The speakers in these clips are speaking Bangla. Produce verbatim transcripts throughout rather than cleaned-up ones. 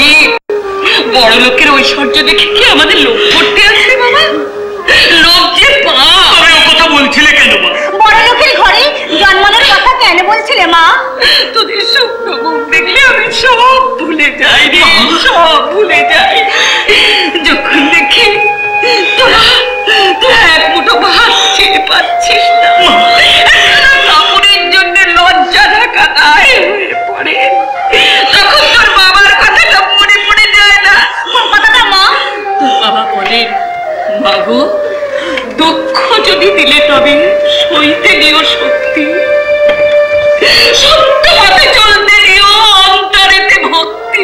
বড় লোকের ঐশ্বর্য দেখে কি আমাদের লোভ করতে আসছে বাবা? লোভ যে পাপ। তুমি ও কথা বলছিলে কেন মা? বড় লোকের ঘরে জন্মানোর কথা কেন বলছিলে মা? তোদের শুকনো মুখ দেখলে আমি সব ভুলে যাই রে, সব ভুলে যাই। যখন দেখি তোরা তোরা এক মুঠো ভাত ছেড়ে পাচ্ছিস না, কাপড়ের জন্য লজ্জা ঢাকা দায় হয়ে পড়ে, তখন তোর বাবার কথাটা মনে পড়ে যায় না? কোন কথাটা মা? তোর বাবা বলেন, মাগো দুঃখ যদি দিলে তবে সইতে দিও শক্তি, সত্য পথে চলতে দিও অন্তরেতে ভক্তি।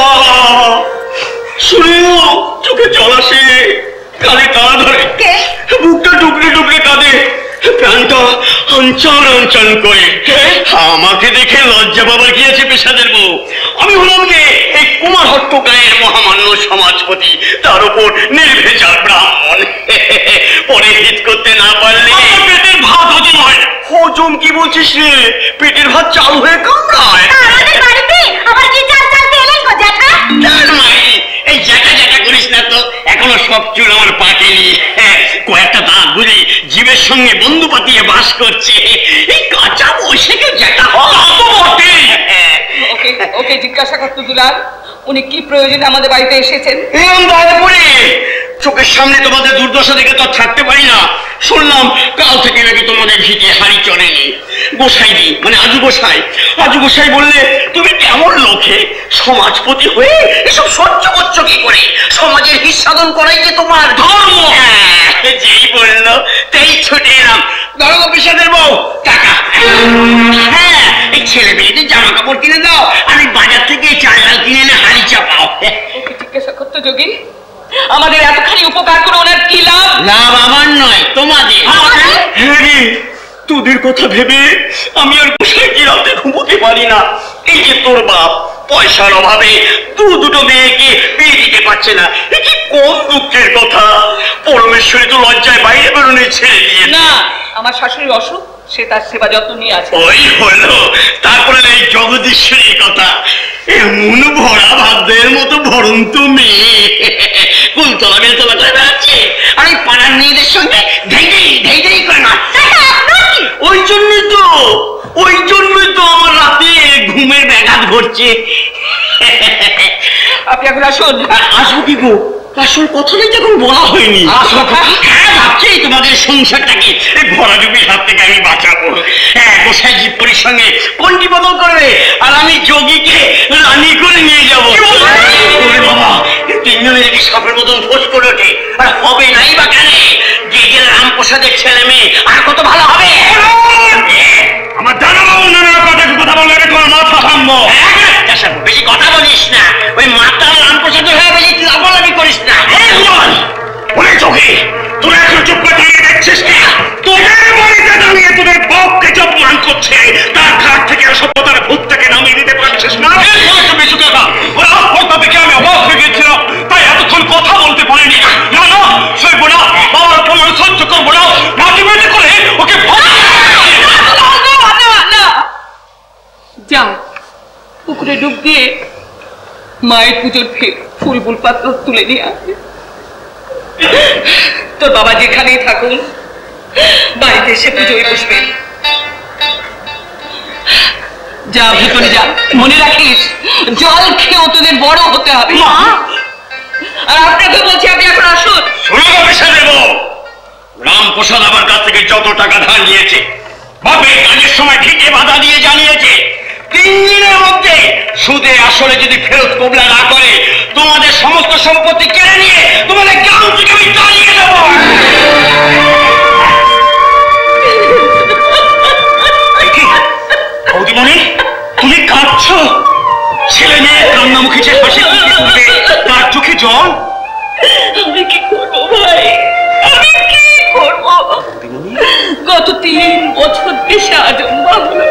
শুনেও চোখে জল আসে, কানে কানা ধরে, বুকটা টুকরে টুকরে কাঁদে, প্রাণটা আঞ্চল আঞ্চল করে। আমাকে দেখে লজ্জা বাবার কি আছে পেশাদের বউ? আমি হলাম কে এই কুমার হট্ট গায়ের মহামান্য সমাজপতি, তার উপর নির্ভেজাল ব্রাহ্মণ। পরে হিত করতে না পারলে পেটের ভাত হজম হয় না। হজম কি বলছিস রে? পেটের ভাত চাল হয়ে কামড়ায়। আমাদের বাড়িতে আবার কি চাল চালতে এলেন গো জ্যাঠা? এই জ্যাঠা জ্যাঠা করিস না তো, এখনো সব চুল আমার পাকেনি। কয়েকটা দাঁত বুঝি জীবের সঙ্গে বন্ধু পাতিয়ে বাস করছে। এই কাঁচা বৈশাখে জ্যাঠা বটে। ওকে ওকে জিজ্ঞাসা করতো দুলাল, উনি কি প্রয়োজনে আমাদের বাড়িতে এসেছেন? চোখের সামনে তোমাদের দুর্দশা দেখে তো থাকতে পারি না। শুনলাম কাল থেকে নাকি তোমাদের ভিটে হাড়ি চড়েনি। গোসাই দি মানে আজু গোসাই, আজু গোসাই বললে তুমি কেমন লোকে সমাজপতি হয়ে এসব সহ্য করছো কি করে? সমাজের হিত সাধন করাই যে তোমার ধর্ম। যেই বললো তাই ছুটে এলাম। ধরো পেশাদের বউ টাকা, হ্যাঁ এই ছেলে মেয়েদের জামা কাপড় কিনে দাও, আমি বাজার থেকে চাল ডাল কিনে এনে হাড়ি চাপাও। ওকে জিজ্ঞাসা করতো যোগী, আমাদের এতখানি উপকার করে ওনার কি লাভ? লাভ আমার নয় তোমাদের। তোদের কথা ভেবে আমি আর গোসাইকে রাতে ঘুমোতে পারি না। এই যে তোর বাপ পয়সার অভাবে দু দুটো মেয়েকে বিয়ে দিতে পারছে না, এ কি কোন দুঃখের কথা। পরমেশ্বরী তো লজ্জায় বাইরে বেরোনে ছেড়ে দিয়ে না, আমার শাশুড়ি অসুখ, সে তার সেবা যত্ন নিয়ে আছে। ওই হলো, তারপরে এই জগদীশ্বরীর কথা, এমন ভরা ভাবদের মতো ভরন্ত মেয়ে কুলতলা বেলতলা করে বেড়াচ্ছে, আর এই পাড়ার মেয়েদের সঙ্গে ঢেই ঢেই ঢেই করে না। ওই জন্যই তো ওই জন্যই তো আমার রাতে ঘুমের ব্যাঘাত ঘটছে। আপনি এখন আসুন। আসবো কি গো? আসল কথাটাই যখন বলা হয়নি। হ্যাঁ ভাবছি তোমাদের সংসারটাকে ভরা ডুবির হাত থেকে আমি বাঁচাবো। হ্যাঁ গোসাই জীবপুরীর সঙ্গে কোনটি বদল করবে, আর আমি যোগীকে রানী করে নিয়ে যাবো। বাবা তিনজনে যদি সাপের মতন ফোঁস করে ওঠে, আর হবে নাই বা কেন? যে যে রামপ্রসাদের ছেলে মেয়ে আর কত ভালো হবে। আমার দাঁড়াবো না কথা কথা বললে তোমার মাথা থামবো। বেশি কথা বলিস না, ওই মাতা রামপ্রসাদ হয়ে বেশি লাফালাফি করিস না। অনেক চোখে তোরা এখন চুপ করে দাঁড়িয়ে দেখছিস না? তোদের বাড়িতে দাঁড়িয়ে তোদের বউকে অপমান করছে, তার ঘাট থেকে সভ্যতার ভূত থেকে নামিয়ে দিতে পারছিস না? বেশি কথা ওরা কথা দেখে আমি অবাক হয়ে গেছিলাম, তাই এতক্ষণ কথা বলতে পারিনি। না না সইব না, বাবার অপমান সহ্য করবো না, নাচি বেঁচে করে ওকে যাও পুকুরে ডুব দিয়ে মায়ের পুজোর ফুল ফুল পাত্র তুলে নিয়ে আসবে। তোর বাবা যেখানেই থাকুন বাড়িতে এসে পুজোয় বসবে। যা ভেতরে যা, মনে রাখিস জল খেয়েও তোদের বড় হতে হবে। আর আপনাকে বলছি আপনি এখন আসুন। রামপ্রসাদ আমার কাছ থেকে যত টাকা ধার নিয়েছে, বাপের কাজের সময় ঠিকই বাধা দিয়ে জানিয়েছে তিন দিনের মধ্যে সুদে আসলে যদি ফেরত কবলা না করে তোমাদের সমস্ত সম্পত্তি কেড়ে নিয়ে তোমাদের গ্রাম থেকে আমি তাড়িয়ে দেবো। বৌদিমণি তুমি কাঁদছো? ছেলে মেয়ে কান্না মুখে যে হাসি তুলবে তার চোখে জল? আমি কি করবো ভাই, আমি কি করবো? গত তিন বছর দেশে আজম্বা হলো,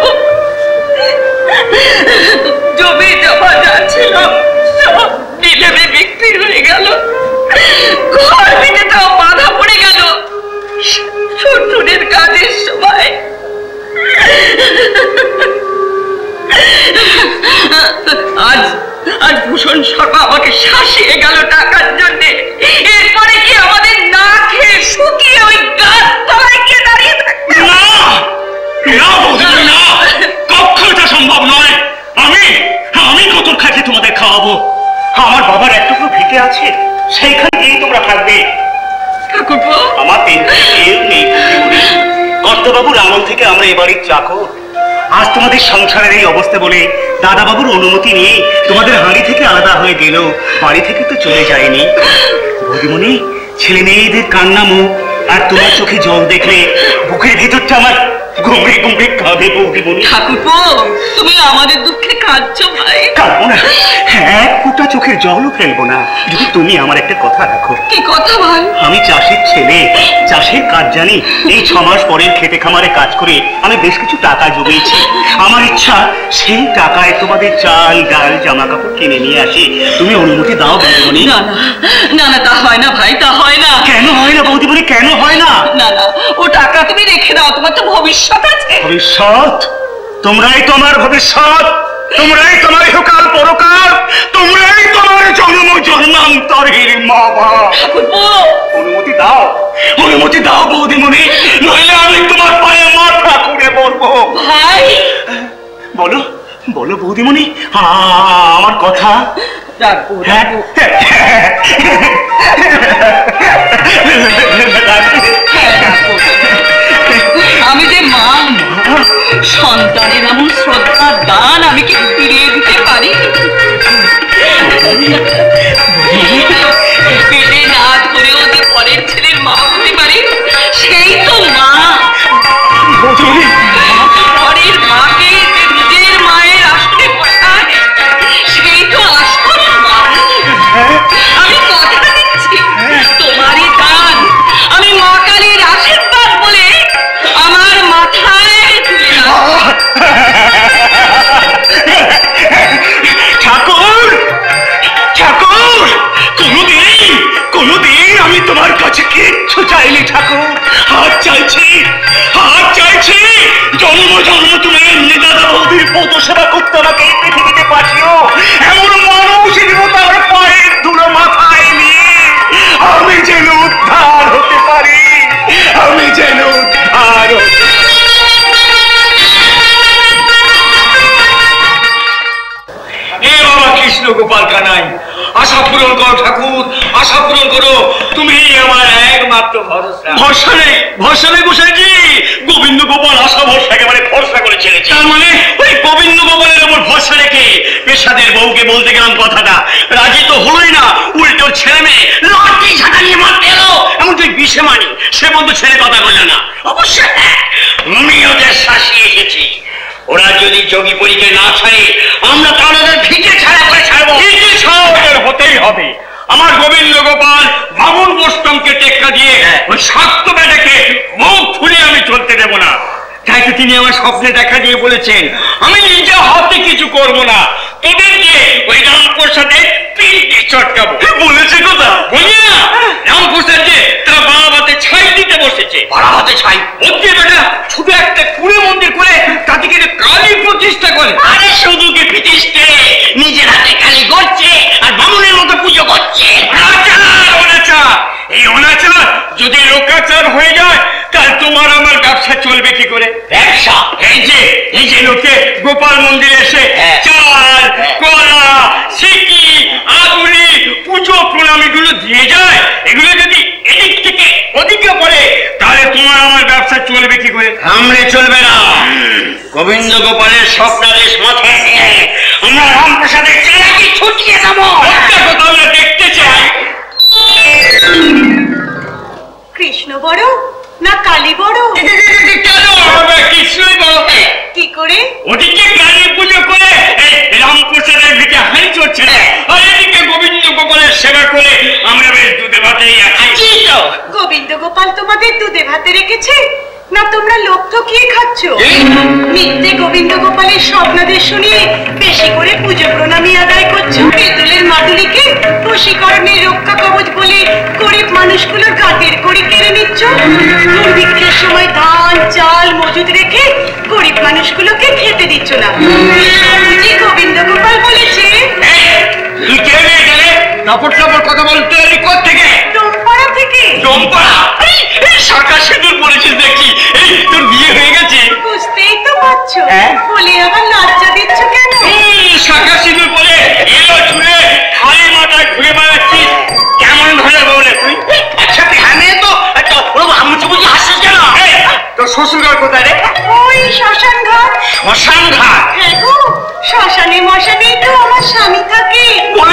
জমি জমা যা ছিল সব নিলামে বিক্রি হয়ে গেল, ঘর ভিটেটাও বাধা পড়ে গেল শ্বশুরের কাজের সময়। আজ আজ ভূষণ শর্মা আমাকে শাসিয়ে গেল টাকার জন্য। এরপরে কি আমাদের না খেয়ে শুকিয়ে ওই গাছ তলায় গিয়ে দাঁড়িয়ে থাকবে? না না বৌদিমণি, না, কখনো এটা সম্ভব নয়। আমি আমি কত খাকে তোমাদের খাওয়াবো? আমার বাবার একটুকু ভিটে আছে, সেইখানে গিয়ে তোমরা থাকবে। ঠাকুরপো, আমার কেউ নেই। কর্তাবাবুর আমল থেকে আমরা এবারের চাকর। আজ তোমাদের সংসারের এই অবস্থা বলে দাদা বাবুর অনুমতি নিয়ে তোমাদের হাঁড়ি থেকে আলাদা হয়ে গেল, বাড়ি থেকে তো চলে যায়নি। বৌদিমণি, ছেলে মেয়েদের কান্না মুখ আর তোমার চোখে জল দেখলে বুকের ভিতরটা আমার গুমড়ে গুমড়ে কাঁদে। বৌদিমণি, ঠাকুরপো, তুমি আমাদের দুঃখে কাঁদছো ভাই? কাঁদবো না, এক ফোঁটা চোখের জলও ফেলবো না, যদি তুমি আমার একটা কথা রাখো। কি কথা ভাই? আমি চাষের ছেলে, চাষের কাজ জানি। এই ছ মাস পরের খেতে খামারে কাজ করে আমি বেশ কিছু টাকা জমিয়েছি। আমার ইচ্ছা সেই টাকায় তোমাদের চাল ডাল জামা কাপড় কিনে নিয়ে আসি। তুমি অনুমতি দাও বৌদিমণি? না না না না, তা হয় না ভাই, তা হয় না। কেন হয় না বৌদিমণি, কেন হয় না? না না, ও টাকা তুমি রেখে দাও, তোমার তো ভবিষ্যৎ আছে। ভবিষ্যৎ? তোমরাই তোমার ভবিষ্যৎ, তোমরাই তোমার ইহকাল পরকাল, তোমরাই তোমার জন্ম জন্মান্তরের মা বাবা। অনুমতি দাও, অনুমতি দাও বৌদিমণি, নইলে আমি তোমার পায়ে মাথা করে বলবো। ভাই বলো বলো বৌদিমণি, আমার কথা। রাখবো হ্যাঁ, রাখবো। আমি যে মা, সন্তানের এমন শ্রদ্ধার দান আমি কি ফিরিয়ে দিতে পারি? পেটে না ধরেও যে পরের ছেলের মা হতে পারি, সেই তো মা। পরের মাকে যে নিজের মায়ের আসলে বসায়, সেই তো আসল মা। আমি কথা দিচ্ছি, তোমারই দান আমি মা কালীর আশীর্বাদ বলে আমার মাথায় তুলে রাখবো। ঠাকুর, ঠাকুর, কোনদিন কোনদিন আমি তোমার কাছে কিচ্ছু চাইনি ঠাকুর। হাত চাইছি, হাত চাইছি, জন্ম জন্ম তুমি এমনি দাদা বৌদির পদ সেবা করতে আমাকে এই পৃথিবীতে পাঠিও। এমন মানুষ দেবতার পায়ের ধুলো মাথায় নিয়ে আমি যেন উদ্ধার হতে পারি, আমি যেন উদ্ধার হতে। এ বাবা কৃষ্ণ গোপাল কানাই, আশা পূরণ করো ঠাকুর, আশা পূরণ করো, তুমি আমার একমাত্র ভরসা। ভরসা নেই, ভরসা নেই গোসাইজি। গোবিন্দ গোপাল আশা ভরসা একেবারে ভরসা করে ছেড়েছে। তার মানে ওই গোবিন্দ গোপালের উপর ভরসা রেখে পেশাদের বউকে বলতে গেলাম কথাটা, রাজি তো হলোই না, উল্টো ছেলে মেয়ে লাঠি ঝাঁটা নিয়ে মারতে এলো। এমন তুই বিষে মানি, সে বন্ধু ছেলে কথা বললো না। অবশ্য হ্যাঁ, আমি ওদের শাসিয়ে এসেছি। ওরা যদি যোগী পরীকে না ছাড়ে, আমরা তাহলে ওদের ভিটে ছাড়া করে ছাড়বো। ভিটে ছাড়া ওদের হতেই হবে। আমার গোবিন্দ গোপাল বাবুর বোস্টমকে টেক্কা দিয়ে ওই শক্ত বেটাকে মুখ ফুলে আমি চলতে দেব না। তাই তো তিনি আমার স্বপ্নে দেখা দিয়ে বলেছেন, আমি নিজে হাতে কিছু করব না, তোদেরকে ওই রামপ্রসাদের পিঠে চটকাবো। বলেছে কথা বলি না, রামপ্রসাদ যে তার বাবা হাতে ছাই দিতে বসেছে। বাবা হাতে ছাই ওকে বেটা শুধু একটা কুড়ে মন্দির করে তাতে কিন্তু কালী প্রতিষ্ঠা করে। আরে শুধু কি প্রতিষ্ঠা, নিজের হাতে কালী করছে আর বামুনের মতো পুজো করছে। অনাচার, অনাচার, এই অনাচার যদি লোকাচার হয়ে যায়, তাহলে তোমার আমার ব্যবসা চলবে কি করে? ব্যবসা এই যে এই যে লোকে গোপাল মন্দিরে এসে চাল, কলা, সিকি, আগুলি, পুজো প্রণামী গুলো দিয়ে যায়, এগুলো যদি এদিক থেকে ওদিকে পড়ে, তাহলে তোমার আমার ব্যবসা চলবে কি করে? সামনে চলবে না। গোবিন্দ গোপালের স্বপ্নাদেশ মাথায় নিয়ে আমরা রামপ্রসাদের চেলাকে ছুটিয়ে দেবো। একটা কথা আমরা দেখতে চাই। কৃষ্ণ বড় না কালী বড়? কেন হবে কৃষ্ণই বড়? কি করে? ওদিকে কালী পুজো করে রামপ্রসাদের দিকে হাই চড়ছে, আর এদিকে গোবিন্দ গোপালের সেবা করে আমরা বেশ দুধে ভাতেই আছি। গোবিন্দ গোপাল তোমাদের দুধে ভাতে রেখেছে না তোমরা লোক ঠকিয়ে খাচ্ছ? মিথ্যে গোবিন্দ গোপালের স্বপ্নাদেশ শুনিয়ে বেশি করে পুজো প্রণামী আদায় করছো। পেতলের মাদুলিকে বশীকরণের রক্ষা কবচ বলে গরিব মানুষগুলোর গাতের কড়ি কেড়ে নিচ্ছ। দুর্ভিক্ষের সময় ধান চাল মজুদ রেখে গরিব মানুষগুলোকে খেতে দিচ্ছ না। বুঝি গোবিন্দ গোপাল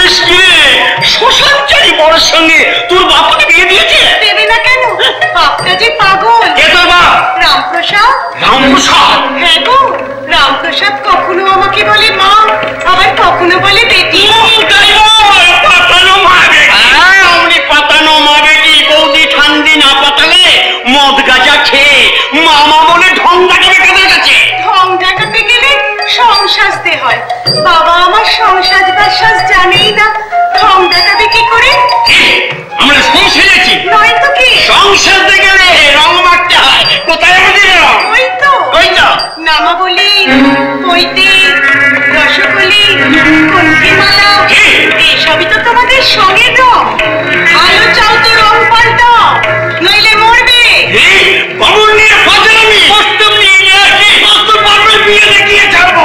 বলিস কি শ্মশানচারী বড়ের সঙ্গে তোর বাপকে বিয়ে দিয়েছে? দেবে না কেন? বাপটা যে পাগল। কে তোর বাপ? রামপ্রসাদ। রামপ্রসাদ? হ্যাঁ গো, রামপ্রসাদ কখনো আমাকে বলে মা, আবার কখনো বলে বেটি। পাতানো মা বেটি। অমনি পাতানো মা বেটি বৌদি ঠান্ডি না পাতালে মদ গাঁজা খেয়ে মামা বলে ঢং ডাকাবে কাদের কাছে? ঢং ডাকাতে গেলে সংসাজতে হয়। বাবা আমার সংসাজ বাসাজ জানেই না, ঢং ডাকাবে কি করে? আমরা সংসারেছি নয় তো কি? সংসারতে গেলে রং মাখতে হয়। কোথায় আমাদের রং? ওই তো ওই তো নামাবলি, পৈতে, রসকলি, কণ্ঠিমালা, এসবই তো তোমাদের সঙ্গে রং। আলো চাও তো রং পাল্টাও, নইলে মরবে। বাবুর নিয়ে ফাজলামি কষ্টম নিয়ে নিয়ে আসি কষ্ট পারবে বিয়ে দেখিয়ে যাবো।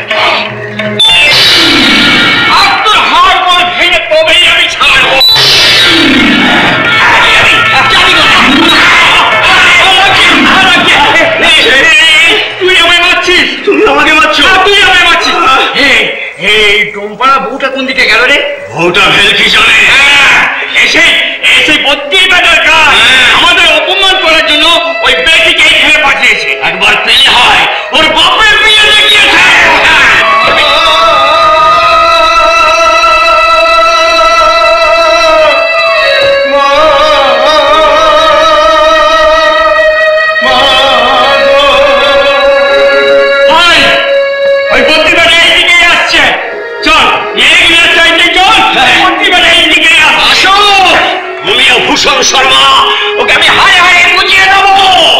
আর তোর হাড় পর ভেঙে তবেই আমি ছাড়বো। তুই আমায় মারছিস? তুমি আমাকে মারছো? তুই আমায় মারছিস? এই ডোমপাড়া বউটা কোন দিকে গেল রে? বউটা ভেলকি চলে এসে এসে বত্রিশ বেটার কাজ আমাদের অপমান করার জন্য ওই বেটিকে এখানে পাঠিয়েছে। একবার পেলে হয় ওর বাপের বিয়ে দেখিয়েছে। ওই বত্রি বেটা এইদিকে আসছে। চল এগিয়ে চাইতে চল। বত্রি বেটা এইদিকে আসো। আমিও ভূষণ শর্মা, ওকে আমি হায় হায় বুঝিয়ে দেবো।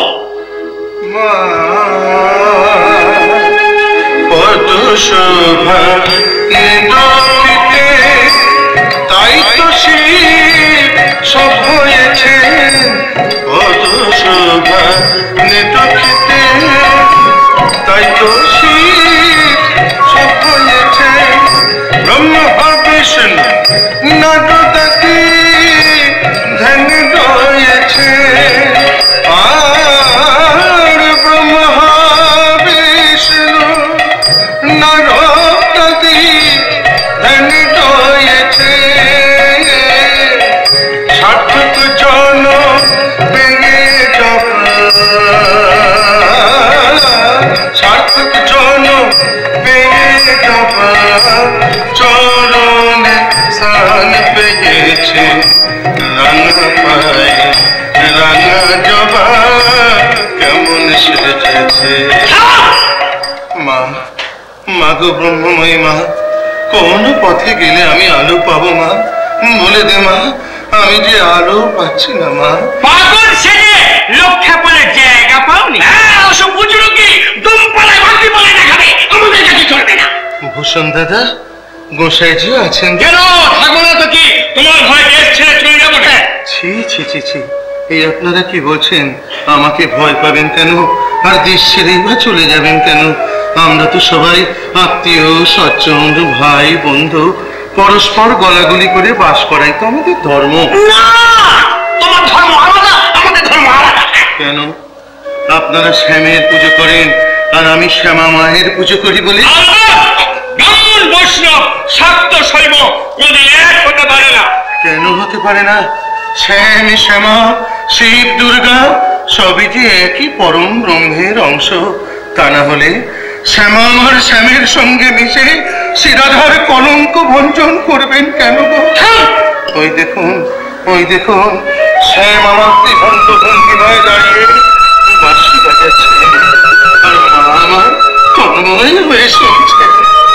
পদ শোভা নিদকিতে তাই তো শিব সব হয়েছে। পদ শোভা নিদকিতে তাই তো শিব সব হয়েছে। ব্রহ্মা বিষ্ণু নাগদাতি ধ্যান রয়েছে। আর ব্রহ্মা বিষ্ণু নাগদাতি ধ্যান রয়েছে। সার্থক জন ভেঙে জপা, সার্থক জন ভেঙে জপা চরণে স্থান পেয়েছে। রাঙা পায়ে রাঙা জবা কেমন সেজেছে। মা, মা গো ব্রহ্মময়ী মা, কোন পথে গেলে আমি আলো পাবো মা? বলে দে মা, আমি যে আলো পাচ্ছি না মা। পাগল সেজে লক্ষ্যা বলে জায়গা পাওনি? হ্যাঁ, ওসব বুঝলো কি দুমপালায় ভান্তি বলে দেখাবে, আমাদের কাছে চলবে না। ভূষণ দাদা, গোসাইজি আছেন? কেন থাকবো না তো কি? তোমার ভয় দেশ ছেড়ে চলে যাবো? ছি ছি ছি ছি, এই আপনারা কি বলছেন? আমাকে ভয় পাবেন কেন? আর দেশ ছেড়েই বা চলে যাবেন কেন? আমরা তো সবাই আত্মীয় স্বজন, ভাই বন্ধু, পরস্পর গলাগুলি করে বাস করাই তো আমাদের ধর্ম। না, তোমার ধর্ম আলাদা, আমাদের ধর্ম আলাদা। কেন? আপনারা শ্যামের পুজো করেন আর আমি শ্যামা মায়ের পুজো করি বলে? ব্রাহ্মণ বৈষ্ণব শাক্ত শৈব কোনদিন এক হতে পারে না। কেন হতে পারে না? শ্যাম শ্যামা, শিব দুর্গা সবই যে একই পরম ব্রহ্মের অংশ। তা না হলে শ্যামা আমার শ্যামের সঙ্গে মিশে শিরাধার কলঙ্ক ভঞ্জন করবেন কেন গো? ওই দেখুন, ওই দেখুন, শ্যাম আমার ত্রিভন্ত ভঙ্গিমায় দাঁড়িয়ে বাঁশি বাজাচ্ছে আর মা আমার তন্ময় হয়ে শুনছে।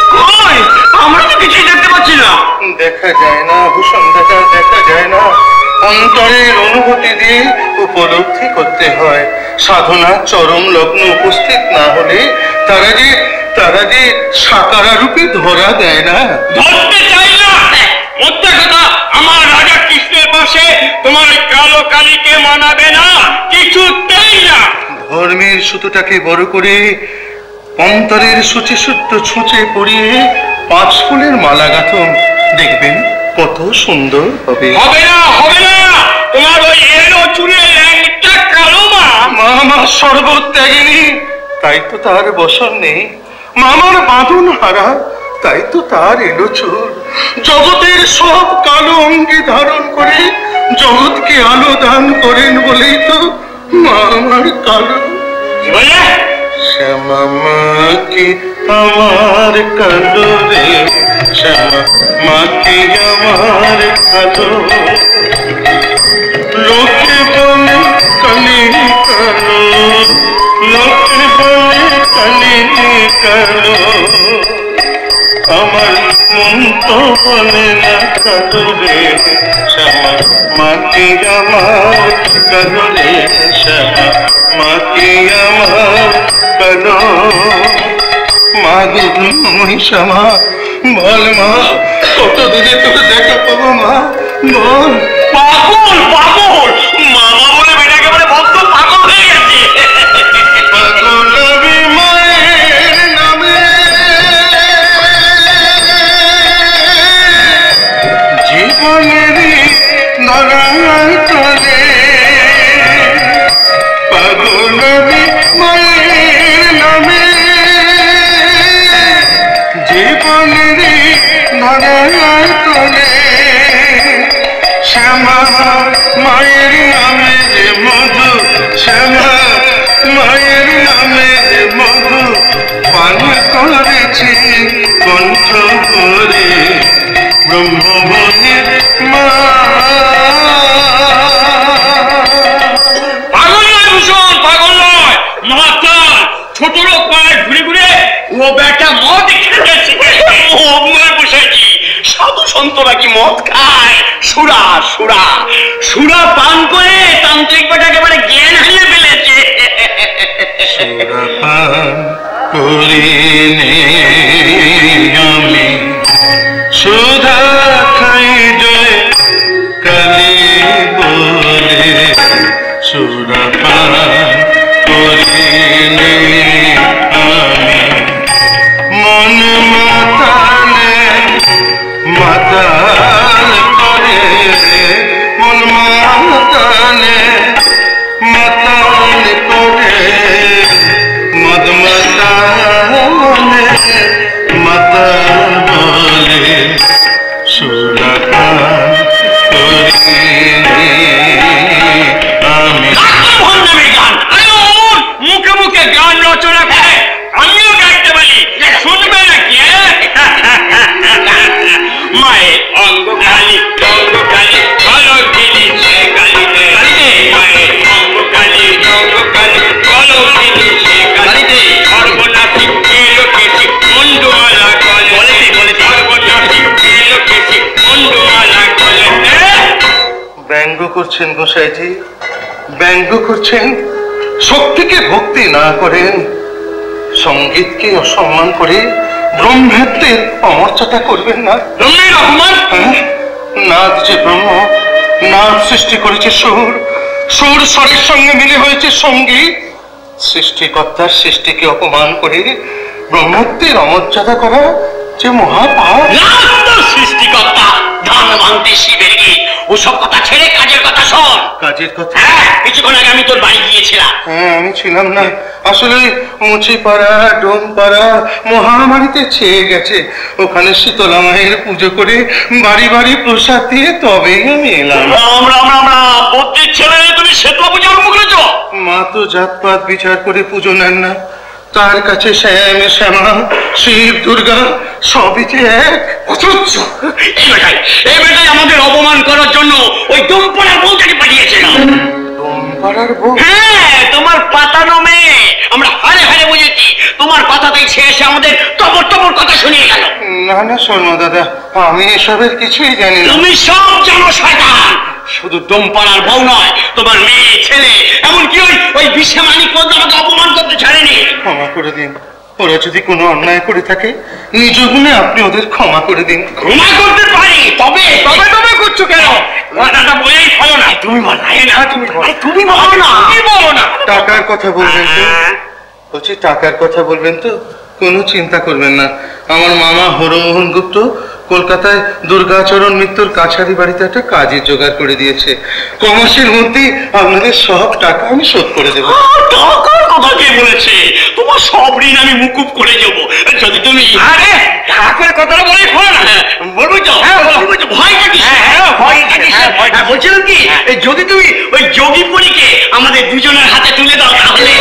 আমরা তো কিছুই দেখতে পাচ্ছি না। দেখা যায় না ভূষণ দাদা, দেখা যায় না। অন্তরের অনুভূতি দিয়ে উপলব্ধি করতে হয়। সাধনা চরম লগ্ন উপস্থিত না হলে তারা যে তারা যে সাকারা রূপে ধরা দেয় না। ধরতে চাই না। মোদ্দা কথা, আমার রাজা কৃষ্ণের পাশে তোমার কালো কালীকে মানাবে না, কিছুতেই না। ধর্মের সুতোটাকে বড় করে অন্তরের সূচে সূত্র ছুঁচে পড়িয়ে পাঁচ ফুলের মালা গাঁথুন, দেখবেন কত সুন্দর হবে। হবে না, হবে না। তোমার ওই এলো চুলে ল্যাংটা কালো মা। মা আমার সর্বত্যাগিনী, তাই তো তার বসন নেই। মামার বাঁধন হারা, তাই তো তার এলো চুল। জগতের সব কালো অঙ্গে ধারণ করে জগৎকে আলো দান করেন বলেই তো মা আমার কালো। শ্যামা মা কি আমার কালো রে, শ্যামা মা কি আমার কালো। লোকে বলে কালি কালো, লোকে বলে কালি কালো, আমার মন তো বলে না কালো রে, শ্যামা মা কি আমার কালো রে, শ্যামা মা কি আমার কালো। মা দুধময়ী শ্যামা, বল মা কত দিনে তোর দেখা পাবো মা, বল। পাগল পাগল মামা বলে বেটা একেবারে ভক্ত পাগল হয়ে গেছে। পাগল আমি মায়ের নামে, জীবনেরই ধরায় তলে। পাগল আমি মায়ের নামে, জীবনেরই ধরায় তলে। শ্যামা মায়ের নামে রে মধু, শ্যামা মায়ের নামে রে মধু, পান করেছি কণ্ঠ করে ব্রহ্মবনের মা। পাগল নয় ভূষণ, পাগল নয়, মাতাল। ছোট লোক পায়ে ঘুরে ঘুরে ও বেটা মদ খেয়েছে। মদ নয় বসেছি, সাধু সন্তরা কি মদ খায়? সুরা সুরা সুরা পান করে তান্ত্রিক বেটা একেবারে জ্ঞান হারিয়ে ফেলেছে। সুরা পান করিনি আমি, সুধা খাই জয় কালী বলে। সুরা পান করিনি আমি, মন মাতালে মাতাল করে, মন মাতালে মাতাল করে, মদ মাতালে মাতাল বলে। সুরা পান করিনি আমি। গান মুখে মুখে গান রচনা করে আমিও গাইতে পারি, শুনবে নাকি? মায়ের অঙ্গ কালী, অঙ্গ কালী, ভালো জিনিস কালীতে। মায়ের অঙ্গ কালী, অঙ্গ কালী, ভালো জিনিস কালীতে। সর্বনাশী এলোকেছি মুন্ডুমালা গলে, সর্বনাশী এলোকেছি মুন্ডুমালা গলে। ব্যঙ্গ করছেন গোসাইজি, ব্যঙ্গ করছেন। শক্তিকে ভক্তি না করেন, সঙ্গীতকে অসম্মান করে ব্রহ্মত্বের অমর্যাদা করবেন না। ব্রহ্মের অপমান? হ্যাঁ, নাদ যে ব্রহ্ম, নাদ সৃষ্টি করেছে সুর, সুর স্বরের সঙ্গে মিলে হয়েছে সঙ্গীত। সৃষ্টিকর্তার সৃষ্টিকে অপমান করে ব্রহ্মত্বের অমর্যাদা করা যে মহাপাপ। সৃষ্টিকর্তা ধান ভাঙতে শিবের গীত, ওসব কথা ছেড়ে কাজের কথা শোন। কাজের কথা? হ্যাঁ, কিছুক্ষণ আগে আমি তোর বাড়ি গিয়েছিলাম। হ্যাঁ, আমি ছিলাম না আসলে। মুচিপাড়া ডোমপাড়া মহামারীতে ছেয়ে গেছে, ওখানে শীতলা মায়ের পুজো করে বাড়ি বাড়ি প্রসাদ দিয়ে তবেই আমি এলাম। আমরা আমরা আমরা বদ্রির ছেলে, তুমি শীতলা পুজো আরম্ভ করেছো? মা তো জাতপাত বিচার করে পুজো নেন না, তার কাছে শ্যাম শ্যামা শিব দুর্গা সবই যে এক। অসহ্য! এই বেটাই এই বেটাই আমাদের অপমান করার জন্য ওই ডোমপাড়ার বউটাকে পাঠিয়েছিল। ডোমপাড়ার বউ? হ্যাঁ, তোমার পাতানো মেয়ে। আমরা হারে হারে বুঝেছি, তোমার কথাতেই সে এসে আমাদের টপর টপর কথা শুনিয়ে গেল। না না শোনো দাদা, আমি এসবের কিছুই জানি না। তুমি সব জানো শয়তান। শুধু ডোমপাড়ার বউ নয়, তোমার মেয়ে ছেলে, এমনকি ওই ওই বিশ্বে মানিক আমাকে অপমান করতে ছাড়েনি। ক্ষমা করে দিন, ওরা যদি কোনো অন্যায় করে থাকে নিজ গুণে আপনি ওদের ক্ষমা করে দিন। ক্ষমা করতে পারি, তবে তবে তবে করছো কেন? কথাটা বলেই ফলো না। তুমি বল না, তুমি বল, তুমি বলো না, তুমি বলো না। টাকার কথা বলবেন তো? বলছি টাকার কথা বলবেন তো? কোনো চিন্তা করবেন না, আমার মামা হরমোহন গুপ্ত কলকাতায় দুর্গাচরণ মিত্রর কাছারি বাড়িতে একটা কাজের জোগাড় করে দিয়েছে। কমাসের মধ্যে আপনাদের সব টাকা আমি শোধ করে দেবো। টাকার কথা কে বলেছে? তোমার সব ঋণ আমি মুকুব করে দেবো যদি তুমি। আরে টাকার কথাটা বলে ফলো না, বলবো বলছো? ভয়টা কি? ভয়টা কি? বলছিলাম কি, যদি তুমি ওই যোগী পরীকে আমাদের দুজনের হাতে তুলে দাও তাহলে।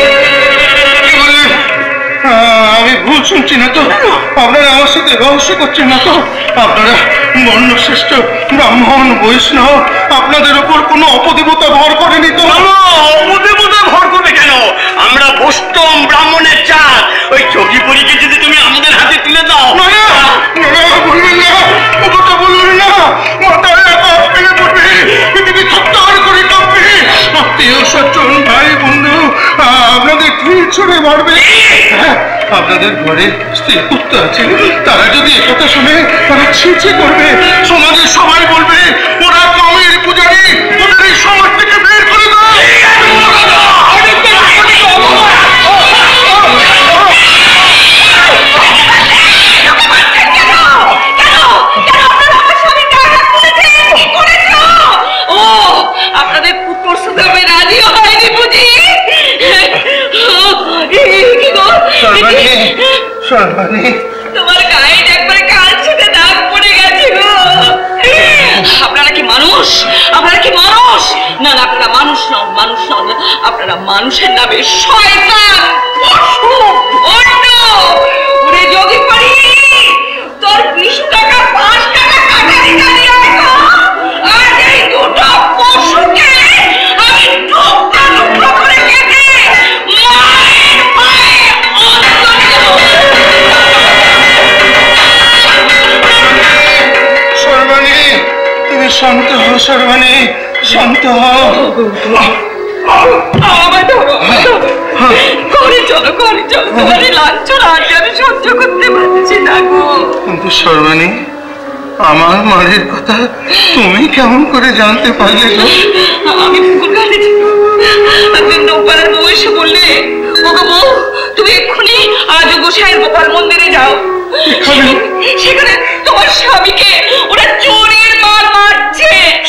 আমি ভুল শুনছি না তো? আপনারা আমার সাথে রহস্য করছেন না তো? আপনারা বর্ণশ্রেষ্ঠ ব্রাহ্মণ বৈষ্ণব, আপনাদের উপর কোনো অপদেবতা ভর করেনি তো? অপদেবতা ভর করবে কেন? আমরা বৈষ্ণব ব্রাহ্মণের চাঁদ, ওই যোগী পরীকে যদি তুমি আমাদের হাতে তুলে দাও। না না বলবেন না, ও কথা বলবেন না, মাথায় আঘাত ভেঙে পড়বে, পৃথিবী থরথর করে কাঁপবে, আত্মীয় স্বজন ভাই বন্ধু আপনাদের ঢিল ছুঁড়ে মারবে। আপনাদের ঘরে স্ত্রী পুত্র আছে, তারা যদি একথা শুনে তারা ছিঁচে করবে, সমাজের সবাই বলবে ওরা কামের পূজারী, ওদের এই সমাজ থেকে বের করে দাও। আপনাদের পুত্র সুদামে রাজিও হয়নি বুঝি? কি গো, তোমার গায়ে একবার কাল ছিটে দাগ পড়ে গেছে গো। আপনারা কি মানুষ? আপনারা কি মানুষ? না না, আপনারা মানুষ নন, মানুষ নন, আপনারা মানুষের নামে শয়তান, পশু, ভণ্ড। ওরে যোগী পরি, তোর বিশ টাকা পাঁচ টাকা কাটারি গাড়ি আইতো, আর এই দুটো পশুকে আমি টুকরা টুকরা করে কেটে মায়ের পায়ে সর্বাণী, তুমি শান্ত হও সর্বাণী, শান্ত হও। আমায় ধরো, করে চলো, করে চলো, তোমার এই লাঞ্ছনা আজ আমি সহ্য করতে পারছি না গো। কিন্তু সর্বাণী, আমার মায়ের কথা তুমি কেমন করে জানতে পারলে গো? আমি পুকুর ঘাটে একদিন নৌকার বউ এসে বললে, ওগো বউ, তুমি এক্ষুনি আজ গোসাইয়ের গোপাল মন্দিরে যাও, সেখানে তোমার স্বামীকে ওরা চোরের মার মারছে।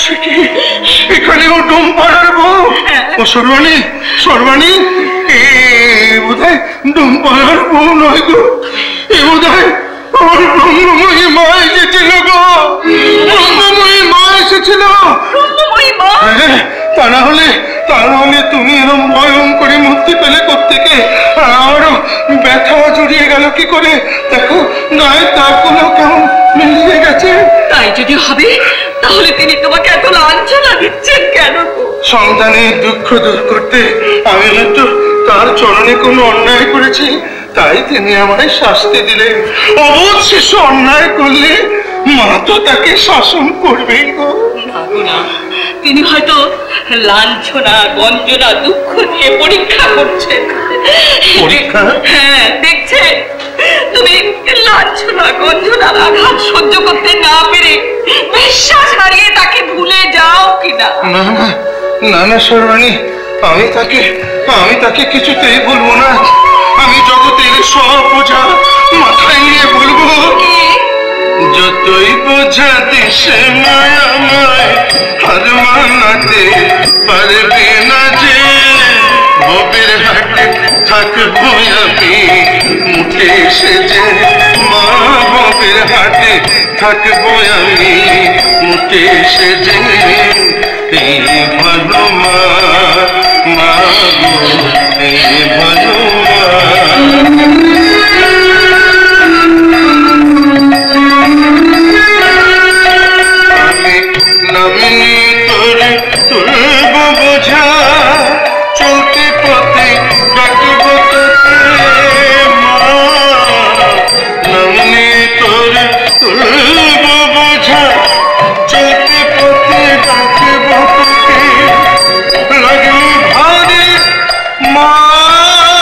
এখানে ও ডুম পাড়ার বউ? ও সর্বাণী, সর্বাণী, এ বোধহয় ডুম পাড়ার বউ নয় গো, এ বোধহয় আমার ব্রহ্মময়ী মা এসেছিল গো, ব্রহ্মময়ী মা এসেছিল। ব্রহ্মময়ী মা? হ্যাঁ, তা না হলে তা না হলে তুমি এরকম ভয়ঙ্করী মুক্তি পেলে কোত্থেকে? আমারও ব্যথা জড়িয়ে গেল কি করে? দেখো গায়ের দাগগুলো কেমন মিলিয়ে গেছে। তাই যদি হবে তাহলে তিনি তোমাকে এত লাঞ্ছনা দিচ্ছেন কেন? সন্তানের দুঃখ দূর করতে আমি হয়তো তার চরণে কোনো অন্যায় করেছি, তাই তিনি আমায় শাস্তি দিলেন। অবোধ শিশু অন্যায় করলে মা তো তাকে শাসন করবেই গো। না গো না, তিনি হয়তো লাঞ্ছনা গঞ্জনা দুঃখ দিয়ে পরীক্ষা করছেন। পরীক্ষা? হ্যাঁ, দেখছেন তুমি লাঞ্ছনা গঞ্জনার আঘাত সহ্য করতে না পেরে বিশ্বাস হারিয়ে তাকে ভুলে যাও কিনা। না না না না সর্বাণী, আমি তাকে আমি তাকে কিছুতেই বলবো না। আমি জগতের সব বোঝা মাথায় নিয়ে বলবো। যতই বোঝা দিশে মায়াময় হার মানাতে পারবে না যে, ভবের হাটে থাকবো আমি মুঠে সেজে, মা ভবের হাটে থাকবো আমি মুঠে সেজে। এই ভালো মা, মা গো, এই ভালো মা। আমি নামিনি তোরে তুলব বোঝা, চলতে পথে ডাকবো তোকে মা। নামিনি তোরে তুলব বোঝা, চলতে পথে ডাকবো তোকে। লাগলি ভারী মা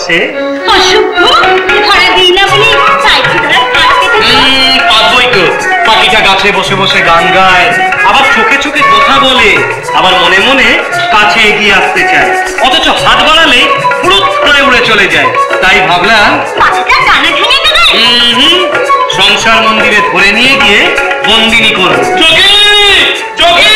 ভালোবাসে? অসভ্য, ধরা দিই না বলে চাইছি ধরা কাট কেটেছে। পাবই তো, পাখিটা গাছে বসে বসে গান গায়, আবার চোখে চোখে কথা বলে, আবার মনে মনে কাছে এগিয়ে আসতে চায়, অথচ হাত বাড়ালে ফুরুত করে উড়ে চলে যায়। তাই ভাবলাম পাখিটা ডানা ভেঙে দেবে। হুম, সংসার মন্দিরে ধরে নিয়ে গিয়ে বন্দিনী করব। যোগী, যোগী!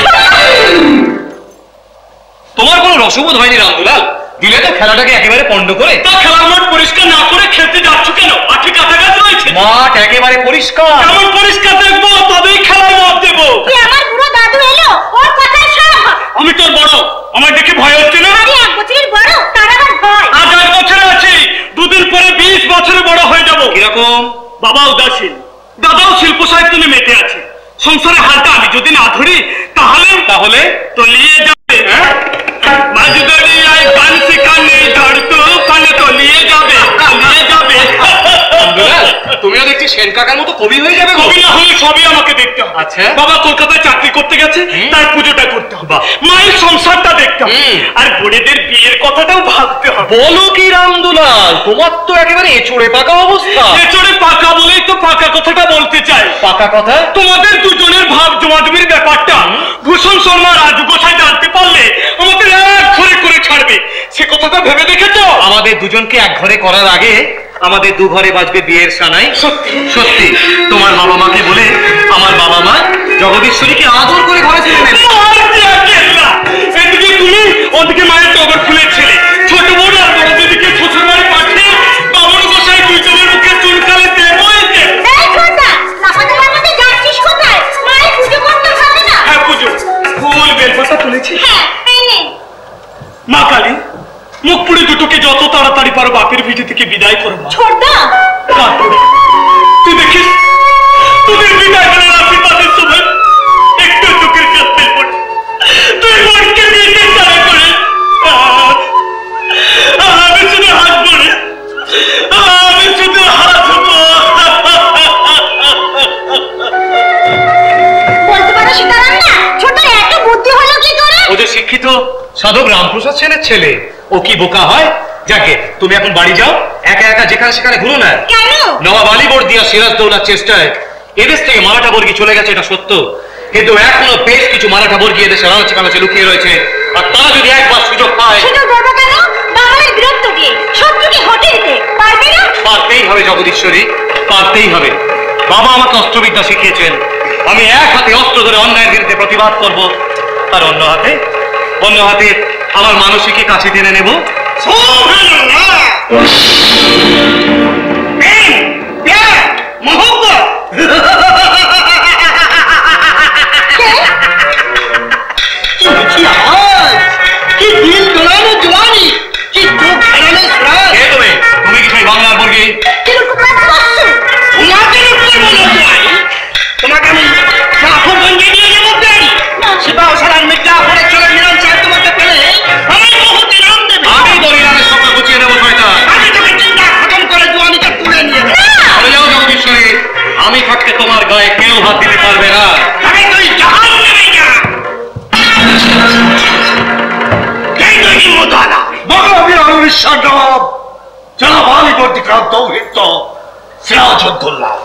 তোমার কোনো রসবোধ হয়নি রামদুলাল? দিলে তো খেলাটাকে একেবারে পণ্ড করে। তা খেলার মাঠ পরিষ্কার না করে খেলতে যাচ্ছ কেন? মাঠে কাছাকাছি রয়েছে। মাঠ একেবারে পরিষ্কার। এমন পরিষ্কার দেখবো তবেই খেলার মাঠ দেবো। কি আমার বুড়ো দাদু এলো, ওর কথাই সব। আমি তোর বড়, আমার দেখে ভয় হচ্ছে না? আরে এক বছরের বড়, তার আবার ভয়। আজ এক বছরে আছি, দুদিন পরে বিশ বছরে বড় হয়ে যাবো। কিরকম? বাবা উদাসীন, দাদাও শিল্প সাহিত্য নিয়ে মেতে আছে। সংসারের হালটা আমি যদি না ধরি তাহলে তাহলে তো নিয়ে যাবে। মাঝদারি আই কানসি কানে ধরতো কানে তো নিয়ে যাবে, নিয়ে যাবে। তুমিও দেখছি সেন কাকার মতো কবি হয়ে যাবে। কবি না হলে সবই আমাকে দেখতে হবে। আচ্ছা, বাবা কলকাতায় চাকরি করতে গেছে, তার পুজোটা করতে হবে, মায়ের সংসারটা দেখতে হবে, আর বোনেদের বিয়ের কথাটাও ভাবতে হবে। বলো কি রামদুলাল, তোমার তো একেবারে এচড়ে পাকা অবস্থা। এচড়ে পাকা বলেই তো পাকা কথাটা বলতে চাই। পাকা কথা? তোমাদের দুজনের ভাব জমাজমির ব্যাপারটা ভূষণ শর্মা রাজু গোসাই জানতে পারলে আমাদের এক ঘরে করে ছাড়বে। সে কথাটা ভেবে দেখেছো? আমাদের দুজনকে এক ঘরে করার আগে আমাদের দু ঘরে বাজবে বিয়ের সানাই। সত্যি সত্যি তোমার বাবা মাকে বলে আমার বাবা মা জগদীশ্বরীকে আদর করে ঘরে ছেড়ে নেবে। এদিকে তুমি, ওদিকে মায়ের টগর ফুলের ছেলে, ছোট বোন আর বড় দিদিকে শ্বশুর বাড়ি পাঠিয়ে বাবুর গোসাই দুইজনের মুখে চুনকালে দেবই দেব। এই কথা, লাফাতে লাফাতে যাচ্ছিস কোথায়? মায়ের পুজো করতে হবে না? হ্যাঁ পুজো, ফুল বেলপাতা তুলেছি। হ্যাঁ, এই নে। মা কালী, মুখ পুড়ে দুটোকে যত তাড়াতাড়ি পারো বাপের ভিটে থেকে বিদায় করো। ছোটদা, তুই দেখিস তোদের বিদায় বেলার আশীর্বাদের সময় একটু চোখের কাছে পড়ে তুই মনকে দিতে চাই করে আমি শুধু হাসবো রে, আমি শুধু হাসবো। বলতে পারো সীতারাম না, ছোট এত বুদ্ধি হলো কি করে? ও যে শিক্ষিত সাধক রামপ্রসাদ সেনের ছেলে, ও কি বোকা হয়? যাকে তুমি এখন বাড়ি যাও, একা একা যেখানে সেখানে ঘুরো না। কেন? নবাব আলী বর্দিয়া সিরাজ দৌলার চেষ্টায় এদেশ থেকে মারাঠা বর্গী চলে গেছে, এটা সত্য, কিন্তু এখনো বেশ কিছু মারাঠা বর্গী এদেশে রানাচে কানাচে লুকিয়ে রয়েছে, আর তারা যদি একবার সুযোগ পায়। সুযোগ দেবো কেন? বাঙালির বীরত্বকে, শত্রুকে হটে দিতে পারবে না? পারতেই হবে জগদীশ্বরী, পারতেই হবে। বাবা আমাকে অস্ত্রবিদ্যা শিখিয়েছেন, আমি এক হাতে অস্ত্র ধরে অন্যায়ের বিরুদ্ধে প্রতিবাদ করব, আর অন্য হাতে অন্য হাতে আমার মানসিককে কাছে টেনে নেব। তুমি কি সেই বাংলার বর্গী? তোমাকে আমি জাফর গঞ্জে নিয়ে যাবো। সেটাও সারার মিথ্যা করে চলে নিলাম চার তোমাকে পেলে আমি বহুতে নাম দেবে। আমি বলিরামের সঙ্গে গুছিয়ে নেবো শয়তান। আমি তোকে চিন্তা খতম করে জোয়ানিটা তুলে নিয়ে চলে যাও জগদীশ্বরী, আমি থাকতে তোমার গায়ে কেউ হাত দিতে পারবে না। আমি তুই জাহান্নামে যা। এই তুই কি মুদানা বাংলাদেশের আনুষ্ঠান জবাব জনাব আলী বর্দিকা দৌহিত্র সিরাজউদ্দৌলা।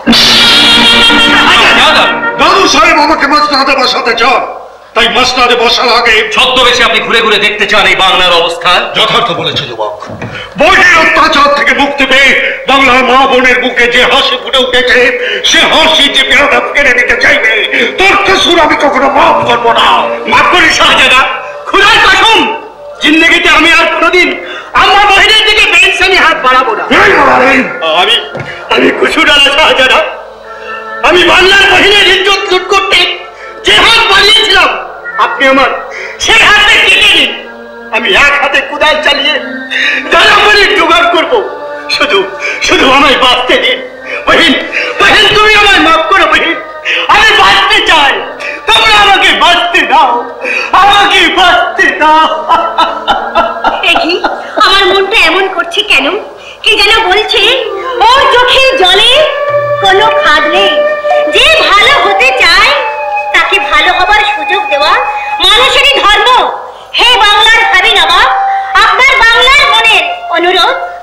দাদু সাহেব আমাকে মসনাদে বসাতে চান, তাই মসনাদে বসার আগে ছদ্মবেশে আপনি ঘুরে ঘুরে দেখতে চান এই বাংলার অবস্থা। যথার্থ বলেছে যুবক। বইটির অত্যাচার থেকে মুক্তি পেয়ে বাংলার মা বোনের বুকে যে হাসি ফুটে উঠেছে, সে হাসি যে পেয়ারা কেড়ে নিতে চাইবে, তর্ক সুর আমি কখনো মাফ করবো না। মাফ করি শাহজাদা, খুদার কসম, জিন্দগিতে আমি আর কোনোদিন আমার বহিনের দিকে বেনসানি হাত বাড়াবো না। আমি আমি কুসুরালা শাহজাদা, আমি বাংলার বহিনের ইজ্জত লুট করতে যে হাত বাড়িয়েছিলাম আপনি আমার সেই হাতে কেটে নিন। আমি এক হাতে কুদাল চালিয়ে যারা করে জোগাড় করবো, শুধু শুধু আমায় বাঁচতে দিন। বহিন, বহিন তুমি আমায় মাফ করো বহিন, আমি বাঁচতে চাই, তোমরা আমাকে বাঁচতে দাও, আমাকে বাঁচতে দাও। দেখি আমার মনটা এমন করছে কেন? কি যেন বলছে, ওর চোখে জলে কোনো খাদ নেই। যে ভালো হতে চায় তাকে ভালো হবার সুযোগ দেওয়া মানুষেরই ধর্ম। হে বাংলার ভাবি নবাব, আপনার বাংলার মনের অনুরোধ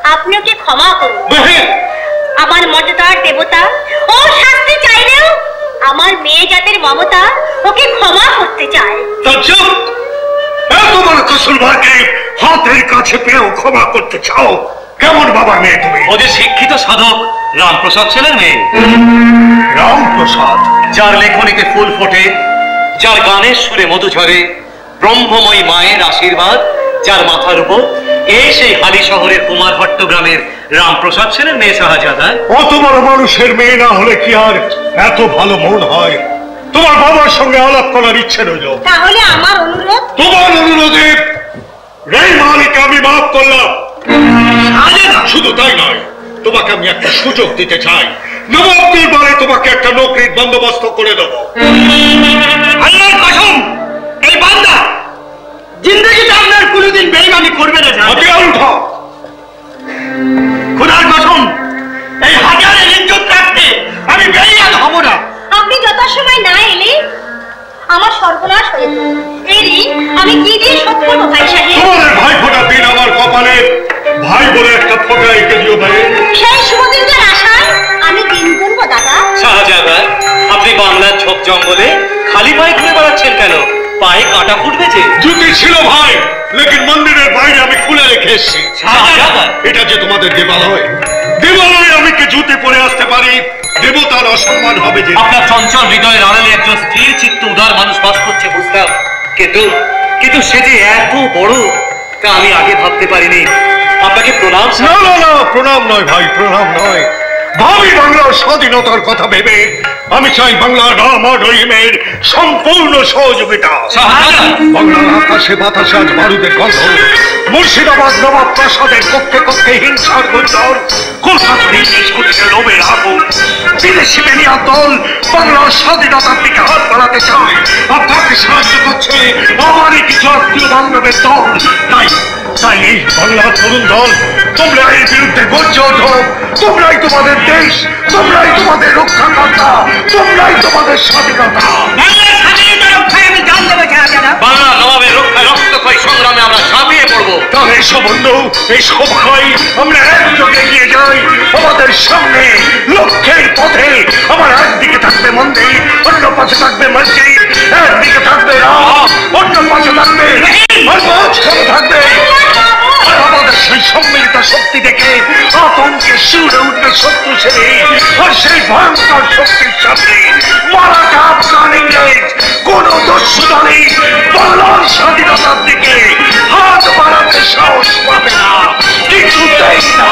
আপনি ওকে ক্ষমা করুন। আমার মর্যাদার দেবতা ও শাস্তি চাইলেও আমার মেয়ে জাতের মমতা ওকে ক্ষমা করতে চায়। তোমার কসুরবাকে হাতের কাছে পেয়েও ক্ষমা করতে চাও? কেমন বাবা মেয়ে তুমি? ওদের শিক্ষিত সাধক রামপ্রসাদ ছেলের মেয়ে। রামপ্রসাদ, যার লেখনীতে ফুল ফোটে, যার গানের সুরে মধু ঝরে, ব্রহ্মময়ী মায়ের আশীর্বাদ যার মাথার উপর, এই সেই হালি শহরের কুমার ভট্ট গ্রামের রামপ্রসাদ ছেলের মেয়ে শাহজাদা। অত বড় মানুষের মেয়ে না হলে কি আর এত ভালো মন হয়? তোমার বাবার সঙ্গে আলাপ করার ইচ্ছে রইল। তাহলে আমার অনুরোধ? তোমার অনুরোধে রেই মালিককে আমি মাফ করলাম। শুধু তাই নয়, তোমাকে আমি একটা সুযোগ দিতে চাই। নবাব দরবারে তোমাকে একটা নৌকরির বন্দোবস্ত করে দেবো। আল্লাহর কসম, এই বান্দা জিন্দগিতে আপনার কোনোদিন বেঈমানি করবে না। উঠো। খোদার কসম, এই হাজারের ইজ্জত রাখতে আমি বেঈমান হব না। আপনি যথাসময় না এলে আমার সর্বনাশ হয়ে যেত। এই ঋণ আমি কি দিয়ে শোধ করবো ভাই সাহেব? তোমাদের ভাই ফোটা দিন আমার কপালে ভাই বলে একটা ফোটা এঁকে দিও ভাই। সেই শুভদিনের আশায় আমি দিন গুনবো দাদা। শাহজাদা, আপনি বাংলার ঝোপ জঙ্গলে খালি পায়ে ঘুরে বেড়াচ্ছেন কেন? পায়ে কাঁটা ফুটবেছে। জুতি ছিল ভাই, লেকিন মন্দিরের বাইরে আমি খুলে রেখে এসেছি। শাহজাদা, এটা যে তোমাদের দেবালয়, দেবালয়ে আমি কি জুতি পরে আসতে পারি? দেবতার অসম্মান হবে যে। আপনার চঞ্চল হৃদয়ের আড়ালে একজন স্থির চিত্ত উদার মানুষ বাস করছে বুঝতাম, কিন্তু কিন্তু সে যে এত বড় তা আমি আগে ভাবতে পারিনি। আপনাকে প্রণাম। না না না, প্রণাম নয় ভাই, প্রণাম নয়। ভাবি বাংলার স্বাধীনতার কথা ভেবে আমি চাই বাংলার রাম আর রহিমের সম্পূর্ণ সহযোগিতা। বাংলার আকাশে বাতাসে আজ বারুদের গন্ধ, মুর্শিদাবাদ নবাব প্রাসাদের কক্ষে কক্ষে হিংসার গুঞ্জন, কলকাতার ইংলিশ কুটিতে লোভের আগুন, বিদেশি বেনিয়ার দল বাংলার স্বাধীনতার দিকে হাত বাড়াতে চায়। আপনাকে সাহায্য করছে আমারই কিছু আত্মীয় বান্ধবের দল। তাই তাই এই বাংলার তরুণ দল, তোমরা এর বিরুদ্ধে গর্জে ওঠো। তোমরাই তোমাদের দেশ, তোমরাই তোমাদের রক্ষাকর্তা, তোমরাই তোমাদের স্বাধীনতা। বাংলা নবাবের রক্ষায় রক্তক্ষয়ী সংগ্রামে আমরা ঝাঁপিয়ে পড়বো। তাহলে এসো বন্ধু, এই সবাই আমরা একযোগে এগিয়ে যাই আমাদের সামনে লক্ষ্যের পথে। আমার একদিকে থাকবে মন্দির, অন্য পাশে থাকবে মসজিদ, একদিকে থাকবে রাম, অন্য পাশে থাকবে আর মাঝখানে থাকবে। আর আমাদের সেই সম্মিলিত শক্তি দেখে আতঙ্কে শিউরে উঠবে শত্রু সেরে। আর সেই ভয়ঙ্কর শক্তির সামনে মারাঠা, আফগান, ইংরেজ কোন দস্যু দলে বাংলার স্বাধীনতার দিকে হাত বাড়াতে সাহস পাবে না, কিছুতেই না।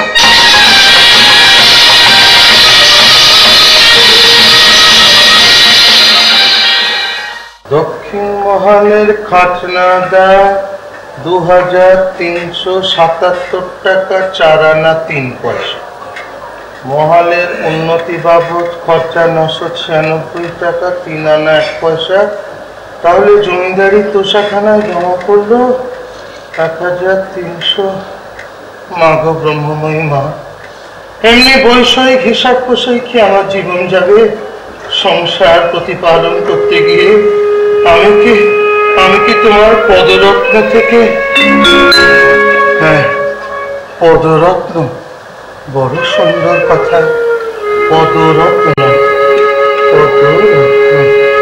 দক্ষিণ মহলের খাজনা দেয় দু হাজার তিনশো সাতাত্তর টাকা চার আনা তিন পয়সা। মহলের উন্নতি বাবদ খরচা নশো ছিয়ানব্বই টাকা তিন আনা এক পয়সা। তাহলে জমিদারি তোষাখানায় জমা করলো এক হাজার তিনশো। মাঘ ব্রহ্মময়ী মা, এমনি বৈষয়িক হিসাব কষাই কি আমার জীবন যাবে? সংসার প্রতিপালন করতে গিয়ে আমি কি আমি কি তোমার পদরত্ন থেকে, হ্যাঁ পদরত্ন, বড় সুন্দর কথা, পদরত্ন পদরত্ন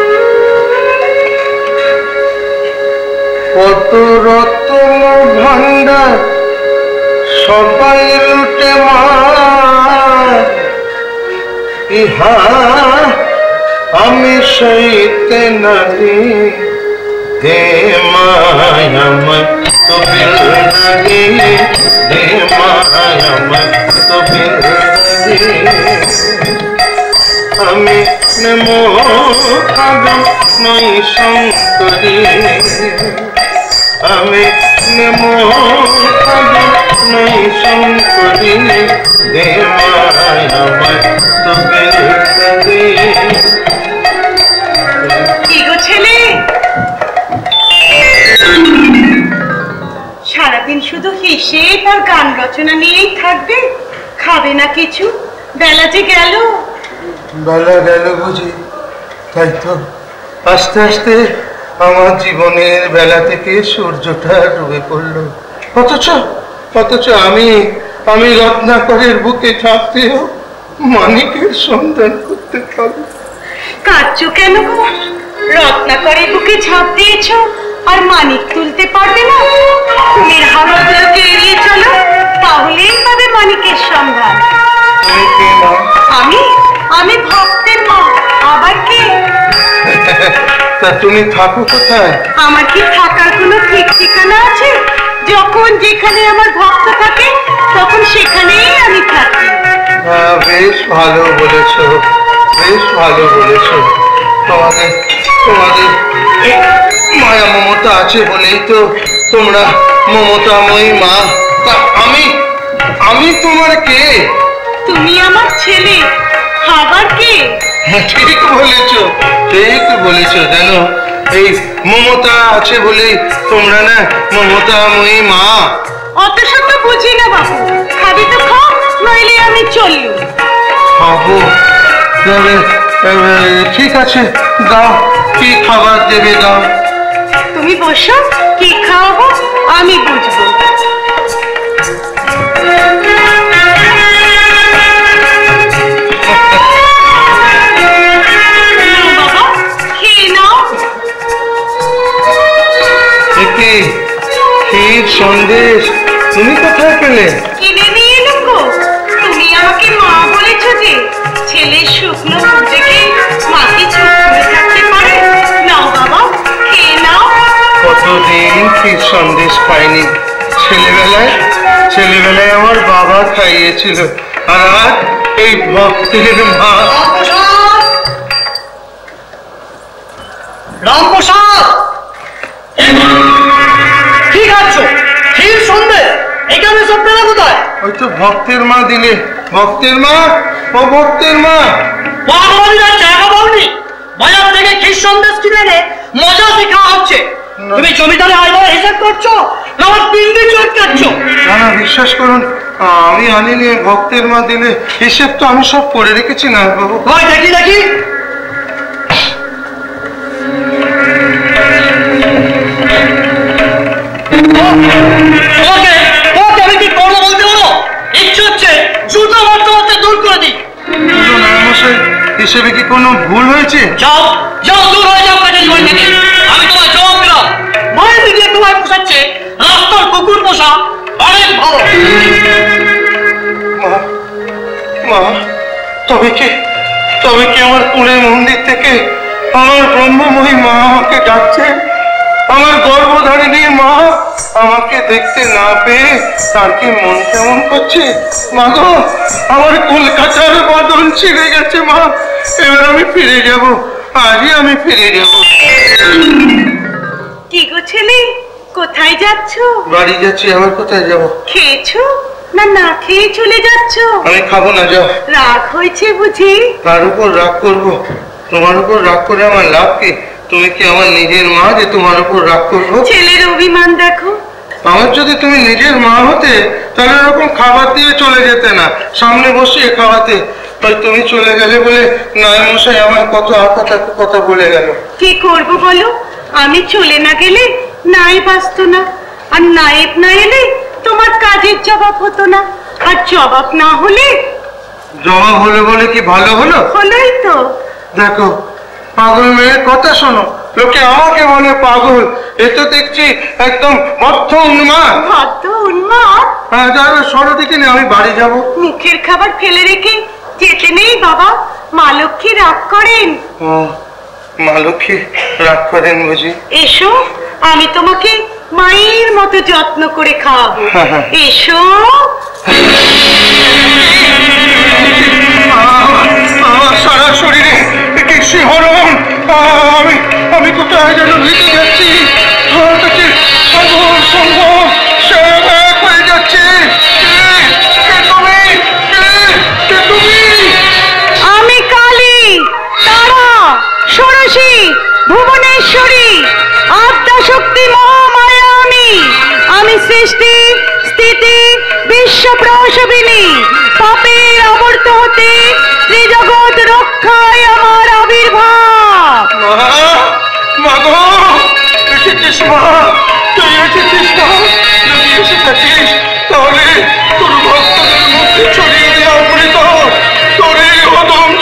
পদরত্ন ভান্ডার সবাই লুটে মার, ইহা আমি সইতে নারি। দে মায়াময় তো বিলরি, দে মায়াময় তো বিলরি। আমি নেমো খাবো নই শঙ্করী, আমি নেমো খাবো নই শঙ্করী। দে মায়াময় তো বিলরি। কি গো ছেলে, সারাদিন শুধু হিসেব আর গান রচনা নিয়েই থাকবে? খাবে না কিছু? বেলা যে গেল। বেলা গেল বুঝি? তাই তো আস্তে আস্তে আমার জীবনের বেলা থেকে সূর্যটা ডুবে পড়লো। অথচ অথচ আমি আমি রত্নাকরের বুকে ঝাঁপ দিয়েও মানিকের সন্ধান করতে পারি। কাঁদছো কেন গো? রত্নাকরের বুকে ঝাঁপ দিয়েছ আর মানিক তুলতে পারবে না? তুমি হাওয়াগুলোকে এড়িয়ে চলো, তাহলেই পাবে মানিকের সন্ধান। তুমি কে মা? আমি আমি ভক্তের মা, আবার কে? তা তুমি থাকো কোথায়? আমার কি থাকার কোনো ঠিক ঠিকানা আছে? যখন যেখানে আমার ভক্ত থাকে তখন সেখানেই আমি থাকি। হ্যাঁ, বেশ ভালো বলেছো, বেশ ভালো বলেছো। তোমাদের তোমাদের মায়া মমতা আছে বলেই তো তোমরা মমতাময়ী মা। তা আমি আমি তোমার কে? তুমি আমার ছেলে, আবার কে? ঠিক বলেছো, ঠিক বলেছো। জানো, এই মমতা আছে বলেই তোমরা না মমতাময়ী মা। অত শত বুঝি না বাবু, খাবি তো খাও, নইলে আমি চললু। খাবো? তবে তবে ঠিক আছে, দাও, কি খাবার দেবে দাও। তুমি বসো, কি খাওয়াবো আমি বুঝবো। নাও বাবা, খেয়ে নাও। একে ক্ষীর সন্দেশ তুমি কোথায় পেলে? কিনে নিয়ে এলো গো। তুমি আমাকে মা বলেছো যে, ছেলের শুকনো মুখ দেখে মাকে চুপ করে থাকতে পারে? নাও বাবা, খেয়ে নাও। কতদিন ক্ষীর সন্দেশ খাইনি। ছেলেবেলায় ছেলেবেলায় আমার বাবা খাইয়েছিল, আর আজ এই ভক্তের মা। রামপ্রসাদ, কি খাচ্ছ? ক্ষীর সন্দেশ? এখানে সব পেলে কোথায়? ওই তো ভক্তের মা দিলে। ভক্তের মা, ও ভক্তের মা। বাঙালিরা জায়গা পাওনি, বাজার থেকে ক্ষীর সন্দেশ কিনে এনে মজা শেখা হচ্ছে। তুমি জমিদারে আয় বলে হিসাব করছো, না আমার পিন্ডি চটকাচ্ছ? না না, বিশ্বাস করুন, আমি আনিনি, ভক্তের মা দিলে। হিসেব তো আমি সব করে রেখেছি না বাবু। ওই দেখি দেখি। ওকে ওকে আমি কি করবো বলতে পারো? ইচ্ছে হচ্ছে জুতো মারতে মারতে দূর করে দিই। মশাই, হিসেবে কি কোনো ভুল হয়েছে? যাও যাও, দূর হয়ে যাও কাজের বাড়ি থেকে। আমি তোমার জবাব দিলাম, মায়ের দিকে তোমায় পোষাচ্ছে, রাস্তার কুকুর পোষা অনেক ভালো। মা, মা, তবে কি তবে কি আমার কুলের মন্দির থেকে আমার ব্রহ্মময়ী মা আমাকে ডাকছে? আমার গর্ভধারিণী মা আমাকে দেখতে না পেয়ে তার কি মন কেমন করছে? মা গো, আমার কলকাতার বদন ছিঁড়ে গেছে মা। এবার আমি ফিরে যাব, আজই আমি ফিরে যাব। কি গো ছেলে, কোথায় যাচ্ছ? বাড়ি যাচ্ছি। আবার কোথায় যাব? খেয়েছো না না খেয়ে চলে যাচ্ছ? আমি খাবো না, যাও। রাগ হয়েছে বুঝি? তার উপর রাগ করবো? তোমার উপর রাগ করে আমার লাভ কি? তুমি কি আমার নিজের মা যে তোমার উপর রাগ করবো? ছেলের অভিমান দেখো। আমার যদি তুমি নিজের মা হতে তাহলে এরকম খাবার দিয়ে চলে যেতে না, সামনে বসিয়ে খাওয়াতে। তাই তুমি চলে গেলে বলে নাই মশাই আমার কত কথা কথা বলে গেল। কি করবো বলো? আমি চলে না গেলে নাই বাঁচতো না, আর নায়েব না এলে তোমার কাজের জবাব হতো না, আর জবাব না হলে জবাব হলো বলে কি ভালো হলো? হলোই তো। দেখো, পাগল মেয়ের কথা শোনো, লোকে আমাকে বলে পাগল, এ তো দেখছি একদম বদ্ধ উন্মাদ। ভাদ্য উন্মাদ? হ্যাঁ, যাবে সরো দিকে নিয়ে আমি বাড়ি যাব। মুখের খাবার ফেলে রেখে যেতে নেই বাবা, মা লক্ষ্মী রাগ করেন। ও, মা লক্ষ্মী রাগ করেন বুঝি? এসো, আমি তোমাকে মায়ের মতো যত্ন করে খাওয়াবো। এসো। আমার সারা শরীরে কি শিহরণ! আমি আমি কোথায় যেন ভিজে যাচ্ছি, হয়ে যাচ্ছে। আমি কালী, তারা, ষোড়শী, ভুবনেশ্বরী, আদ্যাশক্তি মহামায়া। আমি আমি সৃষ্টি স্থিতি বিশ্ব প্রসবিনী, পাপের আবর্ত হতে ত্রিজগৎ রক্ষায় আমার আবির্ভাব। মা গো, এসেছিস মা, তুই এসেছিস মা। যদি এসে থাকিস তাহলে তোর ভক্ত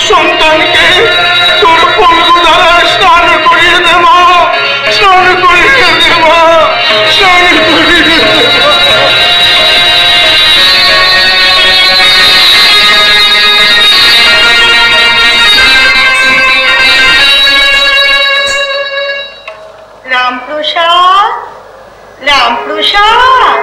সন্তানকে তোর পঙ্গু দ্বারা স্নান করিয়ে দে মা, স্নান করিয়ে দে মা, স্নান করিয়ে দে। রামপ্রসাদ, রামপ্রসাদ,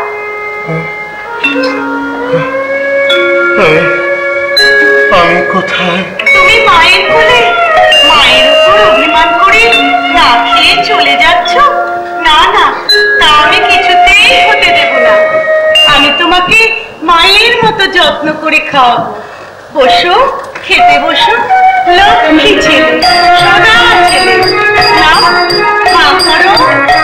আমি কোথায়? তুমি মায়ের কোলে, মায়ের উপর অভিমান করে না খেয়ে চলে যাচ্ছ? না না, তা আমি কিছুতেই হতে দেব না। আমি তোমাকে মায়ের মতো যত্ন করে খাওয়াবো। বসো, খেতে বসো, লক্ষ্মী ছেলে, সোনা ছেলে। নাও, মা করো।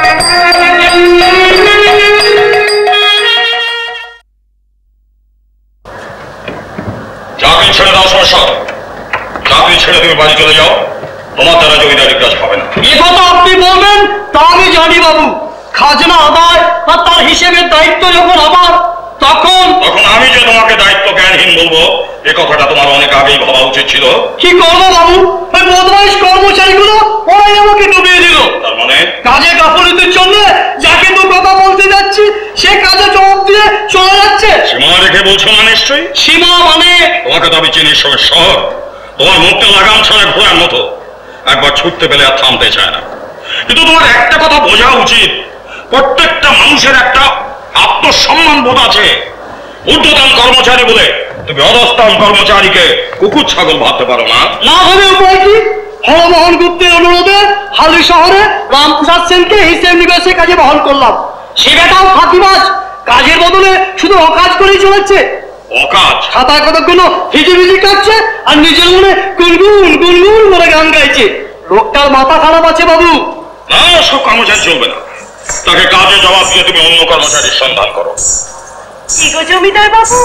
চাকরি ছেড়ে দাও সমস্যা, চাকরি ছেড়ে তুমি বাড়ি চলে যাও, তোমার দ্বারা জমিদারির কাজ হবে না। এ কথা আপনি বলবেন তা আমি জানি বাবু, খাজনা আদায় আর তার হিসেবের দায়িত্ব যখন আমার, তখন তখন আমি যে তোমাকে দায়িত্ব জ্ঞানহীন বলবো এ কথাটা তোমার অনেক আগেই ভাবা উচিত ছিল। কি করবো বাবু, ওই বদমাইশ কর্মচারীগুলো ওরাই আমাকে ডুবিয়ে দিল। তার মানে কাজে গাফলতির জন্য যাকে দু কথা বলতে যাচ্ছি সে কাজে জবাব দিয়ে চলে যাচ্ছে। সীমা রেখে বলছো না নিশ্চয়ই? সীমা মানে তোমাকে তো আমি চিনি সবের শহর, তোমার মুখটা লাগাম ছাড়া ঘোড়ার মতো, একবার ছুটতে পেলে আর থামতে চায় না। কিন্তু তোমার একটা কথা বোঝা উচিত, প্রত্যেকটা মানুষের একটা আত্মসম্মান বোধ আছে। ঊর্ধ্বতন কর্মচারী বলে তুমি অধস্তন কর্মচারীকে কুকুর ছাগল ভাবতে পারো না। না হবে উপায় কি? হরমোহন গুপ্তের অনুরোধে হালি শহরে রামপ্রসাদ সেনকে হিসেব নিবেশে কাজে বহন করলাম। সে বেটাও ফাঁকিবাজ, কাজের বদলে শুধু অকাজ করেই চলেছে। অকাজ? খাতায় কতক্ষণ হিজিবিজি কাটছে আর নিজের মনে গুনগুন গুনগুন করে গান গাইছে। লোকটার মাথা খারাপ আছে বাবু। না, সব কর্মচারী চলবে না, তাকে কাজে জবাব দিয়ে তুমি অন্য কর্মচারীর সন্ধান করো। কি গো জমিদার বাবু,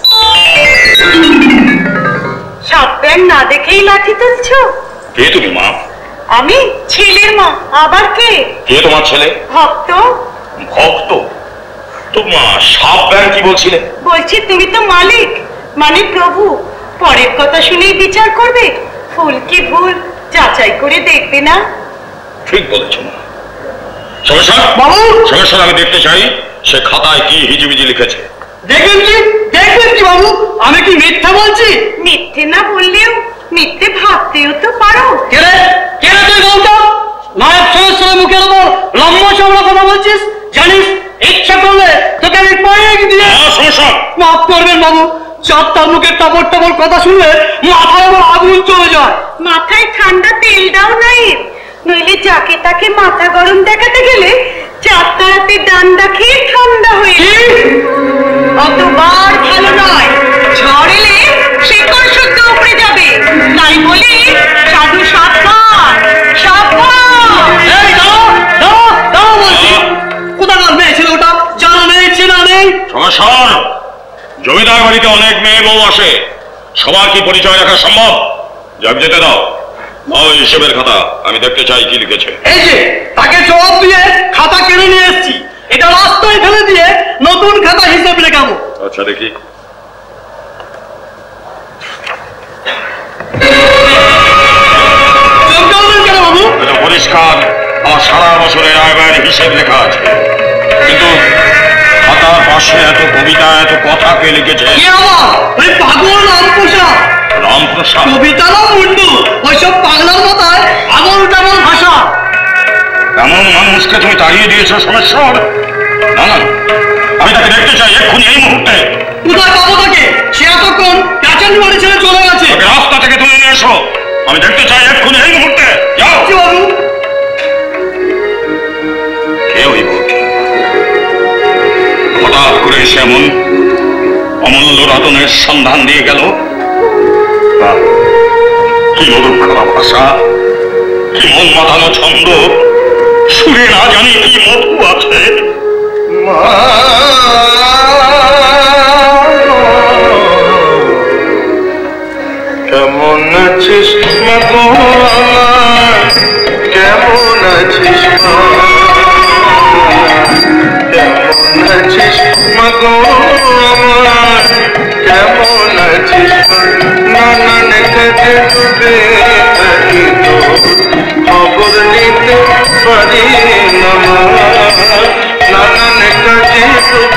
সাত ব্যাং না দেখেই লাঠি তুলছো? কে তুমি মা? আমি ছেলের মা। আবার কে? কে তোমার ছেলে? ভক্ত। ভক্ত? তো মা সাপ ব্যাং কি বলছিলে? বলছি তুমি তো মালিক, মানে প্রভু, পরের কথা শুনেই বিচার করবে। ফুল কি ভুল যাচাই করে দেখবে না? ঠিক বলেছো মা। সমস্যা বাবু সমস্যা আমি দেখতে চাই সে খাতায় কি হিজিবিজি লিখেছে। দেখবেন কি দেখবেন কি বাবু, আমি কি মিথ্যা বলছি? মিথ্যে না বললেও মিথ্যে ভাবতেও তো পারো। কেরে কেরে তুই বলতো নায়ক সদস্যের মুখের উপর লম্বা চওড়া কথা বলছিস? জানিস ইচ্ছা করলে তোকে আমি পায়ে দিয়ে। সমস্যা মাফ করবেন বাবু, চারটার মুখের টাপর টাপর কথা শুনলে মাথায় আমার আগুন চলে যায়। মাথায় ঠান্ডা তেল দাও নাই, নইলে যাকে তাকে মাথা গরম দেখাতে গেলে চারটা রাতে ডান্ডা খেয়ে ঠান্ডা হয়ে অতবার ভালো নয়। ঝড় এলে শিকড় শুদ্ধ উপড়ে যাবে, তাই বলি সাধু সাবধান সাবধান। এই দাও দাও দাও বলছি, কোথাকার মেয়ে ছিল ওটা? জানা নেই চেনা নেই? সমস্যা জমিদার বাড়িতে অনেক মেয়ে বউ আসে, সবার কি পরিচয় রাখা সম্ভব? যাক যেতে দাও। ওই হিসেবের খাতা আমি দেখতে চাই কি লিখেছে। এই যে তাকে জবাব দিয়ে খাতা কিনে নিয়ে এসেছি, এটা রাস্তায় ফেলে দিয়ে নতুন খাতা হিসেব লেখাবো। আচ্ছা দেখি। কেন বাবু? এটা পরিষ্কার আমার সারা বছরের আয় ব্যয়ের হিসেব লেখা আছে, কিন্তু খাতার পাশে এত কবিতা এত কথা কে লিখেছে? কি আবার ওই পাগল রামপ্রসাদ? রামপ্রসাদ? কবিতা না মুন্ডু, ওইসব পাগলার মাথায় আবল তাবল ভাষা। এমন মানুষকে তুমি তাড়িয়ে দিয়েছো সমস্যা? না না, আমি তাকে দেখতে চাই এক্ষুনি এই মুহূর্তে। কোথায় পাবো তাকে? সে এতক্ষণ কাচারি বাড়ি ছেড়ে চলে গেছে। তাকে রাস্তা থেকে তুলে নিয়ে এসো, আমি দেখতে চাই এক্ষুনি এই মুহূর্তে। যাও। বাবু কে ওই বউটি? হঠাৎ করে এসে এমন অমূল্য রতনের সন্ধান দিয়ে গেল। কি মধুর খারাপ ভাষা, কি মন মাতানো ছন্দ, সুরে না জানি কি মধু আছে। কেমন আছিস মাগো আমার, কেমন আছিস মা, কেমন আছিস মাগো আমার, কেমন আছিস নানান কাছে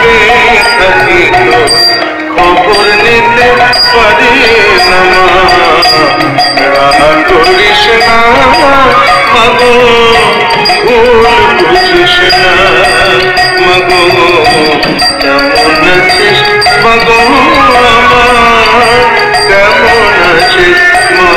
থাকি তো খবর নিতে পারি না রাগ করিস না মাগো ভুল বুঝিস না মাগো কেমন আছিস মাগো আমার কেমন আছিস মা?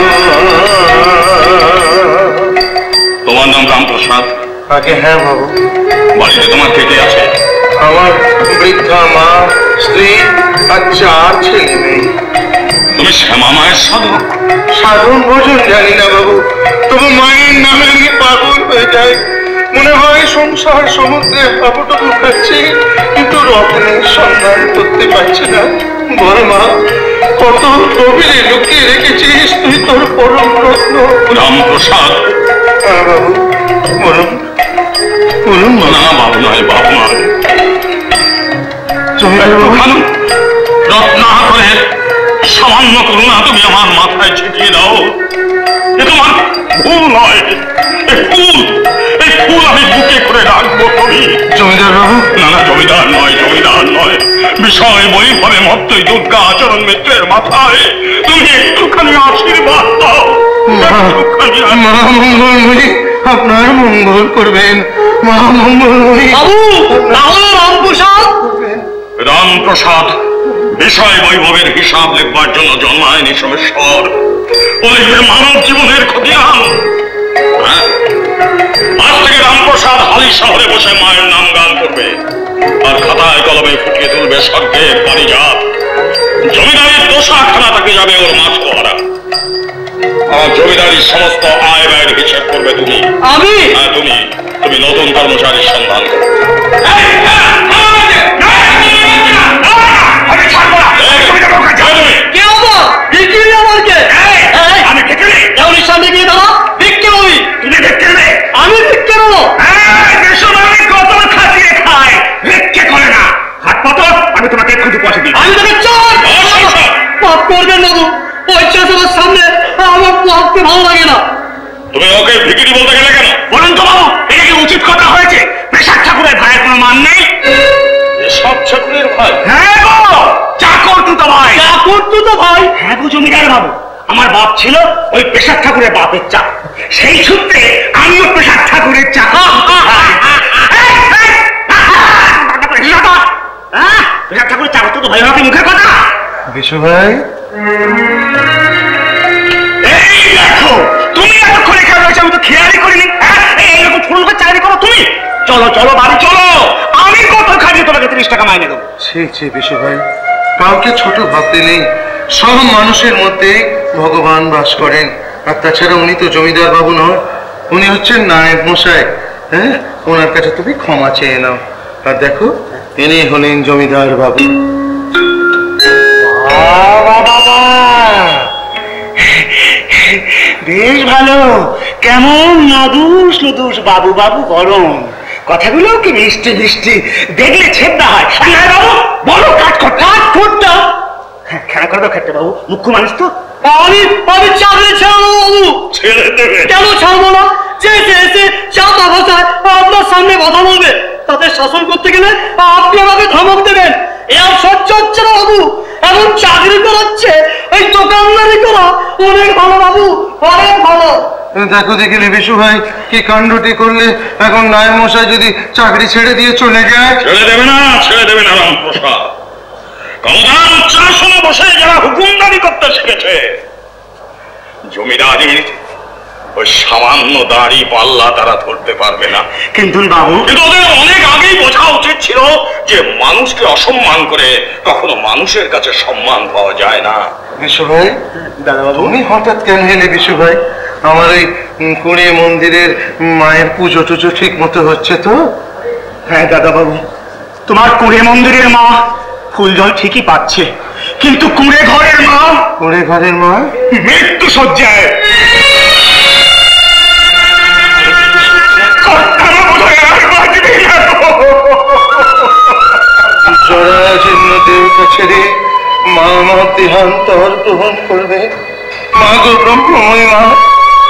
তোমার নাম রামপ্রসাদ? আগে হ্যাঁ বাবু। বাড়িতে তোমার কে কে আছে? আমার বৃদ্ধা মা, স্ত্রী আর চার ছেলে মেয়ে। তুমি শ্যামা মায়ের সাধক? সাধন ভোজন জানি না বাবু, তবু মায়ের নামে আমি পাগল হয়ে যাই। মনে হয় সংসার সমুদ্রে হাবুডুবু খাচ্ছি, কিন্তু রত্নের সন্ধান করতে পারছি না। বল মা, কত গভীরে লুকিয়ে রেখেছিস তুই তোর পরম রত্ন? রামপ্রসাদ। হ্যাঁ বাবু বলুন বলুন। না বাবু নয়, বাবু নয়, রত্নাকরের সামান্য করুণা তুমি আমার মাথায় ছিটিয়ে দাও। এ তোমার ভুল নয়, এই ফুল, এই ফুল আমি বুকে করে রাখবো। তুমি জমিদার বাবু? না না, জমিদার নয়, জমিদার নয়, বিষয় বৈভবে মত্তই দুর্গা আচরণ মিত্রের মাথায় তুমি একটুখানি আশীর্বাদ দাও। মা মঙ্গলময়ী আপনার মঙ্গল করবেন, মা মঙ্গলময়ী। রামপ্রসাদ রামপ্রসাদ বিষয় বৈভবের হিসাব লিখবার জন্য জন্মায়নি সোমেশ্বর। ওই মানব জীবনের ক্ষতিরাম। আজ থেকে রামপ্রসাদ হালি শহরে বসে মায়ের নাম গান করবে আর খাতায় কলমে ফুটিয়ে তুলবে স্বর্গের পারিজাত। জমিদারির দোষা খানা তাকে যাবে ওর মাছ পোহারা। আমার জমিদারির সমস্ত আয় ব্যয়ের হিসেব করবে তুমি। আমি? হ্যাঁ তুমি। তুমি নতুন কর্মচারীর সন্ধান করো। তুমি ওকে ভিকিরি বলতে গেলে কেন? বলুন তো বাবু, এটা কি উচিত কথা হয়েছে? পেশার ঠাকুরের ভাইয়ের কোনো মান নেই? সব ঠাকুরের ভাই? হ্যাঁ গো, চাকর তুতো ভাই। চাকর তুতো ভাই? হ্যাঁ গো জমিদার বাবু, আমার বাপ ছিল ওই পেশার ঠাকুরের বাপের চাক, সেই সূত্রে আমিও পেশার ঠাকুরের চাক। পেশার ঠাকুরের চাকর তুতো ভাই আমাকে মুখের কথা। বিশু ভাই, এই দেখো, তুমি এতক্ষণ এখানে রয়েছে, আমি তো খেয়ালই করিনি। এইরকম ফুলকে চাকরি করো তুমি? চলো চলো বাড়ি চলো, আমি কত খাইয়ে তোমাকে তিরিশ টাকা মাইনে দেবো। ছি ছি বিশু ভাই, কাউকে ছোট ভাবতে নেই। সব মানুষের মধ্যে ভগবান বাস করেন। আর তাছাড়া উনি তো জমিদার বাবু নয়, উনি হচ্ছেন নায়েব মশাই। হ্যাঁ, ওনার কাছে তুমি ক্ষমা চেয়ে নাও। আর দেখো, ইনি হলেন জমিদার বাবু। বেশ ভালো, কেমন নদুস নদুস বাবু বাবু গরম, কথাগুলো কি মিষ্টি মিষ্টি, দেখলে ছেদা হয়। বাবু বলো কাজ কর, কাজ করতে খেলা করবে খেতে বাবু, মুখ্য মানুষ তো। আমি আমি চাকরি ছাড়বো বাবু। ছেড়ে দেবে? কেন ছাড়বো না? যে এসে চাপা ভাষায় আপনার সামনে কথা বলবে, তাদের শাসন করতে গেলে আপনি আমাকে ধমক দেবেন, এ আর সহ্য হচ্ছে না বাবু। এখন চাকরি করাচ্ছে, ওই দোকানদারি করা অনেক ভালো বাবু, অনেক ভালো। দেখো দেখিলে বিশু ভাই কি কাণ্ডটি করলে। এখন নায়েব মশাই যদি চাকরি ছেড়ে দিয়ে চলে যায়? ছেড়ে দেবে না, ছেড়ে দেবে না রামপ্রসাদ। ক্ষমতার উচ্চাসনে বসে যারা হুকুমদারি করতে শিখেছে, জমিদারির ওই সামান্য দাড়ি পাল্লা তারা ধরতে পারবে না। কিন্তু বাবু, কিন্তু ওদের অনেক আগেই বোঝা উচিত ছিল যে মানুষকে অসম্মান করে কখনো মানুষের কাছে সম্মান পাওয়া যায় না। বিশু ভাই, দাদা বাবু, তুমি হঠাৎ কেন এলে বিশু ভাই? আমার ওই কুড়িয়ে মন্দিরের মায়ের পুজো টুজো ঠিক মতো হচ্ছে তো? হ্যাঁ দাদা বাবু, তোমার কুড়ে মন্দিরের মা ফুল জল ঠিকই পাচ্ছে, কিন্তু কুড়ে ঘরের মা, কুড়ে ঘরের মা মৃত্যু সজ্জায়। জরাজীর্ণ দেবতা ছেড়ে মা আমার দেহান্তর গ্রহণ করবে। মা গো ব্রহ্মময় মা,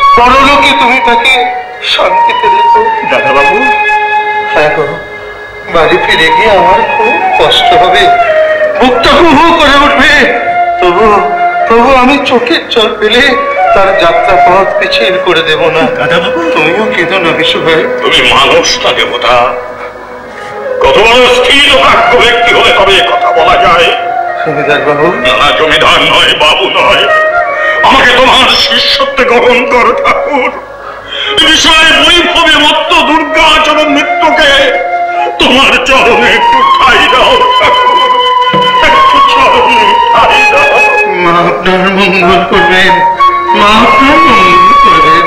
পরলোকে তুমি তাকে শান্তিতে রেখো। দাদা বাবু, হ্যাঁ গো, বাড়ি ফিরে গিয়ে আমার খুব কষ্ট হবে, বুকটা হু হু করে উঠবে। তবু তবু আমি চোখের জল পেলে তার যাত্রা পথ পিছিয়ে করে দেব না। তুমিও কেঁদো না বিশু ভাই। তুমি মানুষ না দেবতা, কত বড় স্থির বাক্য ব্যক্তি হলে তবে কথা বলা যায়। জমিদার বাবু। না, জমিদার নয়, বাবু নয়, আমাকে তোমার শিষ্যত্বে গ্রহণ করো ঠাকুর। বিষয় বৈভবে মত্ত দুর্গাচরণ মৃত্যুকে তোমার চরণে একটু ঠাই দাও ঠাকুর, একটু চরণে ঠাই দাও। মা আপনার মঙ্গল করবেন, মা আপনার মঙ্গল করবেন।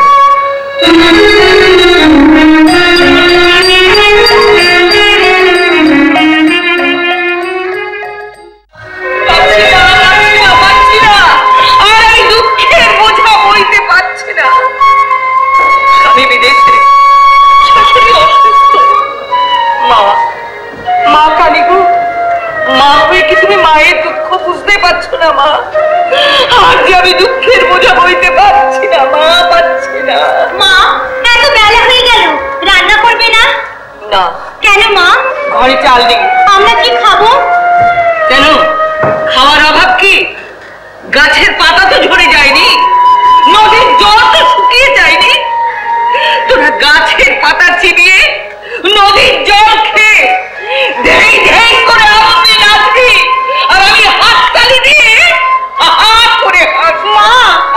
মায়ের দুঃখ বুঝতে পারছো না মা? আজ আমি দুঃখের বোঝা বইতে পারছি না মা, পারছি না। মা, এত বেলা হয়ে গেল, রান্না করবে না? না। কেন মা? ঘরে চাল নেই। আমরা কি খাবো? কেন, খাওয়ার অভাব কি? গাছের পাতা তো ঝরে যায়নি, নদীর জল তো শুকিয়ে যায়নি। তোরা গাছের পাতা চিবিয়ে নদীর জল খেয়ে ঢেই ঢেই করে আনন্দে নাচবি, আর আমি হাততালি দিয়ে হাত করে হাস। মা,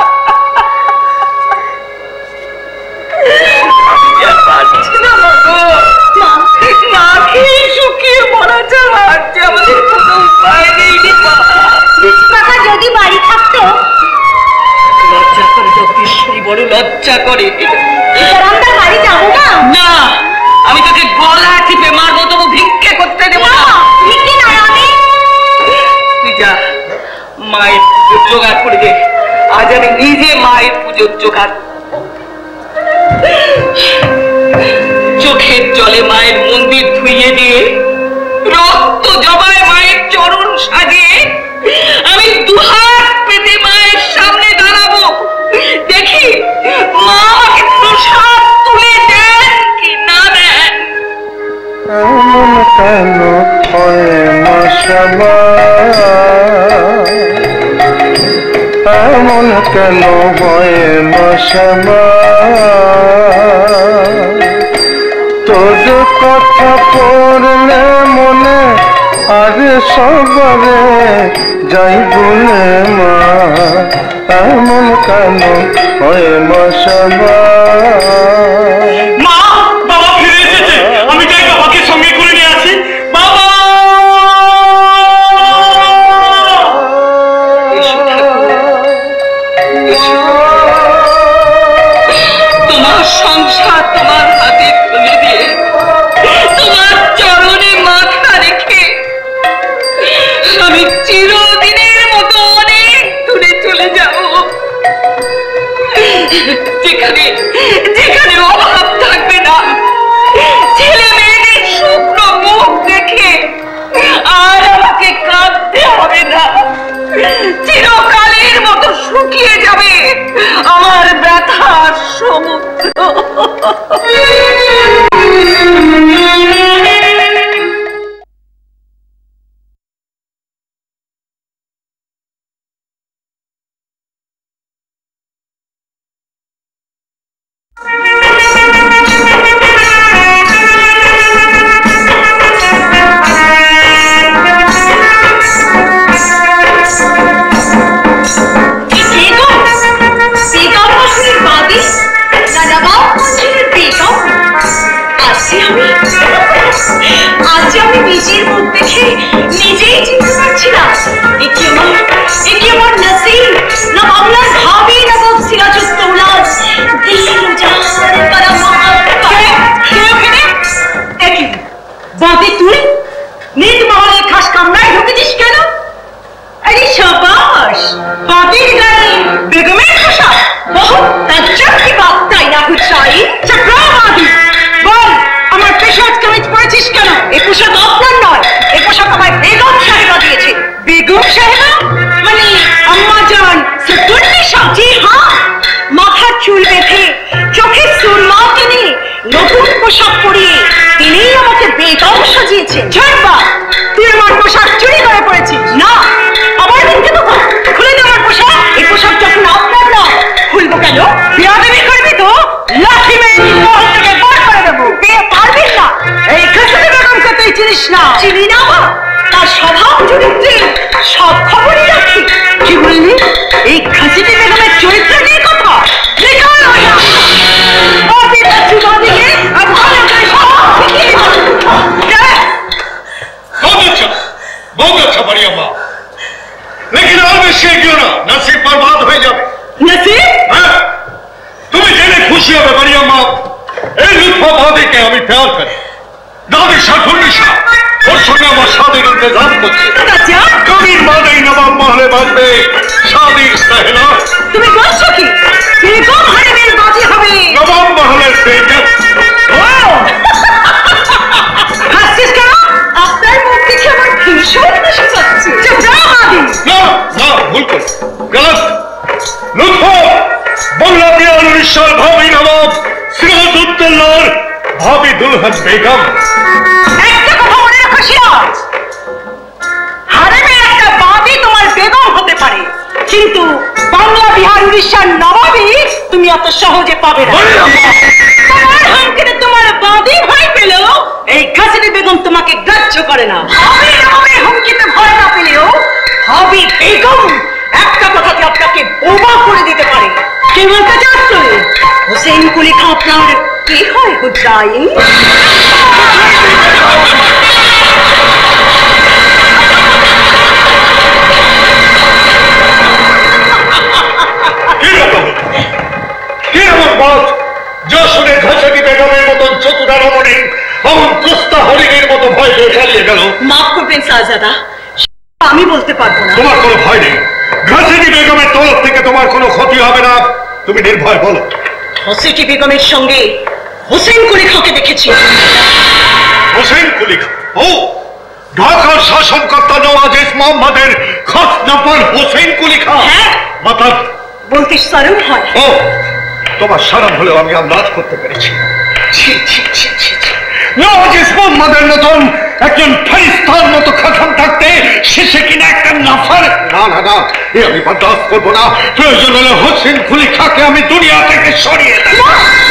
পারছি না মা, না খেয়ে শুকিয়ে মরা ছাড়া আর যে আমাদের কোনো উপায় নেই রে মা। কাকা যদি বাড়ি থাকতো। লজ্জা করে জগদীশ্বরী, বড় লজ্জা করে। আমরা বাড়ি যাবো না। না, আমি তোকে গলা টিপে মারবো, তবু ভিক্ষে করতে দেবো না। ভিক্ষে না, আমি তুই যা মায়ের পুজোর জোগাড় করে দে। আজ আমি নিজে মায়ের পুজোর জোগাড়। চোখের জলে মায়ের মন্দির ধুইয়ে দিয়ে, রক্ত জবায় মায়ের চরণ সাজিয়ে আমি দুহাত পেতে মায়ের সামনে দাঁড়াবো। দেখি মা আমাকে প্রসাদ তুলে দেন কি না দেন। এমন কেন হয় মশামা, এমন কেন হয় মশামা, তোর কথা পড়লে মনে আর সবারে যাই বলে মা, এমন কেন হয় মশামা। মা, বাবা ফিরে এসেছে, আমি যাই বাবাকে সঙ্গে করে নিয়ে আসি। বাবা! তোমার সংসার তোমার হাতে তুলে দিয়ে, তোমার চরণে মাথা রেখে আমি চিরদিনের মতো অনেক দূরে চলে যাব, যেখানে যেখানে অভাব থাকবে না, ছেলে মেয়েদের শুকনো মুখ দেখে আর আমাকে কাঁদতে হবে না। চিরকালের মতো শুকিয়ে যাবে আমার ব্যথার সমুদ্র। আজ আমি নিজের মুখ দেখে নিজেই চিনতে পারছি না, এ কি আমার এ কি আমার নসিব, না বাংলার ভাবি নবাব সিরাজউদ্দৌলা দিল জাহান করা মহাত্মা। কে ওখানে? একই বাদে তুই নিজ মহলের খাস কামরায় ঢুকেছিস কেন? আরে শাবাশ, বাদির গায়ে বেগমের খোসা, বহু তাজ্জব কি বাত, তাই না হুসাই? চক্রবাদী বল, আমার পেশাজ কামিজ পড়েছিস কেন? এ পোশাক আপনার নয়, এ পোশাক আমার বেগম সাহেবা দিয়েছে। বেগম সাহেবা মানে আম্মা জান সতুন্নিশা? জি হ্যাঁ, মাথার চুল বেঁধে, চোখের সুরমা টেনে, নতুন পোশাক পরিয়ে তিনিই আমাকে বেগম সাজিয়েছে। अच्छा बड़ी अम्मा, लेकिन और बेशी एगियो ना, नसीब बर्बाद हो जाए। नसीब? हाँ, तुम्हें जेने खुशी हो बड़ी अम्मा, এই লুৎফা বাদীকে আমি প্যার করি। দাদি শাশুড়িশা ওর সঙ্গে আমার শাদীর ইন্তজাম করছে। চাচা, কবির বাদেই নবাব মহলে বাজবে শাদীর সাহেলা। তুমি বলছো কি বেগম হারেমের বাজি হবে? নবাব মহলের বেগম। ও হাসছিস কেন? আপনার মুখ দেখে আমার ভীষণ খুশি হচ্ছে। যা বাদি। না না, ভুল কর, গলত। লুৎফা বাংলা বিয়ার উড়িষ্যার ভাবি নবাব সিরাজউদ্দৌলার ভাবি দুলহান বেগম। একটা কথা মনে রাখো সিরাজ, হারেমের একটা বাদি তোমার বেগম হতে পারে, কিন্তু বাংলা বিহার উড়িষ্যার নবাবী তুমি এত সহজে পাবে না। তোমার হামকিতে তোমার বাদি ভয় পেলেও এই ঘাসিনী বেগম তোমাকে গ্রাহ্য করে না। আমি নবাবের হুমকিতে ভয় না পেলেও ভাবি বেগম একটা কথাতে আপনাকে বোবা করে দিতে পারে। কে বলতে চাচ্ছ? হোসেন কুলি খাঁ আপনার কি হয় হুজাইন? কি এমন পথ যা শুনে ঘাসাকি বেগমের মতন চতুরা রমণী অমন প্রস্তা হরিণের মতো ভয় পেয়ে চালিয়ে গেল? মাফ করবেন শাহজাদা, আমি বলতে পারবো না। তোমার কোনো ভয় নেই, ঘাসাকি বেগমের তরফ থেকে তোমার কোনো ক্ষতি হবে না, তুমি নির্ভয় বলো। হোসেটি বেগমের সঙ্গে হোসেন কুলি খাঁকে দেখেছি। হোসেন কুলি খাঁ? ও, ঢাকার শাসনকর্তা নওয়াজ মোহাম্মদের খাস নফর হোসেন কুলি খাঁ? হ্যাঁ, মাতার বলতে শরম হয়। ও, তোমার সারাম হলেও আমি আন্দাজ করতে পেরেছি। ছি ছি ছি ছি ছি, নওয়াজ মোহাম্মদের মতন একজন ফেরেশতার মতো খাখান থাকতে শেষে কিনা একটা নাফার। না না না, এ আমি বরদাস্ত করবো না। প্রয়োজন হলে হোসেন কুলি খাঁকে আমি দুনিয়া থেকে সরিয়ে দেব।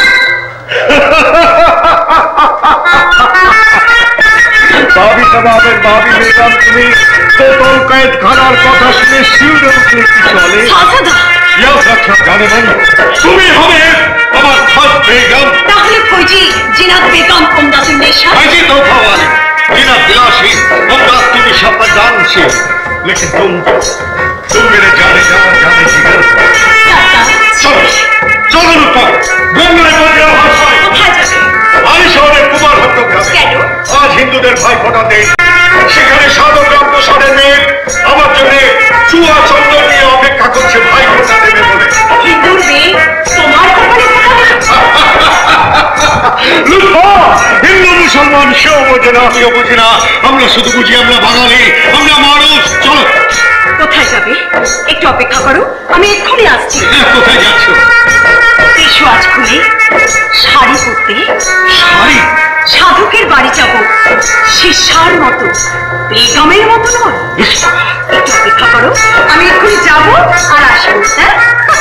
ভাবি নবাবের ভাবি বেগম, তুমি তোতল কয়েদ খানার কথা শুনে শিউরে উঠলে কি চলে? শাহজাদা, याद रखना जाने मन, তুমি হবে আমার খাস বেগম। তাহলে ফৌজি জিনাত বেগম उमदा निशा। फौजी तोहफा वाले बिना दिलाशी उमदा की निशा पर जान से, लेकिन तुम तुम मेरे जाने जाना जाने जिगर। चलो चलो रुको, गंगले बजे भाषाয় কোথায় যাবে? আমি শহরের কুমার হত্যা কেন? আজ হিন্দুদের ভাই ফোটা দেয়, সেখানে সাধকরাম প্রসাদের মেয়ে আমার জন্য চুয়া চন্দন নিয়ে অপেক্ষা করছে ভাই ফোটা দেবে বলে। হিন্দুর মেয়ে তোমার কপালে ফোটা দেবে? লুৎফা, হিন্দু মুসলমান সেও বোঝে না, আমিও বুঝি না। আমরা শুধু বুঝি আমরা বাঙালি, আমরা মানুষ। চলো। কোথায় যাবে? একটু অপেক্ষা করো, আমি এক্ষুনি আসছি। কোথায় যাচ্ছ? পেশোয়াজ খুলে শাড়ি পরতে শাড়ি? সাধকের বাড়ি যাব, শিষ্যার মতো, বেগমের মতো নয়। একটু অপেক্ষা করো, আমি এক্ষুনি যাবো আর আসবো। হ্যাঁ,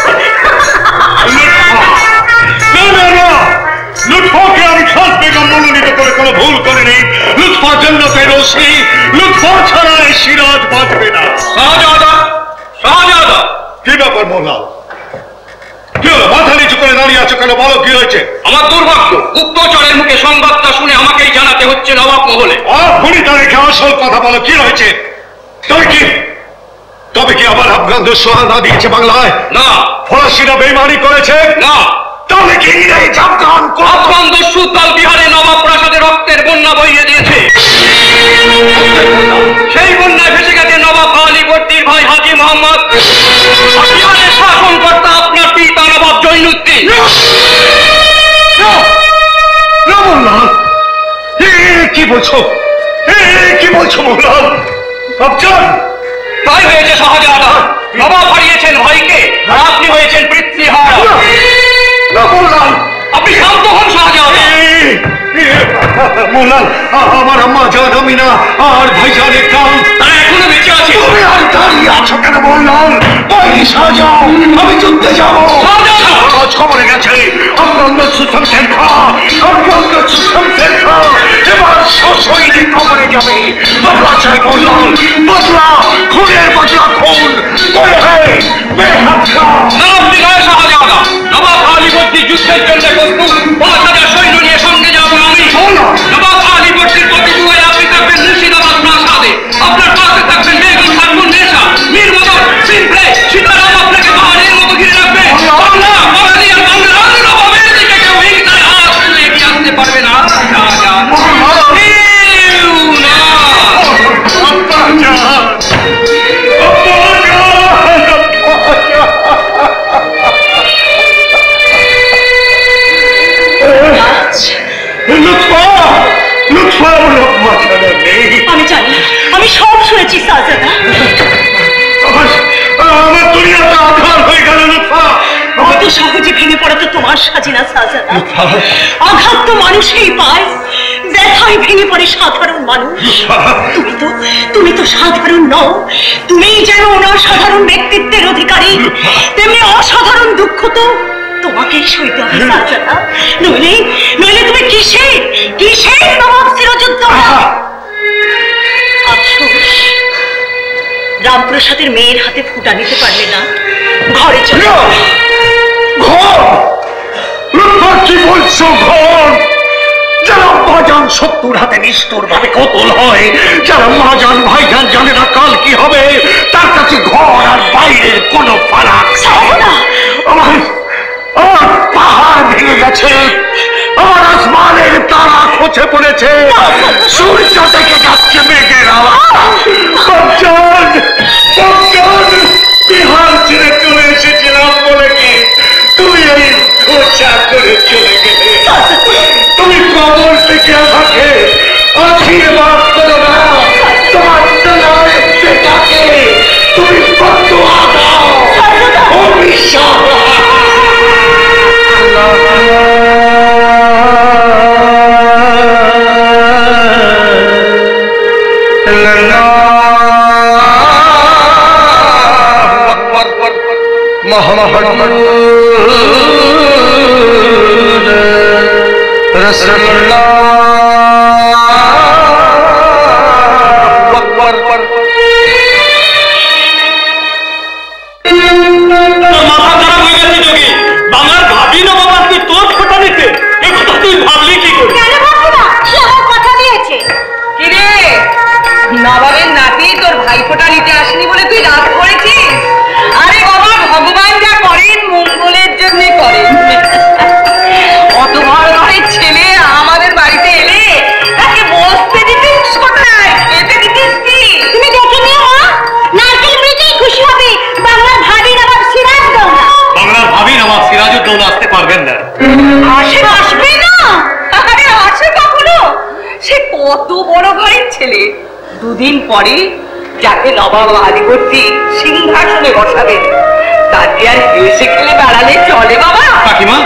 না না না, লুৎফাকে আমি খাস বেগম মনোনীত করে কোনো ভুল করিনি। লুৎফা জান্নাতের রোশনি, লুৎফা ছাড়া এই সিরাজ বাঁচবে না। শাহজাদা, শাহজাদা। কি ব্যাপার মোল্লা? কি হলো? মাথা নিচু করে দাঁড়িয়ে আছো কেন? বলো কি হয়েছে? আমার দুর্ভাগ্য, গুপ্তচরের মুখে সংবাদটা শুনে আমাকেই জানাতে হচ্ছে নবাব মহলে। আর ভুড়িটা রেখে আসল কথা বলো, কি হয়েছে? তবে কি তবে কি আবার আফগানদের সোহানা দিয়েছে বাংলায়? না। ফরাসিরা বেইমানি করেছে? না। তাহলে কি এই আফগান আফগান দস্যু কাল বিহারে নবাব প্রাসাদে রক্তের বন্যা বইয়ে দিয়েছে। সেই বন্যায় ভেসে গেছে নবাব আলীবর্দীর ভাই হাজী মোহাম্মদ, বিহারের শাসনকর্তা আপনার পিতা নবাব জৈনুদ্দিন। কি বলছো? কি বলছো মোহনলাল? আফজান? তাই হয়েছে শাহজাদা, নবাব হারিয়েছেন ভাইকে আর আপনি হয়েছেন পিতৃহারা। না মোহনলাল, আপনি শান্ত হন শাহজাদা। মোহনলাল, আমার আম্মা জান আমিনা আর ভাইজানের কাম তারা এখনো বেঁচে আছে। তুমি আর দাঁড়িয়ে আছো কেন মোহনলাল? বাড়ি সাজাও, আমি যুদ্ধে যাবো। খোঁজ খবরে গেছে আফগানদের সুলতান শেরখা, আফগানদের সুলতান শেরখা এবার সশরীরে খবরে যাবে। বদলা চাই মোহনলাল, বদলা, খুনের বদলা খুন। বলে হে বেহাত খা। না, আপনি নয় শাহজাদা, নবাব আলীবর্দী যুদ্ধের জন্য প্রস্তুত। পাঁচ হাজার সৈন্য নিয়ে সঙ্গে যাবো আমি। নবাব আলীবর্দীর প্রতি দুয়ায় আপনি থাকবেন মুর্শিদাবাদ প্রাসাদে, আপনার পাশে থাকবেন সহজে ভেঙে পড়া তো তোমার সাজে না শাহজাদা। আঘাত তো মানুষই পায়, ব্যথায় ভেঙে পড়ে সাধারণ মানুষ। তুমি তো তুমি তো সাধারণ নও, তুমি যেন অসাধারণ ব্যক্তিত্বের অধিকারী, তেমনি অসাধারণ দুঃখ তো তোমাকেই সইতে হবে শাহজাদা। নইলে নইলে তুমি কিসে কিসে নবাব সিরাজউদ্দৌলা? আফসোস, রামপ্রসাদের মেয়ের হাতে ফুটা নিতে পারলে না। ঘরে চলো। কি বলছো ঘর? যারা মহাজান শত্রুর হাতে নিষ্ঠুর ভাবে কতল হয়, যারা মহাজান ভাইজান জানে না কাল কি হবে, তার কাছে ঘর আর বাইরের কোনো ফারাক না। আমার আমার পাহাড় ভেঙে গেছে, আমার আসমানের তারা খসে পড়েছে, সূর্য থেকে যাচ্ছে মেঘের আওয়াজ। বিহার ছেড়ে চলে এসেছিলাম বলে কি তুমি এই খোঁচা করে চলে গেলে? তুমি কবর থেকে আমাকে আশীর্বাদ করো না, তোমার বেটাকে তুমি বদুয়া দাও, অভিশাপ। মোহাম্মদ রাসূলুল্লাহ নবাবের নাতি তোর ভাইফোঁটা নিতে আসেনি বলে তুই রাগ করেছিস? আরে বাবা, ভগবান যা করেন মঙ্গলের জন্য করেন। অত বড় ঘরের ছেলে আমাদের বাড়িতে এলে তাকে বসতে দিতিস কোথায়, খেতে দিতিস কি? তুমি দেখে নিও মা, নারকেল মুড়িতেই খুশি হবে বাংলার ভাবি নবাব সিরাজউদ্দৌলা। বাংলার ভাবি নবাব সিরাজউদ্দৌলা আসতে পারবেন না। আসে আসবে না? আরে আসে কখনো? সে কত বড় ঘরের ছেলে, দুদিন পরে যাকে নবাব আলীবর্দী সিংহাসনে বসাবেন, তাকে আর হেসে খেলে বেড়ালে চলে বাবা? কাকিমা,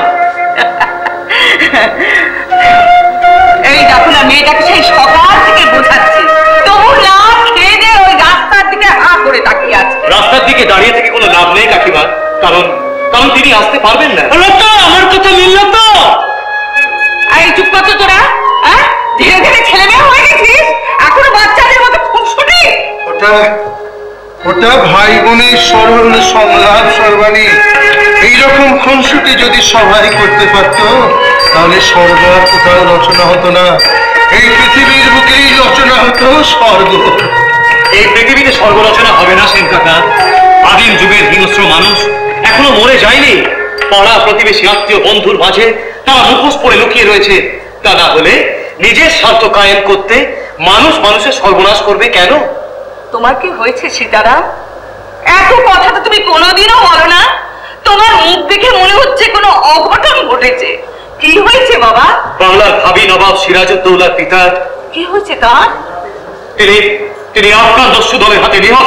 এই দেখো না, মেয়েটাকে সেই সকাল থেকে বোঝাচ্ছি, তবু না খেয়ে দিয়ে ওই রাস্তার দিকে হাঁ করে তাকিয়ে আছে। রাস্তার দিকে দাঁড়িয়ে থেকে কোনো লাভ নেই কাকিমা, কারণ কারণ তিনি আসতে পারবেন না। তো আমার কথা মিলল তো? এই চুপ কর তো তোরা, হ্যাঁ? ধীরে ধীরে ছেলে মেয়ে হয়ে গেছিস, এখনো বাচ্চাদের মতো খুনসুটি। ওটা ওটা ভাই বোনের সরল সংলাপ সর্বাণী। এইরকম খুনসুটি যদি সবাই করতে পারত, তাহলে স্বর্গ আর কোথাও রচনা হতো না, এই পৃথিবীর বুকেই রচনা হতো স্বর্গ। এই পৃথিবীতে স্বর্গ রচনা হবে না সেন কাকা। আদিম যুগের হিংস্র মানুষ এখনো মরে যায়নি। পাড়া প্রতিবেশী আত্মীয় বন্ধুর মাঝে তারা মুখোশ পরে লুকিয়ে রয়েছে। তা না হলে নিজের স্বার্থ কায়েম করতে মানুষ মানুষের সর্বনাশ করবে কেন? তোমার কি হয়েছে সীতারাম? এত কথা তো তুমি কোনোদিনও বলো না। তোমার মুখ দেখে মনে হচ্ছে কোনো অঘটন ঘটেছে। কি হয়েছে বাবা? বাংলার ভাবি নবাব সিরাজউদ্দৌলার পিতার কি হয়েছে তার? তিনি তিনি আফগান দস্যু দলের হাতে নিহত।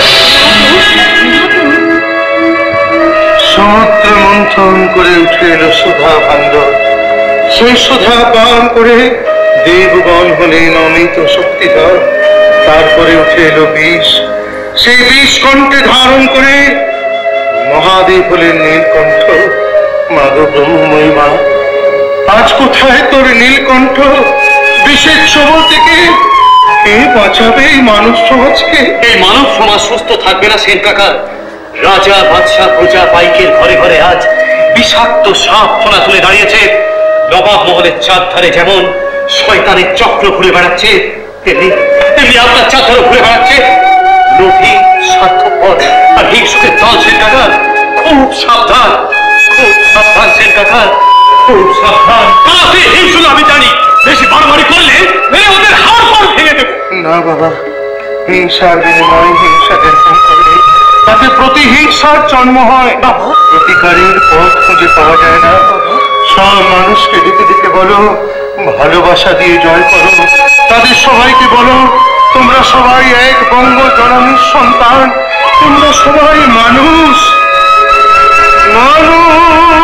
সমুদ্র মন্থন করে উঠে এলো সুধা ভাণ্ড, সেই সুধা পান করে দেবগণ হলেন অমিত শক্তিধর। তারপরে উঠে এলো বিষ, সেই বিষ কণ্ঠে ধারণ করে মহাদেব হলেন নীলকণ্ঠ। মাধব ব্রহ্মময়ী মা, আজ কোথায় তোর নীলকণ্ঠ? বিষের ছোবল থেকে কে বাঁচাবে এই মানব সমাজকে? এই মানব সমাজ সুস্থ থাকবে না সেন কাকা। রাজা বাদশাহ প্রজা পাইকের ঘরে ঘরে আজ বিষাক্ত সাপ ফোনা তুলে দাঁড়িয়েছে। নবাব মহলের চার ধারে যেমন শয়তানের চক্র ঘুরে বেড়াচ্ছে, তেমনি তেমনি আপনার চার ধারে ঘুরে বেড়াচ্ছে লোভী, স্বার্থপর আর হিংসুকের দল। সেন কাকা, খুব সাবধান, খুব সাবধান সেন কাকা, খুব সাবধান। কাছে হিংসুক আমি জানি, বেশি বাড়াবাড়ি করলে ওদের হাড় পাড় ভেঙে দেবো। না বাবা, হিংসার বিনিময়ে হিংসা জ্ঞাপন করে তাতে প্রতিহিংসার জন্ম হয়। প্রতিকারের পথ খুঁজে পাওয়া যায় না। সব মানুষকে ডেকে ডেকে বলো ভালোবাসা দিয়ে জয় করো। তাদের সবাইকে বলো তোমরা সবাই এক বঙ্গ জননীর সন্তান, তোমরা সবাই মানুষ মানুষ।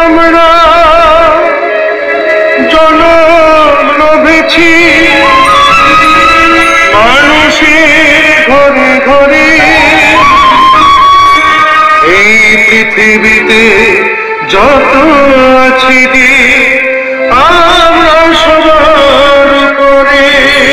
আমরা জনম লোভেছি মানুষের ঘরে ঘরে, এই পৃথিবীতে যত আছি যে আমরা সবার করে।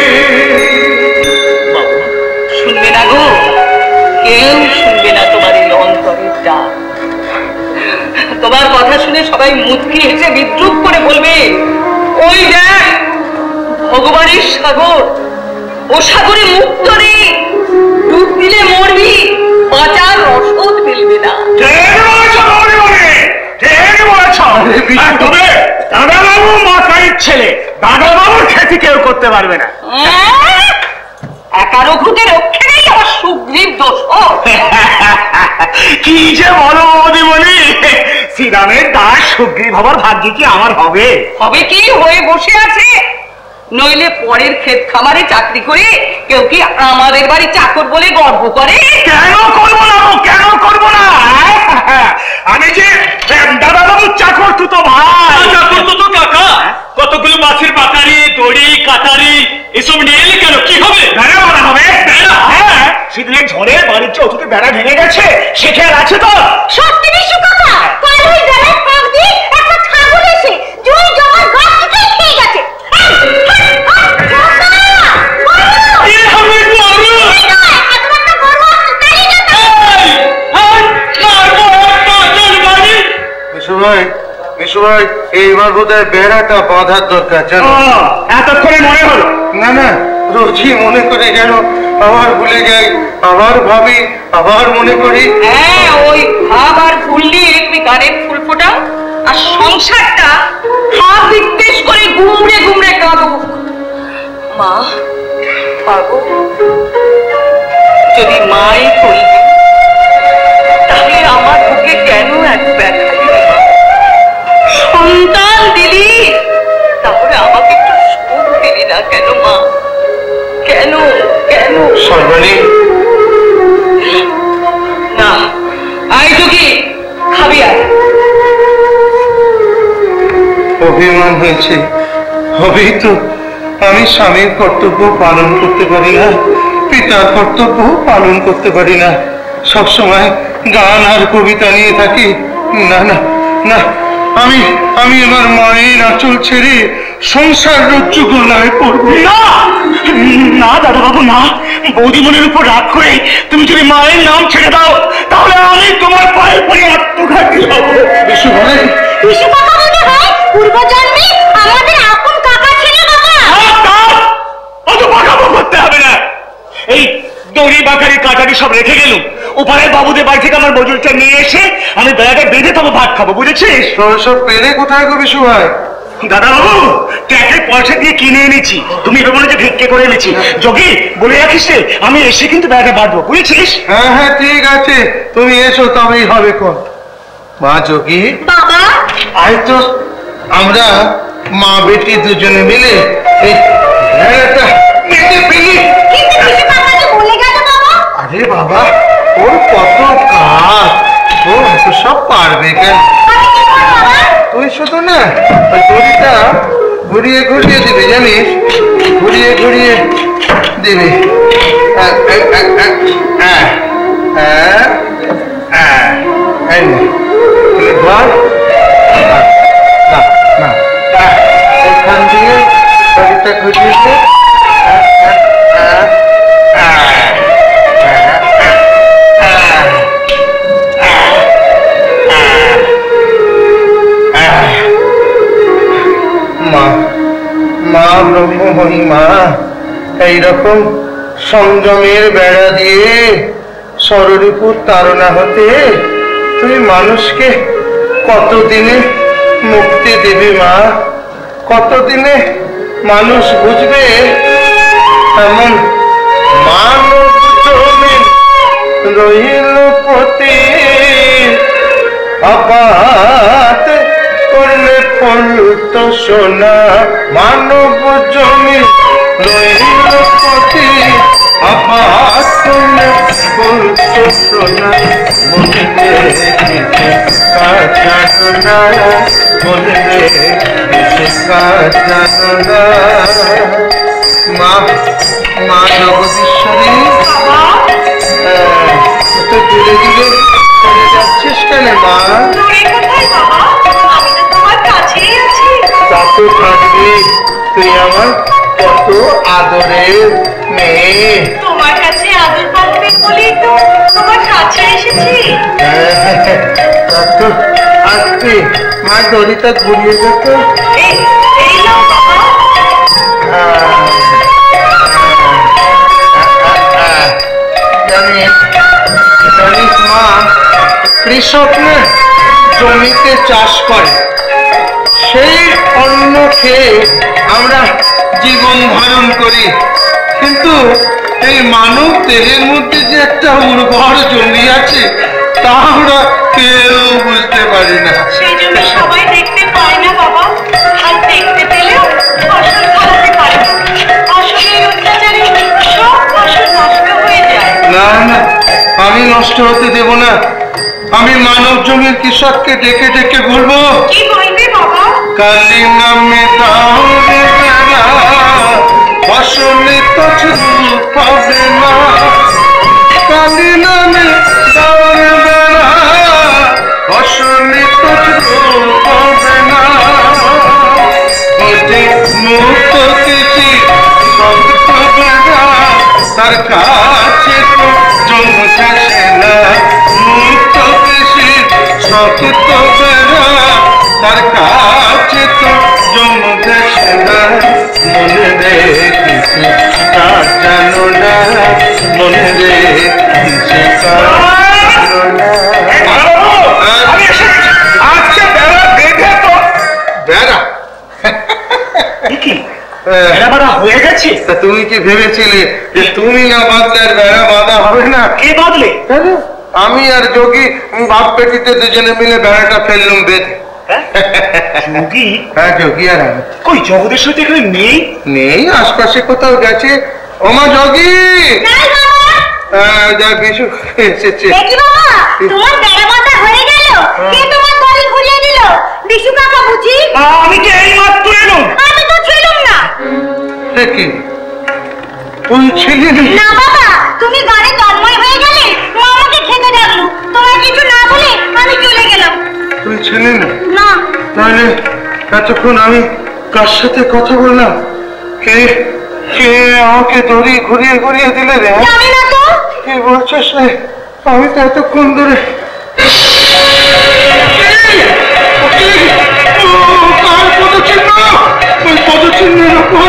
শুনবে না গো, কেউ শুনবে না তোমার এই অন্তরের ডাক। তোমার কথা শুনে সবাই মুচকি হেসে বিদ্রুপ করে বলবে, ওই দেখ ভগবানের সাগর, ও সাগরে মুক্ত রে, ডুব দিলে মরবি, বাঁচার রসদ মিলবে না। দাদাবাবু মশাইয়ের ছেলে, দাদাবাবুর খ্যাতি কেউ করতে পারবে না। একা রঘুকে রক্ষে নেই আমার সুগ্রীব দোষ। কি যে বলো বৌদিমণি, শ্রীরামের দাস সুগ্রীব হবার ভাগ্য কি আমার হবে? হবে কি, হয়ে বসে আছে। নইলে পরের ক্ষেত খামারে চাকরি করে কেউ কি আমাদের বাড়ি চাকর বলে গর্ব করে? কেন করবো না, কেন করবো না? আমি যে দাদাবাবুর চাকর, তুই তো ভাই চাকর, তো তো কাকা। কতগুলো মাছের বাটারি, দড়ি, কাটারি এসব নিয়ে এলে কেন, কি হবে? বেড়া বানা হবে। হ্যাঁ, সেদিনের ঝড়ে বাড়ির চৌধুরী বেড়া ভেঙে গেছে, সে খেয়াল আছে তো? সত্যি বিশু কাকা, কাল ওই বেড়ার ফাঁক দিয়ে একটা ছাগল এসে জমি জমার গাছ থেকে খেয়ে গেছে। এইবার বোধহয় বেড়াটা বাঁধার দরকার, জানো? এতক্ষণে মনে হলো? না না, রোজই মনে করে যেন আবার ভুলে যাই, আবার ভাবি, আবার মনে করি। হ্যাঁ, ওই ভাব আর ভুললি একটি গানের ফুল ফোটা, আর সংসারটা হাত বিদ্বেষ করে গুমড়ে গুমড়ে কাঁদো। মা পাগো, যদি মাই বলবি তাহলে আমার বুকে কেন এক ব্যথা দিলি? সন্তান দিলি, তাহলে আমাকে একটু সুখ দিলি না কেন মা? কেন কেন? সর্বাণী, না, আই তো কি খাবি? আর অভিমান হয়েছে, হবেই তো। আমি স্বামীর কর্তব্য পালন করতে পারি না, পিতার কর্তব্য পালন করতে পারি না, সবসময় গান আর কবিতা নিয়ে থাকি। না না না, আমি আমি এবার মায়ের আঁচল ছেড়ে সংসার রজ্জু গলায় পড়বো না না দাদাবাবু, না। বৌদিমণির উপর রাগ করে তুমি যদি মায়ের নাম ছেড়ে দাও, তাহলে আমি তোমার পায়ে পড়ে আত্মঘাতী হব। বিশু ভাই, বিশু কাকা মনে হয় পূর্বজন্মে আমাদের আপন কাকা ছিল বাবা। অত বাঁকাবো করতে হবে না। এই দড়ি বাঁকারি কাটারি সব রেখে গেল, ওপারে বাবুদের বাড়ি থেকে আমার মজুরটা নিয়ে এসে আমি বেড়াকে বেঁধে তবে ভাত খাবো, বুঝেছিস? তোর সব পেলে কোথায় গো বিশু ভাই? দাদাবাবু, ট্যাক্সের পয়সা দিয়ে কিনে এনেছি, তুমি এবার মনে হচ্ছে ভিক্ষে করে এনেছি। যোগী বলে রাখিস রে, আমি এসে কিন্তু বেড়াটা বাঁধবো, বুঝেছিস? হ্যাঁ হ্যাঁ, ঠিক আছে, তুমি এসো, তবেই হবে কোন। মা যোগী, বাবা, আয় তো, আমরা মা বেটি দুজনে মিলে এই ভেড়াটা কেটে ফেলি। কিন্তু বিশু কাকা যে বলে গেল বাবা। আরে বাবা, ওর কত কাজ, ও তো সব পারবে কেন? আমি কি করব বাবা? তুই শুধু না ওই দড়িটা ঘুরিয়ে ঘুরিয়ে দিবি, জানিস? ঘুরিয়ে ঘুরিয়ে দিবি। আহ, আহ, আহ, আহ, আহ, আহ, আহ, এই নে, তুই ধর। না, না, না, আহ, এখান দিয়ে দড়িটা ঘুরিয়ে দে। আহ, আহ, আহ, মা মা ব্রহ্মময়ী মা, এইরকম সংযমের বেড়া দিয়ে ষড়রিপুর তাড়না হতে তুই মানুষকে কতদিনে মুক্তি দেবে মা? কতদিনে মানুষ বুঝবে এমন মানব জমিন রহিল পতি আপাত করলে পল্লুত সোনা। মানব জমি রহিল পতি আপাত করলে পল্লুত সোনা। মনে কাঁচা জানো না মনে রে কিছু কাজ জানো না। মা মা জগদীশ্বরী এত ধীরে ধীরে চলে যাচ্ছিস কেন মা? তা তো থাকবি, তুই আমার কত আদরের মেয়ে। তোমার কাছে আদর পাবে বলেই তো তোমার কাছে এসেছি। তা তো আসবি। মা দড়িটা ঘুরিয়ে যেত। এই নাও বাবা। জানিস জানিস মা, কৃষক না জমিতে চাষ করে, সেই অন্ন খেয়ে আমরা জীবন ধারণ করি, কিন্তু এই মানব দেহের মধ্যে যে একটা উর্বর জমি আছে তা আমরা কেউ বুঝতে পারি না। সেই জন্য সবাই দেখতে পায় না বাবা, আর দেখতে পেলেও ফসল ফলাতে পারে না। ফসলের অত্যাচারে সব ফসল নষ্ট হয়ে যায়। না না, আমি নষ্ট হতে দেব না। আমি মানব জমির কৃষককে ডেকে ডেকে বলবো, কি বলবে বাবা? কালী নামে দাও রে বেড়া, ফসলে তো পাবে না। কালী নামে দাও রে বেড়া, ফসলে তো পাবে না। ওই মুক্ত কৃষি শক্ত বেড়া, তার কাছে তো জন্ম চাষে না। মুক্ত কৃষি শক্ত বেড়া, তার কাছে তো জন্ম দেশে না। মনে রে কিছু কাজ জানো না, মনে রে কিছু কাজ জানো না। আচ্ছা বেড়া বেঁধে তো বেড়া কি বেড়া বাঁধা হয়ে গেছে? তা তুমি কি ভেবেছিলে যে তুমি না বাঁধলে আর বেড়া বাঁধা হবে না? কে বাঁধলে? আমি আর যোগী বাপ বেটিতে দুজনে মিলে বেড়াটা ফেললুম বেঁধে। যোগী? হ্যাঁ যোগী আর আমি। কই জগদীশ্বর তো এখানে নেই। নেই, আশপাশে কোথাও গেছে। ওমা যোগী, যা বিশু এসেছে। দেখি বাবা, তোমার বেড়া বাঁধা হয়ে গেল। কে তোমার দড়ি ঘুরিয়ে দিল? বিশু কাকা বুঝি? আমি তো এই মাত্র এলাম। আমি তো ছিলাম না। দেখি তুই ছিলি না বাবা, তুমি গাড়ি তন্ময় হয়ে গেলে মা আমাকে খেতে ডাকলো। তোমার কিছু না বলে আমি চলে গেলাম। তুই ছিলি না? না। তাহলে এতক্ষণ আমি কার সাথে কথা বললাম? কে কে আমাকে দড়ি ঘুরিয়ে ঘুরিয়ে দিলে রে? জানি না তো। কি বলছিস রে? আমি তো এতক্ষণ ধরে কার পদচিহ্ন? ওই পদচিহ্নের ওপর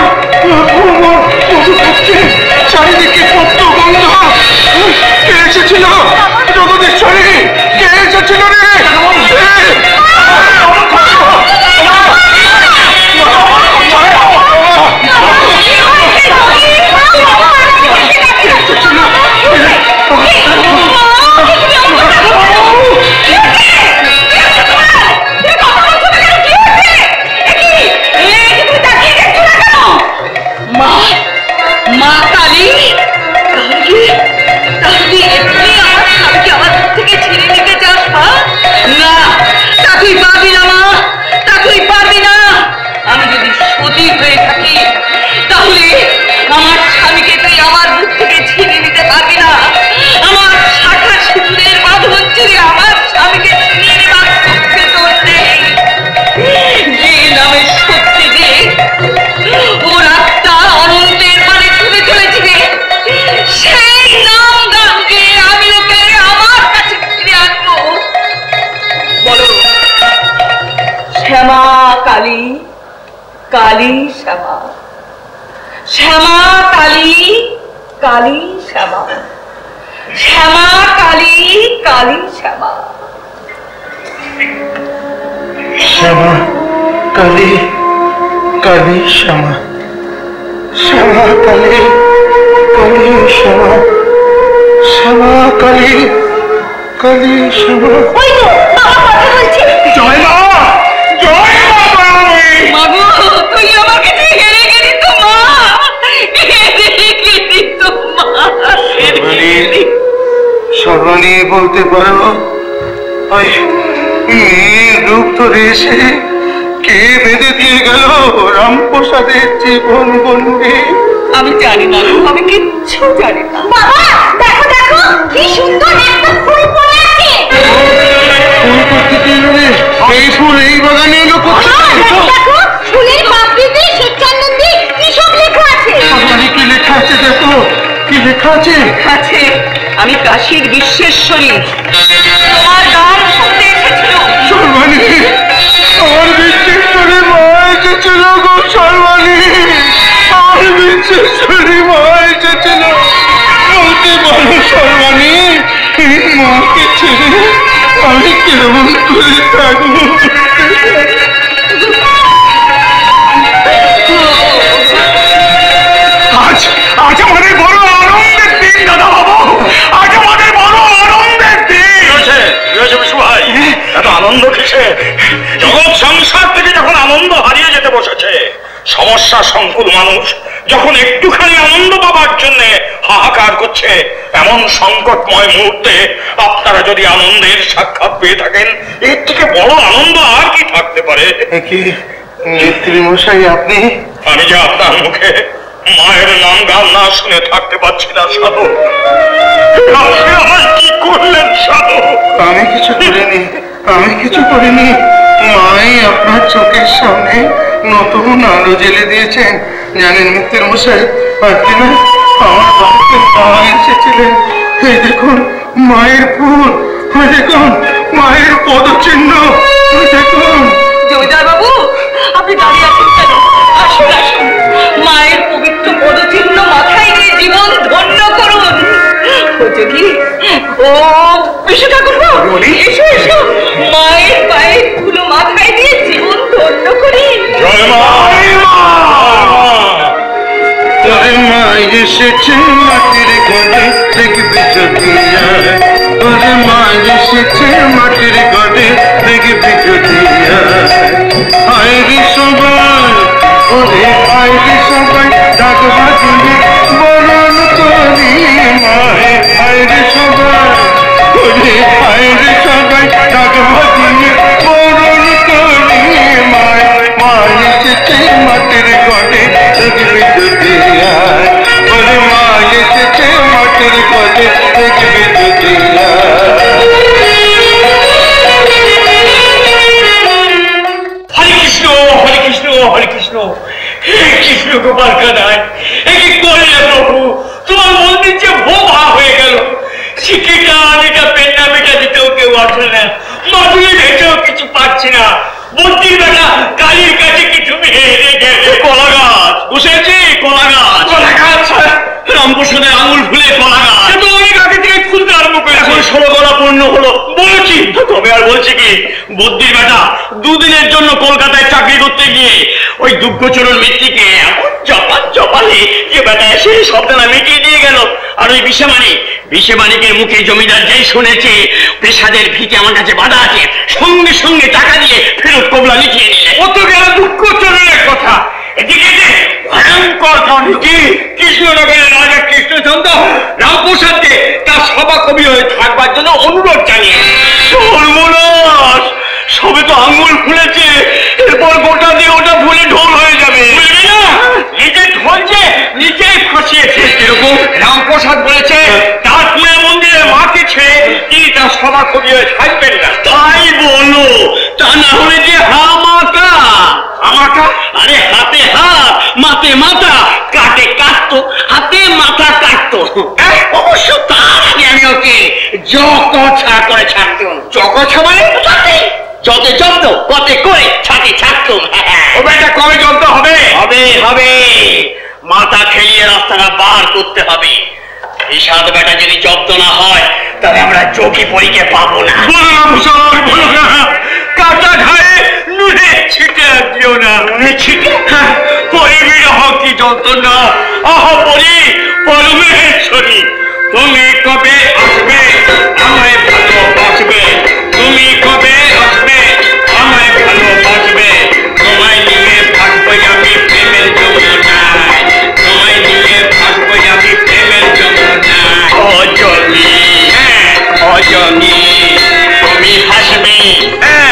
চারিদিকে কত গন্ধ। কে এসেছিল? জগদীশ্বরী, কে এসেছিল রে? মা কালী, তাহলে এমনি আমার স্বামীকে আমার থেকে ছিঁড়ে নিতে চাস মা? না, তা তুই পারবি না মা, তা তুই পারবি না। আমি যদি সতী হয়ে থাকি তাহলে আমার স্বামীকে তুই আমার মুখ থেকে ছিঁড়ে নিতে পারবি না। আমার শাখা সিঁদুরের বাঁধন ছিঁড়ে আমার স্বামীকে ছিনিয়ে নেবার শক্তি তোর নেই। যে নামে সত্যি যে ওর আত্মা অনন্তের মানে ছুটে চলেছিবে, সেই নাম গানকে আমি ওকে আমার কাছে ফিরে আনবো। বলো শ্যামা কালী, কালী শ্যামা, শ্যামা কালী, কালী শ্যামা, শ্যামা কালী, কালী শ্যামা। শ্যামা কালী, কালী শ্যামা, শ্যামা কালী, কালী শ্যামা, শ্যামা কালী, কালী শ্যামা। ওই তো বাবা কথা বলছে। জয় মা, জয় মা। মাগো, তুই আমাকে হেরে গেলি তো মা, হেরে গেলি তো মা, হেরে গেলি। সর্বাণী বলতে পারো, ওই মেয়ের রূপ ধরে এসে কে বেঁধে দিয়ে গেল রামপ্রসাদের জীবন বন্দি? আমি জানি না, আমি কিচ্ছু জানি না। বাবা দেখো দেখো কি সুন্দর একটা ফুল পড়ে আছে। ফুল করতে কি রে? এই ফুল এই বাগানে এলো কোথায়? দেখো ফুলের পাপড়িতে স্বেচ্ছানন্দী কি সব লেখা আছে। সরবানি কি লেখা আছে দেখো, কি লেখা আছে? আছে আমি কাশীর বিশ্বেশ্বরী, তোমার গান শুনতে এসেছিল। সরবানি আমার বিশ্বেশ্বরী মা এসেছিল গো, সরবানি আমার বিশ্বেশ্বরী মা এসেছিল। বলতে বলো সরবানি, এই মাকে ছেড়ে আমি কেমন করে থাকবো? আজ আজ আমাদের বড় আনন্দের দিন দাদা বাবু, আজ আমাদের বড় আনন্দের দিন। এত আনন্দ কিসে? জগৎ সংসার থেকে যখন আনন্দ হারিয়ে যেতে বসেছে, সমস্যা সংকুল মানুষ যখন একটুখানি আনন্দ পাবার জন্য হাহাকার করছে, এমন সংকটময় মুহূর্তে আপনারা যদি আনন্দের সাক্ষাৎ পেয়ে থাকেন, এর থেকে বড় আনন্দ আর কি থাকতে পারে? কি নেত্রী মশাই আপনি? আমি যে আপনার মুখে মায়ের নাম গান না শুনে থাকতে পারছি না সাধু। আপনি আমায় কি করলেন সাধু? আমি কিছু করিনি, আমি কিছু করিনি। মাই আপনার চোখের সামনে নতুন আলো জেলে দিয়েছেন। জানেন মিত্র মশাই, একদিন আমার বাড়িতে মা এসেছিলেন। এই দেখুন মায়ের ফুল, ওই দেখুন মায়ের পদচিহ্ন, ওই দেখুন। জমিদার বাবু আপনি দাঁড়িয়ে আছেন কেন? আসুন আসুন, মায়ের পবিত্র পদচিহ্ন মাথায় নিয়ে জীবন ধন্য করুন। ও যোগী, ও বিশু ঠাকুর, এসো এসো, মায়ের পায়ের ধুলো মাথায় দিয়ে জীবন ধন্য করি। জয় মা। তোর মা এসেছে মাটির ঘরে, দেখবি যদি যায়। তোর মা এসেছে মাটির ঘরে, দেখবি যদি যায়। আইরি সবাই, ওরে আইরি সবাই, ডাক বাজিয়ে বরণ করি মায়ে। আইরি সবাই, ওরে আইরি সবাই, ডাক বাজিয়ে বরণ করি মায়ে। মা এসেছে মাটির ঘরে, দেখবি যদি যায়। ওরে মা এসেছে মাটির ঘরে, দেখবি যদি যায়। হরে কৃষ্ণ, হরে কৃষ্ণ, হরে কৃষ্ণ। হে কৃষ্ণ গোপাল কানাই, এ কি করলে প্রভু? তোমার মন্দির যে ভোভা হয়ে গেল। শিখিটা আনিটা পেন্না মেটা দিতেও কেউ আসে না, মাদুরি ভেটেও কিছু পাচ্ছি না। বন্দির বেটা কালীর কাছে কি তুমি হেরে গেলে? কলা গাছ বসেছি, কলা গাছ, কলা গাছ রামপ্রসাদের আঙুল ফুলে কলা গাছ। সে তো অনেক আগে থেকে খুলতে আরম্ভ করে, এখন ষোলো গলা পূর্ণ হলো বলছি। তবে আর বলছি কি, বুদ্ধির বেটা দুদিনের জন্য কলকাতায় চাকরি করতে গিয়ে ওই দুর্গচরণ মিত্তিকে এমন চপান চপালে যে বেটা এসে শব্দটা মিটিয়ে দিয়ে গেল। আর ওই বিষেমানি বিষেমানিকের মুখে জমিদার যেই শুনেছে পেশাদের ভিতে আমার কাছে বাধা আছে, সঙ্গে সঙ্গে টাকা দিয়ে ফেরত কবলা লিখিয়ে নিলে। কত গেল দুর্গচরণের কথা। এদিকে ভয়ঙ্কর কাণ্ড কি, কৃষ্ণনগরের রাজা কৃষ্ণচন্দ্র রামপ্রসাদকে তার সভা কবি হয়ে থাকবার জন্য অনুরোধ জানিয়ে। সর্বনাশ, সবে তো আঙুল ফুলেছে, এরপর গোটা দিয়ে ওটা ফুলে ঢোল হয়ে যাবে। নিজে ঢলছে, নিজেই ফাঁসিয়েছে। এরকম রামপ্রসাদ বলেছে তার পুরে মন্দিরে মাকে ছেড়ে তিনি তার সভা কবি হয়ে থাকবেন না। তাই বলো, তা না হলে যে হা মাতা আমাটা, আরে হাতে হাত মাতে মাথা, কাটে কাটতো, হাতে মাথা কাটতো। অবশ্য তার আগে আমি ওকে জকছা করে ছাড়তাম। জকছা মানে যত জব্দ কতে করে ছাতে ছাড়তাম। ও বেটা কবে জব্দ হবে? হবে হবে, মাথা খেলিয়ে রাস্তাটা বার করতে হবে। এই সাত বেটা যদি জব্দ না হয় তবে আমরা যোগী পরীকে পাবো না। বলো না, কাটা ঘায়ে নুনে ছিটে দিও না। নুনে ছিটে পরিবির হকি যন্ত্রণা। আহ পরি পরমেশ্বরী, তুমি কবে আসবে আমায় ভালোবাসবে? তুমি কবে আসবে আমায় ভালোবাসবে? তোমায় নিয়ে থাকবো আমি প্রেমের যমুনায়, তোমায় নিয়ে থাকবো আমি প্রেমের যমুনায়। অজনী, হ্যাঁ অজনী, তুমি হাসবে, হ্যাঁ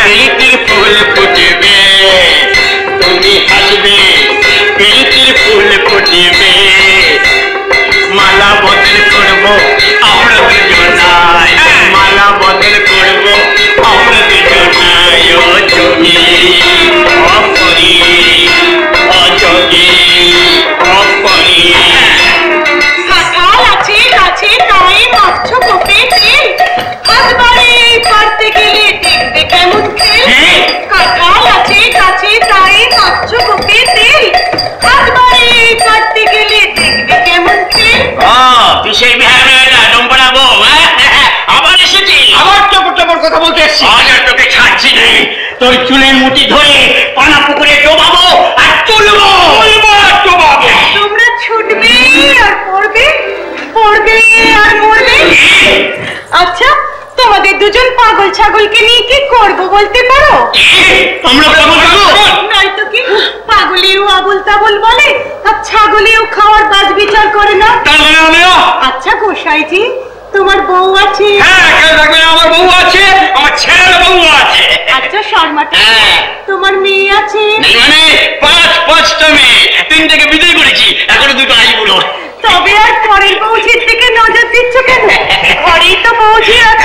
কাঁঠাল আছে গাছে তাই মাখছো কোপে তেল, হাত বাড়ে পারতে গেলে দেখবে কেমন খেল। কাঁঠাল আছে গাছে তাই মাখছো কোপে তেল, হাত বাড়ে পারতে গেলে দেখবে কেমন খেল। তুই সেই বিহারের ডম্বরা বউ, আবার এসেছি, আবার টপর টপর কথা বলতে এসছি। আজ আর তোকে ছাড়ছি না, তোর চুলের মুঠি ধরে পানা পুকুরে ডোবাবো আর তুলবো তুলবো আর ডোবাবো। তোমরা ছুটবে আর পড়বে, পড়বে আর মরবে। আচ্ছা, তোমাদের দুজন পাগল ছাগলকে নিয়ে কি করবো বলতে পারো? আমরা পাগল ছাগল নয়তো কি পাগলেও আবল তাবল বলে আর ছাগলেও খাওয়ার বাজ বিচার করে না। তার মানে আমিও? আচ্ছা গোসাইজি, তোমার বউ আছে? হ্যাঁ, কেন থাকবে না? আমার বউ আছে, আমার ছেলের বউ আছে। আচ্ছা শর্মাটা, হ্যাঁ। তোমার মেয়ে আছে? নেই মানে পাঁচ পাঁচটা মেয়ে, তিনটাকে বিদায় করেছি, এখনো দুটো আসবো। তবে আর পরের বউঝির দিকে নজর দিচ্ছ কেন? ঘরেই তো বউঝি আছে।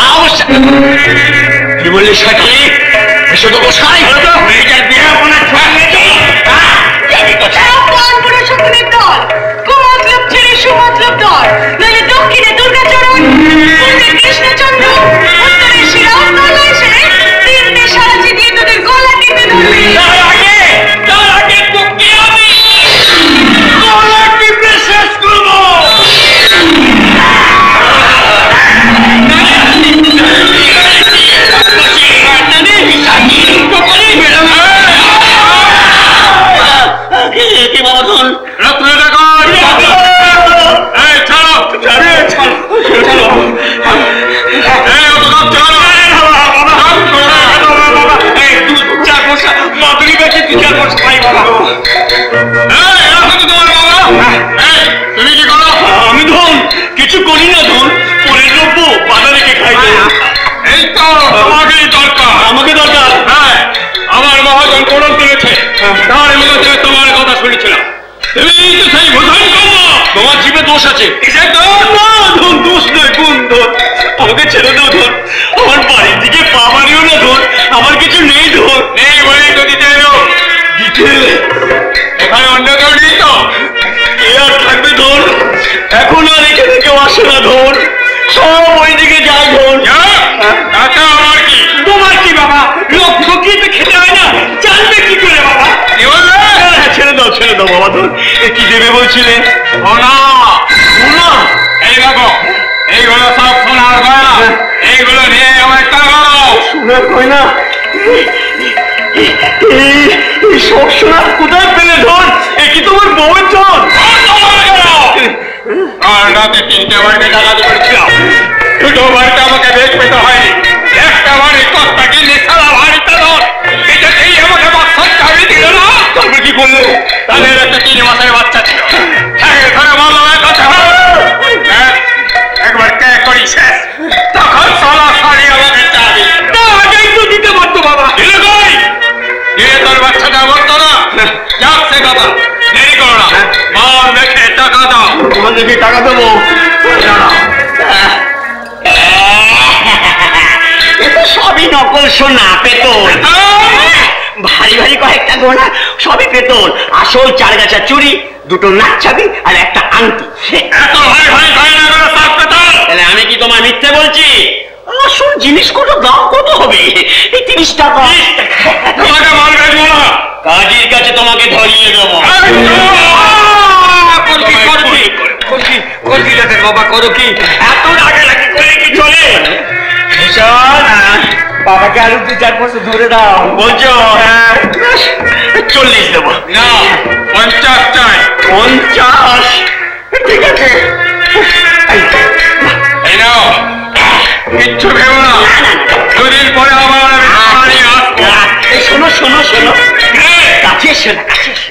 কি বললি শয়তানি? এসো তো গোসাই, মেয়েটার বিয়ে আপনার পানপুরা শকুনের দল, কুমতলব ছেড়ে সুমতলব দল, নইলে দক্ষিণে দুর্গাচরণ, পূর্বে কৃষ্ণচন্দ্র, উত্তরে শ্রীরামদল এসে তিনটে সারাচি দিয়ে তোদের গলা টিপে ধরবে। তার আগে তার আগে তোকে আমি গলা টিপে শেষ করবো। কি বাবা ধন রাত্রে দেখো আমি ধন কিছু করি না ধন, পরের দ্রব্য বাধা রেখে খাই। এই তো তোমাকেই দরকার। আমাকে দরকার? হ্যাঁ, আমার মহাজন কোরণ তুলেছে, তার মধ্যে তোমার কথা শুনেছিলাম। তুমি তো সেই ভূষণ কর্ম, তোমার জীবে দোষ আছে। ধন দোষ নয়, কোন ধন? আমাকে ছেড়ে দাও ধন, আমার বাড়ির দিকে পা মারিও না ধন, আমার কিছু নেই ধন। নেই বলে তো দিতে এলো, দিতে এখানে অন্য কেউ নেই তো? কে আর থাকবে ধন? এখন আর এখানে কেউ আসে না ধন, সব ওইদিকে যায় ধন। তাতে আমার কি? তোমার কি বাবা? লোক ঠকিয়ে তো খেতে হয় না, জানবে কি করে বাবা? ছেড়ে দাও ছেড়ে দাও বাবা ধন। কি দেবে বলছিলে? সোনা। সোনা? এই দেখো, এইগুলো সব সোনার গয়না, এইগুলো নিয়ে আমার একটা সোনার গয়না। সব সোনা কোথায় পেলে ধন? এ কি তোমার বউয়ের ধন? রাতে তিনটে বাড়িতে ডাকাতি করেছিলাম, দুটো বাড়িতে আমাকে বেশ পেতে হয়নি, একটা বাড়ি কর্তাকে নেশালা বাড়িতে ধন, এটাতেই আমাকে বাচ্চার চাবি দিল না। তারপর কি করলে? তাদের একটা তিন মাসের বাচ্চা ছিল, ধরে বললো কথা একবার কে করি শেষ, তখন সোলা সারি আমাকে চাবি আগেই তো দিতে পারতো বাবা। দিলে কই? দিয়ে তোর বাচ্চাটা বলতো না, যাক সে কথা, দেরি করো না, মাল দেখে টাকা দাও। তোমার দেখে টাকা দেবো? সবই নকল সোনা, পেতল, ভারী ভারী কয়েকটা গোনা, সবই পেতল। আসল চার গাছা চুড়ি, দুটো নাক চাবি আর একটা আংটি। এত ভারী ভারী গয়না গুলো সব পেতল? তাহলে আমি কি তোমার মিথ্যে বলছি? আসল জিনিস কত দাম কত হবে? এই তিরিশ টাকা। তোমাকে মাল বেচবো না, কাজীর কাছে তোমাকে ধরিয়ে দেবো। বাবা করো কি? এত রাগে রাগে করে কি চলে? বাবাকে আরো দু চার বছর ধরে দাও বলছো? হ্যাঁ, চল্লিশ দেবো না, পঞ্চাশ চাই। পঞ্চাশ? ঠিক আছে, এই নাও, কিচ্ছু ভেবো না, দুদিন পরে আবার আমি আসবো। শোনো শোনো শোনো, কাছে এসো না, কাছে এসো।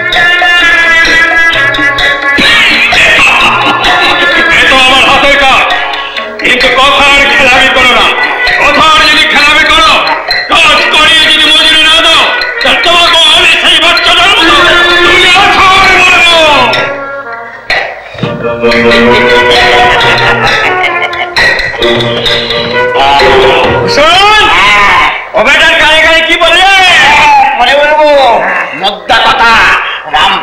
আমার হাতের কাজ, কিন্তু কথা আর খেলামি করো না। কথা যদি খেলামি করো, কাজ করিয়ে যদি মজুরি না দাও, তোমাকে আমি সেই বাচ্চা ধরবো, তুমি আছাড় মারবো। শোন, ও বেটার গায়ে গায়ে কি বলে? মনে বলে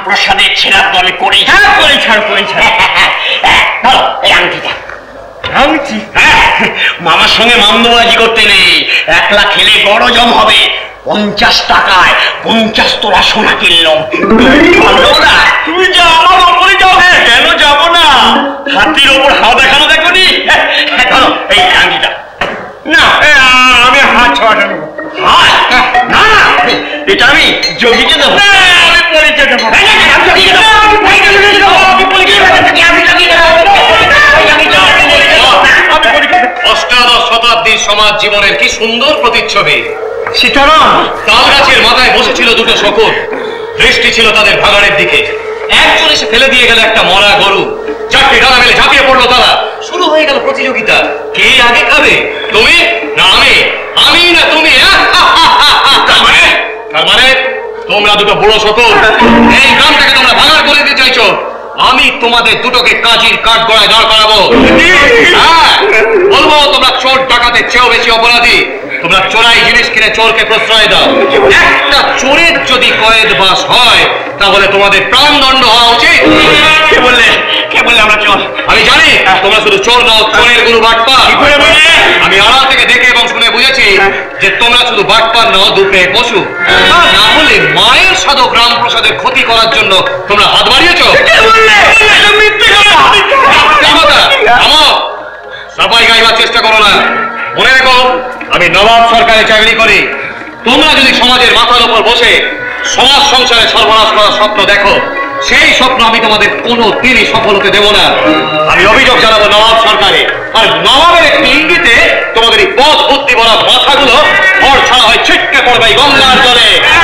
রামপ্রসাদের ছেড়া তো আমি করেই হ্যাঁ করে ছাড় করে ছাড় বলো এই আংটিটা আংটি মামার সঙ্গে মামদোবাজি করতে নেই, একলা খেলে বড় জম হবে। পঞ্চাশ টাকায় পঞ্চাশ তোলা সোনা কিনলাম। তুমি যা আমার ওপরে যাও। হ্যাঁ কেন যাবো না, হাতির ওপর হাওয়া দেখানো দেখো নি। এই আংটিটা না আমি হাত ছাড়া নেবো। না না এটা আমি যোগীকে দেবো। আমি পরিচয় দেবো। অষ্টাদশ শতাব্দীর সমাজ জীবনের কি সুন্দর প্রতিচ্ছবি। সীতারাম তাল গাছের মাথায় বসেছিল দুটো শকুন, দৃষ্টি ছিল তাদের ভাগাড়ের দিকে। একজন এসে ফেলে দিয়ে গেল একটা মরা গরু, চারটে ডানা মেলে ঝাঁপিয়ে পড়লো তারা। শুরু হয়ে গেল প্রতিযোগিতা, কে আগে খাবে, তুমি না আমি, আমি না তুমি। তার মানে তার মানে তোমরা দুটো বুড়ো শকুন এই গ্রামটাকে তোমরা ভাগাড় করে দিতে চাইছো। আমি তোমাদের দুটোকে কাজীর কাঠ গড়ায় দাঁড় করাবো। হ্যাঁ বলবো তোমরা চোর ডাকাতের চেয়েও বেশি অপরাধী। তোমরা চোরাই জিনিস কিনে চোরকে প্রশ্রয় দাও। একটা চোরের যদি কয়েদ বাস হয় তাহলে তোমাদের প্রাণদণ্ড হওয়া উচিত। কে বললে কে বললে আমরা চোর? আমি জানি তোমরা শুধু চোর নাও, চোরের গুরু বাটপার। আমি আড়াল থেকে দেখে এবং শুনে বুঝেছি যে তোমরা শুধু বাটপার নাও, দুপে পশু। না হলে মায়ের সাধক রামপ্রসাদের ক্ষতি করার জন্য তোমরা হাত বাড়িয়েছ। সবাই গাইবার চেষ্টা করো না। মনে রেখো আমি নবাব সরকারে চাকরি করি। তোমরা যদি সমাজের মাথার উপর বসে সমাজ সংসারে সর্বনাশ করার স্বপ্ন দেখো, সেই স্বপ্ন আমি তোমাদের কোনো দিনই সফল হতে দেব না। আমি অভিযোগ জানাবো নবাব সরকারে, আর নবাবের একটি ইঙ্গিতে তোমাদের এই পথ বুদ্ধি ভরা মাথাগুলো ঘর ছাড়া হয় ছিটকে পড়বে এই গঙ্গার জলে।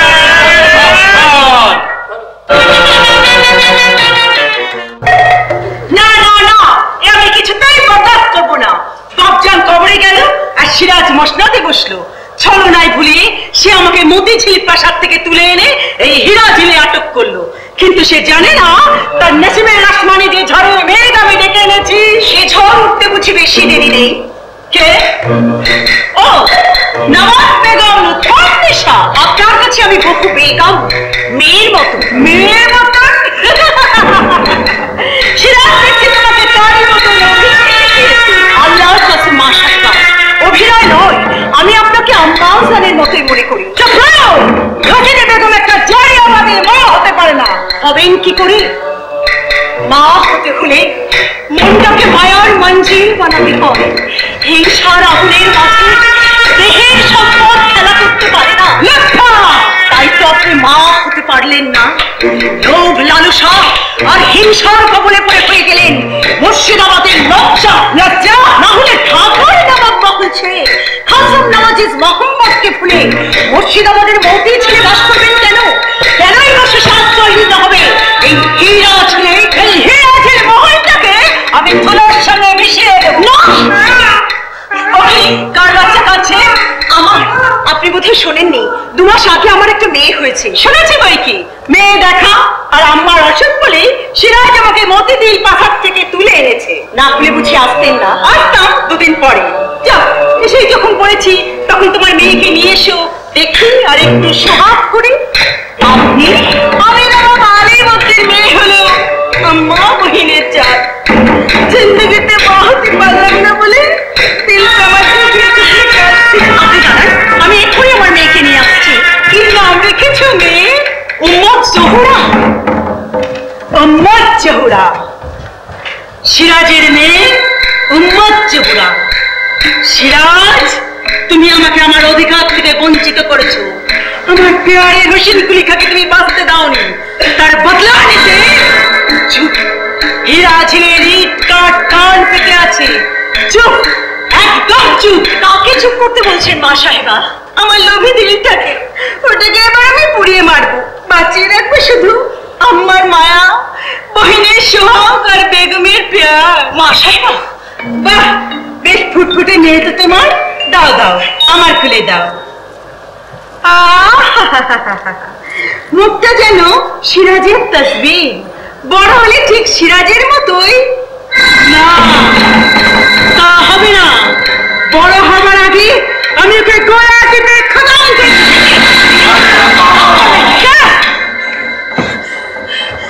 না না না এ আমি কিছুতেই বরদাস্ত করবো না। বাপজান কবরে গেল আর সিরাজ মসনদে বসলো। ছলনায় ভুলিয়ে সে আমাকে মতিঝিল প্রাসাদ থেকে তুলে এনে এই হীরা ঝিলে আটক করলো। কিন্তু সে জানে না তার নসিবের আসমানে যে ঝড়ের মেঘ আমি ডেকে এনেছি, সে ঝড় উঠতে বুঝি বেশি দেরি নেই। কে? ও নবাব বেগম লুৎফুন্নেসা। আপনার কাছে আমি বহু বেগম, মেয়ের মতো। মেয়ের মতো? সিরাজ দেখছি তোমাকে তারই মতো আল্লাহর কাছে মাশাআল্লাহ অভিনয় নয়, আমি আপনাকে আম্বাজানের মতোই মনে করি। রোহিণী বেগম একটা জারিয়াবাদের মা হতে পারে না। হবেন কি করে? মা হতে হলে মনটাকে মায়ার মঞ্জিল বানাতে হয়। হিংসার আগুনের মাঝে দেহের সম্পদ খেলা করতে পারে না। তাই তো আপনি মা হতে পারলেন না। লোভ লালসা আর হিংসার কবলে পড়ে হয়ে গেলেন মুর্শিদাবাদের লজ্জা। লজ্জা না হলে ঢাকার নবাব বলছে খাসম নওয়াজিজ মোহাম্মদকে ভুলে মুর্শিদাবাদের মতি ছেলে বাস করবেন কেন? কেনই বা সে আশ্রয় দিতে হবে এই হীরা ছেলে? এই হীরা ছেলে মহলটাকে আমি ধুলোর সঙ্গে মিশিয়ে দেব না। কার বাচ্চা কাছে? আমার। আপনি বোধহয় শোনেননি, দু মাস আগে আমার একটা মেয়ে হয়েছে। শুনেছি বই কি? মেয়ে দেখা আর আমার অসুখ বলে সিরাজ আমাকে মতিঝিল পাহাড় থেকে তুলে এনেছে। না হলে বুঝি আসতেন না? আসতাম দুদিন পরে। যাও এসেই যখন পড়েছি তখন তোমার মেয়েকে নিয়ে এসো দেখি আর একটু সোহাগ করি। আপনি? আমি নবাব আলীবর্দীর মেয়ে হলো আম্মা বহিনের চাঁদ। জিন্দগিতে মা হতে পারলাম না বলে দিল আপনি জানেন আমি এক্ষুনি আমার মেয়েকে নিয়ে আসছি। কি নাম রেখেছ মেয়ে? উম্মত জহুরা। উম্মত জহুরা, সিরাজের মেয়ে উম্মত জহুরা। সিরাজ তুমি আমাকে আমার অধিকার থেকে বঞ্চিত করেছো। আমার পেয়ারে রশিদ গুলিখাকে তুমি বাঁচতে দাওনি, তার বদলা নিতে চুপ। হীরা ঝিলের ইট কাঠ কান পেতে আছে। চুপ, একদম চুপ। কাকে চুপ করতে বলছেন মা সাহেবা? আমার লোভী দিলটাকে, ওটাকে এবার আমি পুড়িয়ে মারবো। বাঁচিয়ে রাখবো শুধু আমার মায়া, বহিনের সোহাগ আর বেগমের প্যার। মা সাহেবা বাহ, বেশ ফুটফুটে মেয়ে তো তোমার। দাও দাও আমার খুলে দাও। মুখটা যেন সিরাজের তসবির, বড় হলে ঠিক সিরাজের মতোই। না তা হবে না, বড় হবার আগে আমি ওকে গোড়া টিপে খতম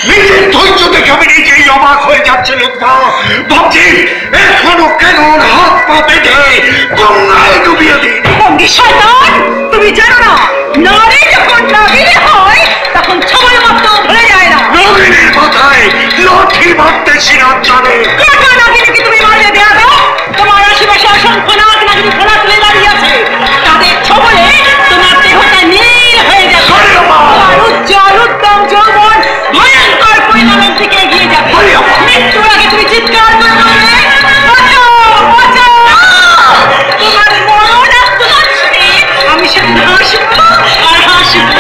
নিজের ধৈর্য দেখে আমি নিজেই অবাক হয়ে যাচ্ছে লোকটা। ভাবছি এখনো কেন ওর হাত পা বেঁধে গঙ্গায় ডুবিয়ে দিই। বঙ্গী শয়তান, তুমি জানো না নারী যখন নাগিনী হয় তখন সময় মতো ভুলে যায় না। নাগিনীর মাথায় লাঠি মারতেছি না জানে। কাটা নাগিনীকে তুমি মারলে দেয়া দাও। তোমার আশেপাশে অসংখ্য নাগ নাগিনী খোলা তুলে দাঁড়িয়ে আছে। তাদের ছবলে তোমার দেহটা নীল হয়ে যাবে। তোমার উজ্জ্বল উত্তম যৌবন ভয়ঙ্কর পরিণামের দিকে এগিয়ে যাবে। মৃত্যুর আগে তুমি চিৎকার করে বলবে, বাঁচাও, বাঁচাও। তোমার মরণ আত্মনাদ শুনে আমি সেদিন হাসবো আর হাসবো।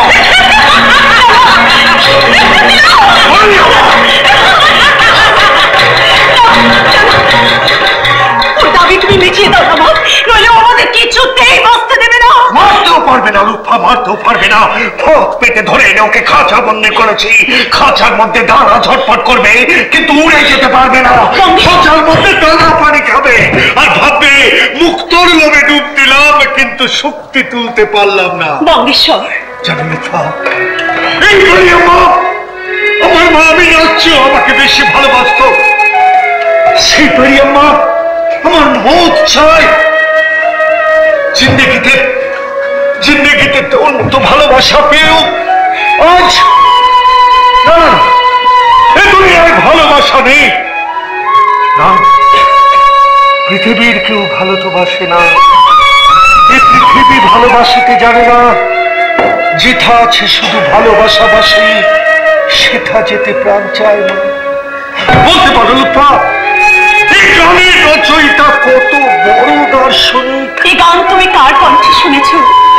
ওর দাবি তুমি মিটিয়ে দাও না, নইলে আমাদের কিছুতেই বাঁচতে দেবে না। মারতেও পারবে না রূপা, মারতেও পারবে না। ফোক পেটে ধরে এনে ওকে খাঁচা বন্দি করেছি। খাঁচার মধ্যে দানা ঝটপট করবে কিন্তু উড়ে যেতে পারবে না। খাঁচার মধ্যে দানা পানি খাবে আর ভাববে মুক্তর লোভে ডুব দিলাম কিন্তু শক্তি তুলতে পারলাম না। বঙ্গেশ্বর, জানো রূপা, এই বাড়ি মা, আমার মা আমি যাচ্ছি আমাকে বেশি ভালোবাসতো। সেই বাড়ি মা আমার মত চাই। জিন্দগিতে জিন্দগিতে তো ভালোবাসা পেয়েও আজ না, এ দুনিয়ায় ভালোবাসা নেই। না, পৃথিবীর কেউ ভালো তো বাসে না। এ পৃথিবী ভালোবাসিতে জানে না। যেথা আছে শুধু ভালোবাসা বাসি, সেথা যেতে প্রাণ চায় না। বলতে পারো রূপা, এই গানের রচয়িতা কত বড় দার্শনিক। এই গান তুমি কার কণ্ঠে শুনেছ?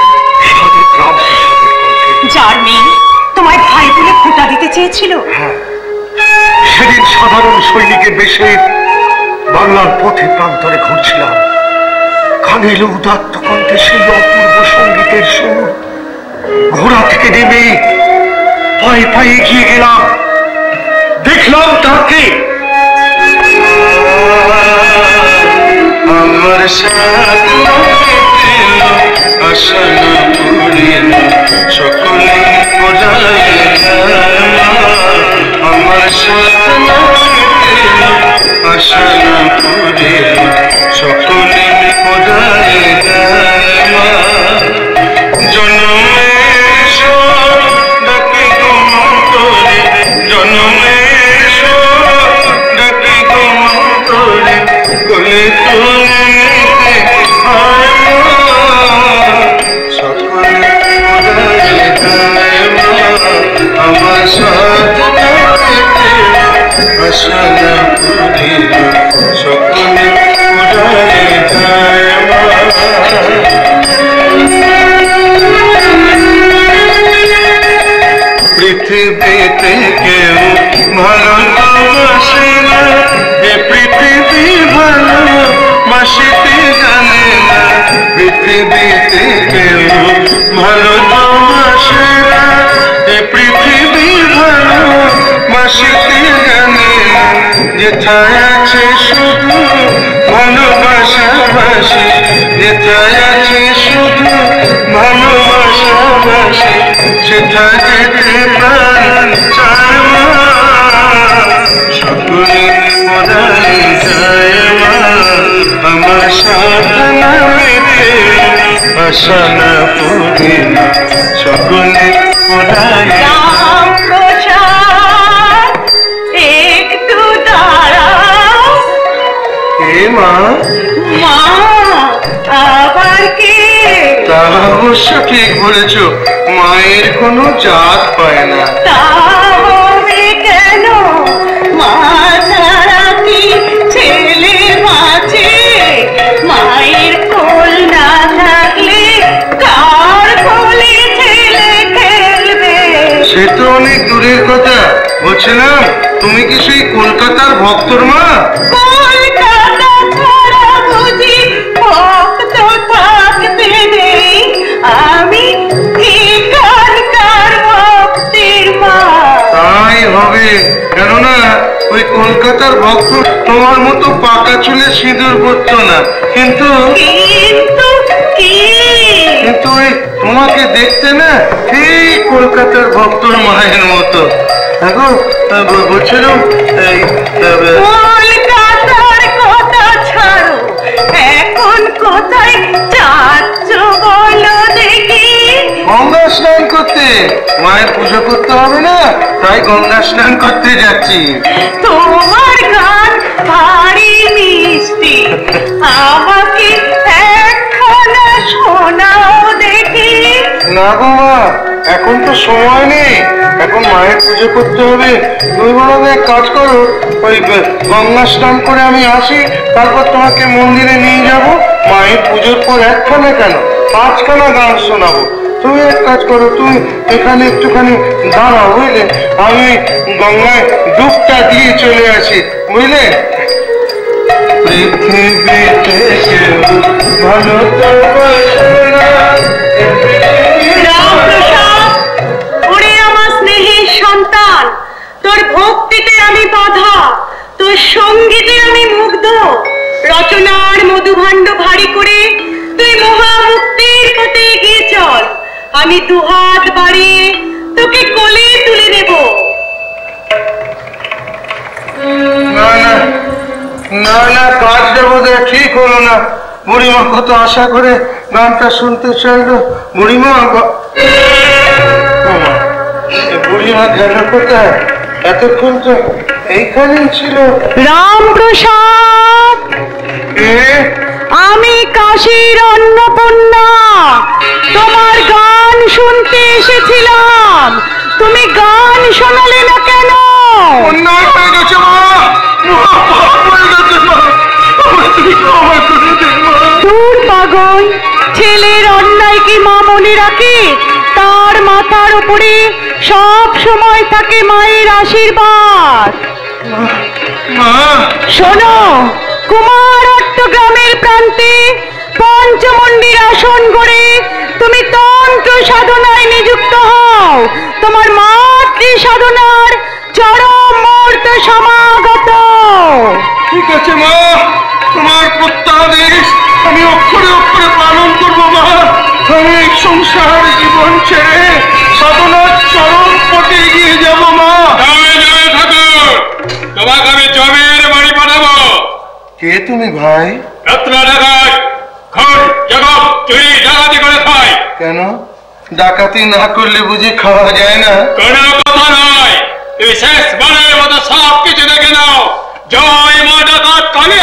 যার মেয়ে তোমার ভাই বলে ফোঁটা দিতে চেয়েছিল। সেদিন সাধারণ সৈনিকের বেশে বাংলার পথে প্রান্তরে ঘুরছিলাম। কানে এলো উদাত্ত কণ্ঠে সেই অপূর্ব সঙ্গীতের সুর। ঘোড়া থেকে নেমে পায়ে পায়ে এগিয়ে গেলাম। দেখলাম তাকে আমার সাথে সকলে আমার সাথে আশা না করে সকলে জন্মে ডাকি করে জন্মে ডাকি করে গলে তুলে আমার সাথে আশা না করে সকলে পৃথিবীতে কেউ ভালোবাসে না, এ পৃথিবী ভালোবাসিতে জানে না। পৃথিবীতে কেউ ভালোবাসে না, এ পৃথিবী ভালোবাসিতে জানে না। যেথায় আছে শুধু ভালোবাসা বাসি, যেথায় আছে শুধু ভালোবাসা বাসি, সেথা যেতে প্রাণ চায় মা। সকলে পড়াই যায় মা, আমার সাধনা আশা না পড়ে না, সকলে পড়াই। একটু দাঁড়াও। এ মা, মা আবার কে? তা অবশ্য ঠিক বলেছ, মায়ের কোনো জাত পায় না। তা হবে কেন? মা ছাড়া কি ছেলে বাঁচে? মায়ের কোল না থাকলে কার কোলে ছেলে খেলবে? সে তো অনেক দূরের কথা। বলছিলাম তুমি কি সেই কলকাতার ভক্তর মা? কলকাতা ছাড়া বুঝি ভক্ত থাকতে নেই? আমি এখানকার ভক্তের মা। তাই হবে, কেননা ওই কলকাতার ভক্ত তোমার মতো পাকা চুলে সিঁদুর পরতো না। কিন্তু কিন্তু কি? কিন্তু ওই তোমাকে দেখতে না ঠিক কলকাতার ভক্তর মায়ের মতো। দেখো বলছিলাম কলকাতার কথা ছাড়ো, এখন কোথায় যাচ্ছ বলো দেখি? গঙ্গা স্নান করতে। মায়ের পুজো করতে হবে না, তাই গঙ্গা স্নান করতে যাচ্ছি। তোমার গান ভারী মিষ্টি, আমাকে একখানা শোনাও দেখি। না গো মা, এখন তো সময় নেই, এখন মায়ের পুজো করতে হবে। তুমি বরং এক কাজ করো, ওই গঙ্গা স্নান করে আমি আসি, তারপর তোমাকে মন্দিরে নিয়ে যাব। মায়ের পুজোর পর একখানা কেন পাঁচখানা গান শোনাবো। তুমি এক কাজ করো, তুমি এখানে একটুখানি দাঁড়াও, বুঝলে? আমি গঙ্গায় ডুবটা দিয়ে চলে আসি, বুঝলে? পৃথিবীতে কেউ ভালো তো বাসে না। ওরে আমার স্নেহের সন্তান, তোর ভক্তিতে আমি বাধা, তোর সঙ্গীতে আমি মুগ্ধ। রচনার মধুভাণ্ড ভারী করে তুই মহামুক্তির পথে এগিয়ে চল। আমি দুহাত বাড়িয়ে তোকে কোলে তুলে নেব। না না না না, কাজটা বোধহয় ঠিক হলো না। বুড়িমা কত আশা করে গানটা শুনতে চাইলো। বুড়িমা বুড়িমা গেল কোথায়? এতক্ষণ তো এইখানেই ছিল। রামপ্রসাদ, আমি কাশীর অন্নপূর্ণা, তোমার গান শুনতে এসেছিলাম। তুমি গান শোনালে না কেন? অন্যায় হয়ে গেছে মা, পাপ হয়ে গেছে মা, তুমি ক্ষমা করে দে মা। দূর পাগল, ছেলের অন্যায় কি মা মনে রাখে? তার মাথার উপরে সব সময় থাকে মায়ের আশীর্বাদ। মা শোনো, কুমারহট্ট গ্রামের প্রান্তে পঞ্চমন্ডির আসন করে তুমি তন্ত্র সাধনায় নিযুক্ত হও। তোমার মাতৃ সাধনার চরম মুহূর্ত সমাগত। ঠিক আছে মা, তোমার প্রত্যাদেশ আমি অক্ষরে অক্ষরে পালন করবো মা। আমি সংসার জীবন ছেড়ে সাধনার চরম পথে এগিয়ে যাবো মা। তোমাকে আমি জমির বাড়ি পাঠাবো। কে তুমি ভাই? রত্ন ডাকাত, খুন জগৎ চুরি ডাকাতি করে খায়। কেন ডাকাতি না করলে বুঝি খাওয়া যায় না? কোনো কথা নয়, তুমি শেষ বারের মতো সব কিছু দেখে নাও। জয় মা ডাকাত কালী।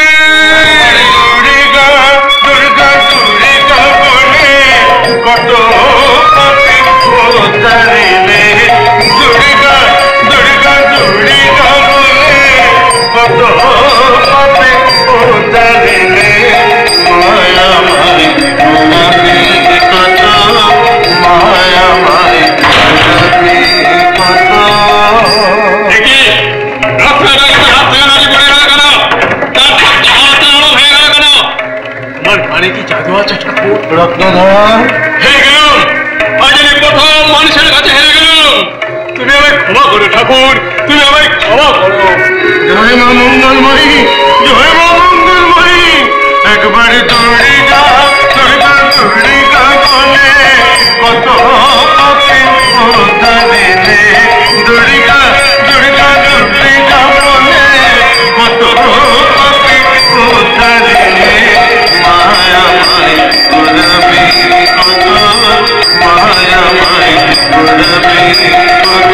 দুর্গা দুর্গা দুর্গা বলে কত পাপি উদ্ধারিলে, দুর্গা দুর্গা দুর্গা বলে কত পাপি উদ্ধারিলে, মায়া মাই গুণাবি কত, মায়া মাই গুণাবি কত। দেখি রত্ন ডাকাত হাত থেকে নাচি পড়ে গেল কেন? তার হাত আলো হয়ে গেল কেন? তোমার গানে কি জাদু আছে ঠাকুর? রত্নধর হেরে গেলাম, আজ আমি প্রথম মানুষের কাছে হেরে গেলাম। তুমি আমায় ক্ষমা করো ঠাকুর, তুমি আমায় ক্ষমা করো। জয় মা মঙ্গলময়ী, জয় মা মঙ্গলময়ী। একবারে দুর্গা দুর্গা দুর্গা বলে কত পাপি উদ্ধারিলে, দুর্গা দুর্গা দুর্গা বলে কত পাপি উদ্ধারিলে, মায়া মাই গুণাবি কত, মায়া মাই গুণাবি কত।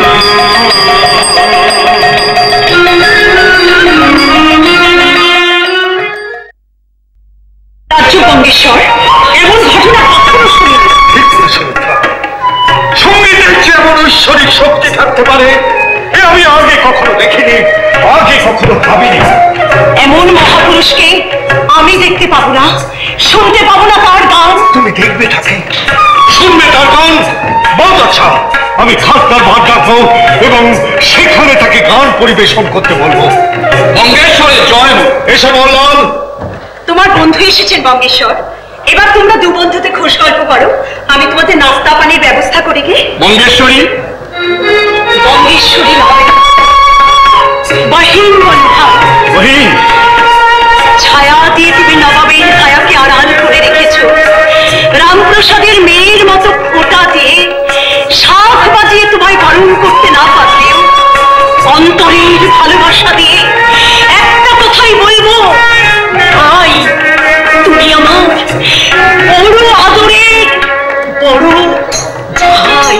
রাজ্যবঙ্গেশ্বর, এমন ঘটনা কখনো শুনিনি। সঙ্গীতের যে এমন ঐশ্বরিক শক্তি থাকতে পারে এ আমি আগে কখনো দেখিনি, আগে কখনো ভাবিনি। এমন মহাপুরুষকে আমি দেখতে পাবো না, শুনতে পাবো না তার গান। তুমি দেখবে তাকে, শুনবে তার গান। বহুত আচ্ছা, আমি খাসদার ভাগ রাখবো এবং সেখানে তাকে গান পরিবেশন করতে বলবো। মঙ্গেশ্বরের জয় হোক। এসে বললাম তোমার বন্ধু এসেছেন বঙ্গেশ্বর, এবার তোমরা দু বন্ধুতে খোশ গল্প করো, আমি তোমাদের নাস্তা পানির ব্যবস্থা করি গে। মঙ্গেশ্বরী, বঙ্গেশ্বরী নয়, বহিন বন্ধা। বহিন, ছায়া দিয়ে তুমি নবাবের ছায়াকে আড়াল করে রেখেছো। রামপ্রসাদের মেয়ের মতো ফোঁটা দিয়ে শাখ বাজিয়ে তোমায় বারণ করতে না পারলেও অন্তরের ভালোবাসা দিয়ে একটা কথাই বলবো, ভাই তুমি আমার বড় আদরের বড় ভাই,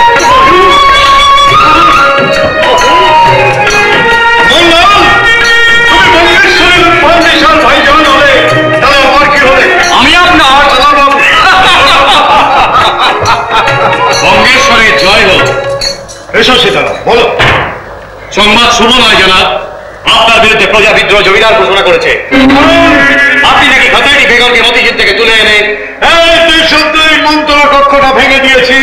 আমি আপনার বঙ্গেশ্বরের জয় হোক। এসো সীতারাম, বলো। সংবাদ শুভ নয় জানাব, আপনার বিরুদ্ধে প্রজা বিদ্রোহ জমিদার ঘোষণা করেছে। আপনি নাকি খাতাইটি বেগমকে মতিঝিল থেকে তুলে এনে এই তুই সত্যই মন্ত্রণা কক্ষটা ভেঙে দিয়েছি।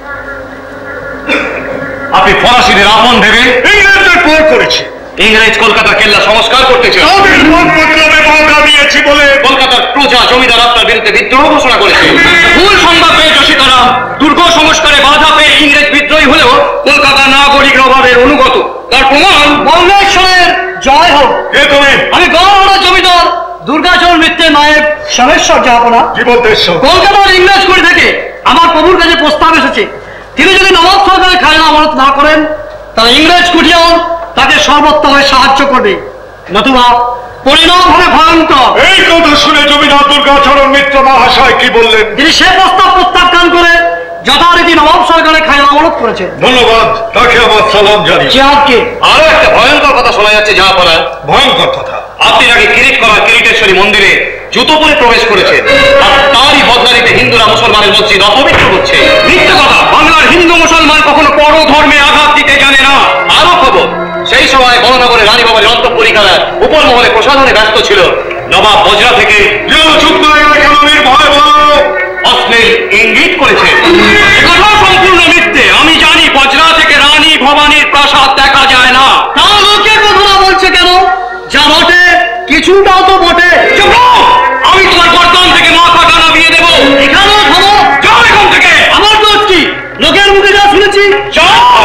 আপনি ফরাসিদের আপন ভেবে ইংরেজদের প্রয়োগ করেছি। ইংরেজ কলকাতার কেল্লা সংস্কার করতেছে। তাদের মতলবে বাধা দিয়েছি বলে কলকাতার প্রজা জমিদার আপনার বিরুদ্ধে বিদ্রোহ ঘোষণা করেছে। ভুল সংবাদ পেয়েছে সীতারাম। দুর্গ সংস্কারে বাধা পেয়ে ইংরেজ বিদ্রোহী হলেও কলকাতা নাগরিক নবাবের অনুগত। তার প্রমাণ বঙ্গেশ্বরের জয় হোক। কে তুমি? আমি গৌড় জমিদার দুর্গাচরণ মিত্রের নায়েব সমেশ্বর জাহাপনা। কি বলতে এসছো? কলকাতার ইংরেজ কুড়ি থেকে আমার প্রভুর কাছে প্রস্তাব এসেছে, তিনি যদি নবাব সরকারের খাজনা আমানত না করেন তাহলে ইংরেজ কুঠিয়াল তাকে সর্বোত্তমে সাহায্য করবে, নতুবা পরিণাম হবে ভয়ঙ্কর। এই কথা শুনে জমিদার দুর্গাচরণ মিত্র মহাশয় কি বললেন? তিনি সে প্রস্তাব প্রত্যাখ্যান করে যথারীতি নবাব সরকারের খাজনা আমানত করেছেন। ধন্যবাদ, তাকে আমার সালাম জানিয়ে। চেয়ারকে আরো একটা ভয়ঙ্কর কথা শোনা যাচ্ছে জাহাপনা। ভয়ঙ্কর কথা? আপনি নাকি কিরিট করা কিরিটেশ্বরী মন্দিরে জুতো পরে প্রবেশ করেছেন, আর তারই বদলানিতে হিন্দুরা মুসলমানের মসজিদ অপবিত্র হচ্ছে। মিথ্যে কথা। বাংলার হিন্দু মুসলমান কখনো পর ধর্মে আঘাত দিতে জানে না। আরো খবর, সেই সময় বড়নগরে রানী বাবার অন্তঃপুরিকারা উপর মহলে প্রসাধনে ব্যস্ত ছিল। নবাব বজরা থেকে চুপ করে গেলে কেন? ভয় বলো। অশ্লীল ইঙ্গিত করেছে। একথা সম্পূর্ণ মিথ্যে। আমি জানি বজরা থেকে রানী ভবানীর প্রাসাদ দেখা যায় না। তা লোকে কথা বলছে কেন? যা বটে কিছুটাও তো বটে। চুপ! আমি তোমার গর্দন থেকে মাথা টানা দিয়ে দেবো। এখানেও থামো। যাও এখান থেকে। আমার দোষ কি? লোকের মুখে যা শুনেছি। যাও!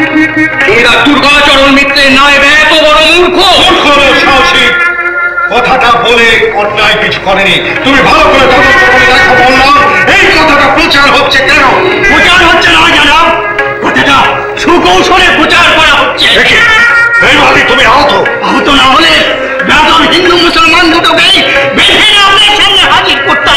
এরা দুর্গাচরণ মিত্রের নায়েব এত বড় মূর্খ। মূর্খ নয়, সাহসী। কথাটা বলে অন্যায় কিছু করেনি। তুমি ভালো করে তদন্ত করে দেখো বললাম। এই কথাটা প্রচার হচ্ছে কেন? প্রচার হচ্ছে না জানাব, কথাটা সুকৌশলে প্রচার করা হচ্ছে। দেখি এইভাবে তুমি আহত। আহত না হলে বেদম হিন্দু মুসলমান দুটোকে বেঁধে আপনার সামনে হাজির করতাম।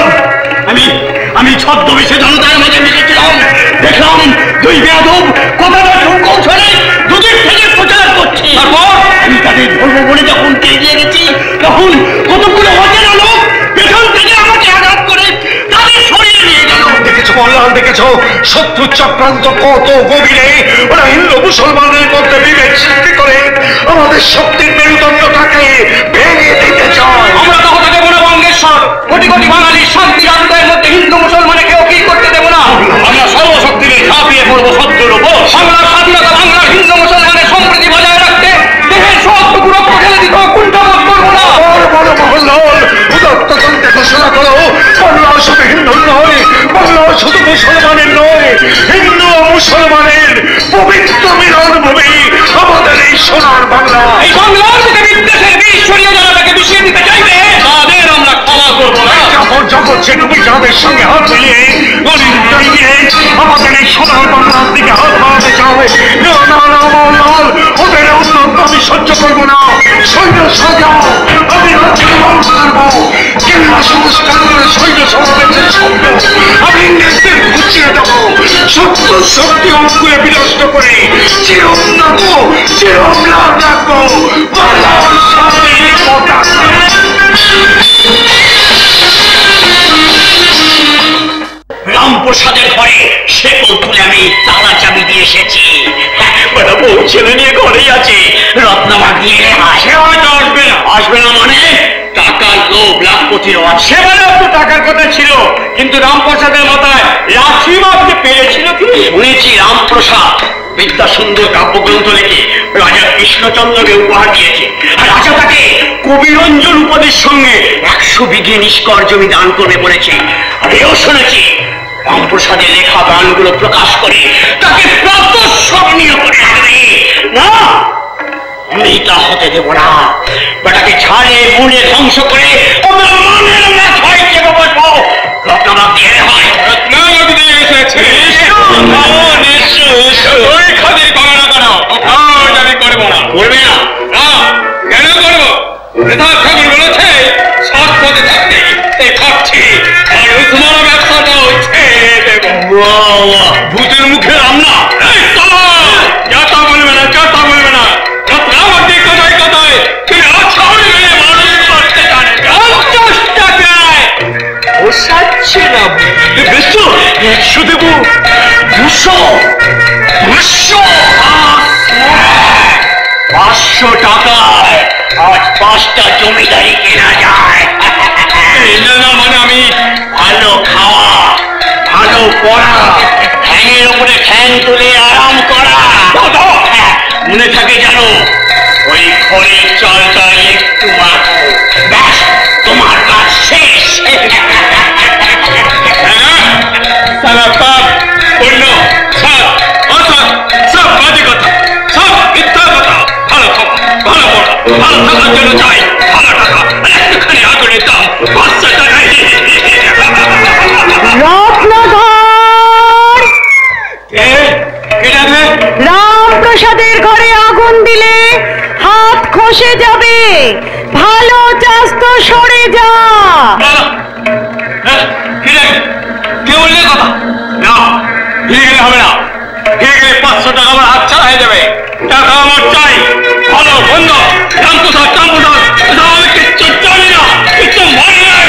আমি আমি ছদ্মবেশে জনতার মাঝে মিশেছিলাম, দেখলাম দুই বেদব কথাটা সুকৌশলে দুদিক থেকে প্রচার করছে। তারপর আমি তাদের ধর্ম বলে যখন এগিয়ে গেছি, তখন কতগুলো অচেনা লোক পেছন থেকে আমাকে আঘাত করে তাদের সরিয়ে নিয়ে গেল। দেখেছো বললাম, দেখেছো শত্রু চক্রান্ত কত গভীরে। ওরা হিন্দু মুসলমানের মধ্যে বিভেদ সৃষ্টি করে আমাদের শক্তির মেরুদণ্ডটাকে ভেঙে দিতে চায়। আমরা তো হতে দেবো না বঙ্গেশ্বর। কোটি কোটি বাঙালির শান্তি রাজ্যের মধ্যে হিন্দু মুসলমানে কেউ কি করতে দেবো না। আমরা সর্বশক্তি নিয়ে ঝাঁপিয়ে পড়বো শত্রুর উপর। বাংলার স্বাধীনতা, বাংলার হিন্দু মুসলমানের সম্প্রীতি বজায় রাখতে দেহের সবটুকু রক্ত ঢেলে দিতেও কুণ্ঠাবোধ করবো না। বড় বড় মহল্লাল উদাত্ততন্ত্রে ঘোষণা করো, বাংলা শুধু হিন্দুর নয়, বাংলা শুধু মুসলমানের নয়, হিন্দু ও মুসলমানের পবিত্র মিলন ভূমি আমাদের এই সোনার বাংলা। এই বাংলার বুকে বিদ্বেষের বিষ ছড়িয়ে যারা তাকে মিশিয়ে দিতে চাইবে, তাদের আমরা ক্ষমা করবো না। যখন যখন সে তুমি যাদের সঙ্গে হাত মিলিয়ে অনিন্দ ইংরেজ আমাদের এই সোনার বাংলার দিকে হাত বাড়াতে চাবে, না না না মহল্লাল, ওদের অত্যন্ত আমি সহ্য করবো না। সৈন্য সাজাও, আমি আক্রমণ করবো। কেল্লা সংস্কার করে সৈন্য সমাবেশের শব্দ আমি ইংরেজদের ঘুচিয়ে দেবো। সত্য শক্তি অঙ্কুরে বিনষ্ট করে চিরম রাখবো, চিরম লাভ রাখবো বাংলার স্বাধীন পতাকা। রামপ্রসাদের ঘরে শেকল তুলে আমি তালা চাবি দিয়ে এসেছি। ওটা বউ ছেলে নিয়ে ঘরেই আছে। রত্নাবাগ দিয়ে আসে, হয়তো আসবে না। আসবে না মানে টাকার লোভ, লাখপতির রথ। সেবারেও তো টাকার কথা ছিল, কিন্তু রামপ্রসাদের মাথায় লাঠি মারতে পেরেছিল কি? শুনেছি রামপ্রসাদ বিদ্যা সুন্দর কাব্যগ্রন্থ লিখে রাজা কৃষ্ণচন্দ্রকে উপহার দিয়েছে, আর রাজা তাকে কবিরঞ্জন উপাধির সঙ্গে একশো বিঘে নিষ্কর জমি দান করবে বলেছে। আর এও শুনেছি রামপ্রসাদের লেখা গানগুলো প্রকাশ করে তাকে প্রাতঃস্মরণীয় করে রাখবে। না, আমি তা হতে দেব না। বেটাকে ছাড়ে মনে ধ্বংস করে আমরা মানের মাছ হয় চেপে বসবো। রত্নবাগ দিয়ে হয়, রত্নাবাগ দিয়ে এসেছে। ওই খাদির গণনা করো। জানি নেতা ঠাকুর বলেছে সৎ পথে থাকতে এই খাচ্ছি আর তোমার ব্যবসাটাও ছেড়ে দেব। ভূতের মুখে রান্না যাতা বলবে না, যাতা বলবে না। রাত্রাবতী কোথায় কোথায় তুমি আচ্ছা মানুষ করতে জানে পঞ্চাশ টাকায় পোষাচ্ছে না। বেশ তো একশো দেবো, দুশো, দুশো, পাঁচশো টাকায় আজ পাঁচটা জমিদারি কেনা যায়। না মানে আমি ভালো খাওয়া, ভালো পড়া, ঠ্যাঙের উপরে ঠ্যাং তুলে আরাম করা। মনে থাকে জানো ওই খড়ের চালটা একটু মাখো, ব্যাস তোমার কাজ শেষ। সারা পাপ পূর্ণ সব অসৎ সব বাজে কথা, সব মিথ্যা কথা। ভালো খাওয়া, ভালো পড়া, ভালো থাকার জন্য চাই ভালো টাকা, একটুখানি আগুনের দাম পাঁচশো টাকায়। রামপ্রসাদের ঘরে আগুন দিলে হাত খসে যাবে, ভালো চাষ তো সরে যা। কে বললে কথা? না ফিরে গেলে হবে না, ফিরে গেলে পাঁচশো টাকা আমার হাত ছাড়া হয়ে যাবে। টাকা আমার চাই, ভালো বন্ধ রামপ্রসাদ, রামপ্রসাদ আমি কিচ্ছু জানি না, কিচ্ছু মনে নাই।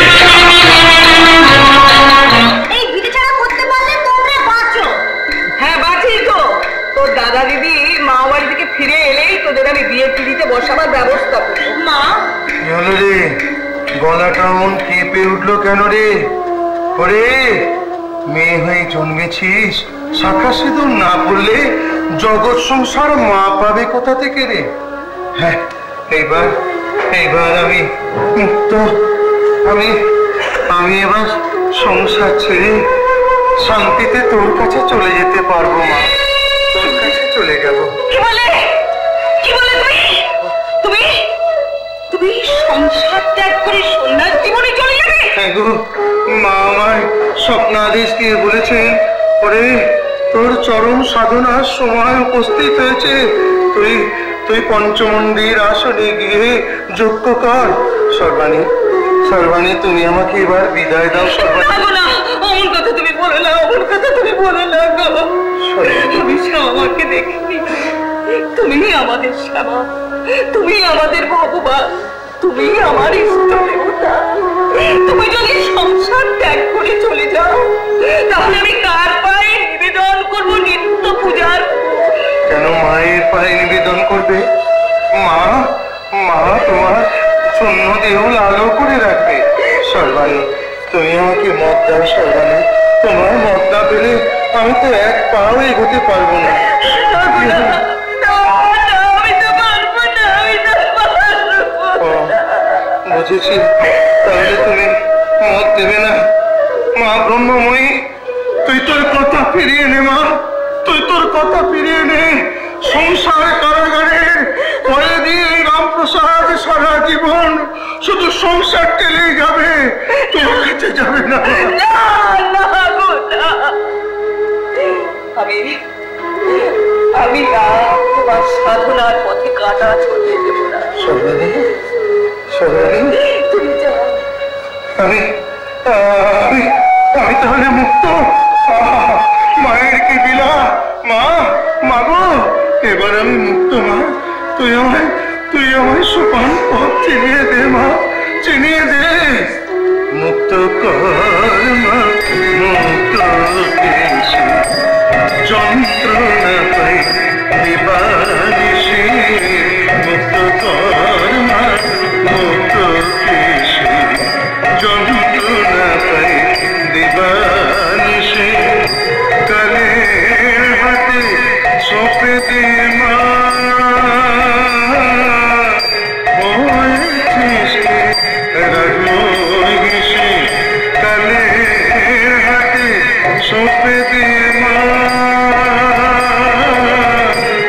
এই বিয়ে ছাড়া করতে পারলে তোমরা বাঁচো। হ্যাঁ বাঁচি তো। তোর দাদা দিদি মা বাড়ি থেকে ফিরে এলেই তোদের আমি বিয়ে পিড়িতে বসাবার ব্যবস্থা করবো। মা কি হলো রে? গলাটা এমন কেঁপে উঠলো কেন রে? ওরে মেয়ে হয়ে জন্মেছিস, শাখা সিঁদুর না পড়লে জগৎ সংসার মা পাবে কোথা থেকে রে? হ্যাঁ এইবার এইবার আমি মুক্ত। আমি আমি এবার সংসার ছেড়ে শান্তিতে তোর কাছে চলে যেতে পারবো মা, তোর কাছে চলে যাব। কি বলে কি বলে তুমি তুমি তুমি সংসার ত্যাগ করে সন্ন্যাস জীবনে চলে যাবে? হ্যাঁ গো, মা আমায় স্বপ্নাদেশ দিয়ে বলেছেন ওরে তোর চরম সাধনার সময় উপস্থিত হয়েছে, তুই তুই পঞ্চমন্দির আসনে গিয়ে যজ্ঞ কর। সর্বাণী, সর্বাণী তুমি আমাকে এবার বিদায় দাও। সর্বাণী না অমন কথা তুমি বলো না, অমন কথা তুমি বলো না গো। আমি শ্যামাকে দেখিনি, তুমি আমাদের শ্যামা, তুমি আমাদের ভগবান, তুমি আমার ইষ্ট দেবতা। তুমি যদি সংসার ত্যাগ করে চলে যাও তাহলে আমি কার পায়ে নিবেদন করবো নিত্য পূজার? কেন মায়ের পায়ে নিবেদন করবে? মা মা তোমার শূন্য দেউল আলো করে রাখবে। সর্বাণী তুমি আমাকে মত দাও। সর্বাণী তোমার মত না পেলে আমি তো এক পাও এগোতে পারবো না। বুঝেছি, তাহলে তুমি মত দেবে না? মা ব্রহ্মময়ী তুই তোর কথা ফিরিয়ে নে মা, তুই তোর কথা ফিরিয়ে নে। সংসার কারাগারের পরে দিয়ে রামপ্রসাদ সারা জীবন শুধু সংসার টেলেই যাবে, তোর কাছে যাবে না। আমি আমি আর তোমার সাধনার পথে কাটা ছড়িয়ে দেবো না। সর্বাণী, সর্বাণী তুমি যাও। আমি আমি আমি তাহলে মুক্ত। আহ, মায়ের কি বিলা, মা মা গো এবার আমি মুক্ত মা। তুই আমায় তুই আমায় সোপান পথ চিনিয়ে দে মা, চিনিয়ে দে। মুক্ত কর মা, মুক্ত কেশে যন্ত্রণা পাই দিবানিশি। মুক্ত কর মা, মুক্ত কেশে যন্ত্রণা পাই দিবানিশি। কালের হাতে সঁপে দে মা, হয়েছিস রাজমহিষী। কালের হাতে সঁপে দে মা,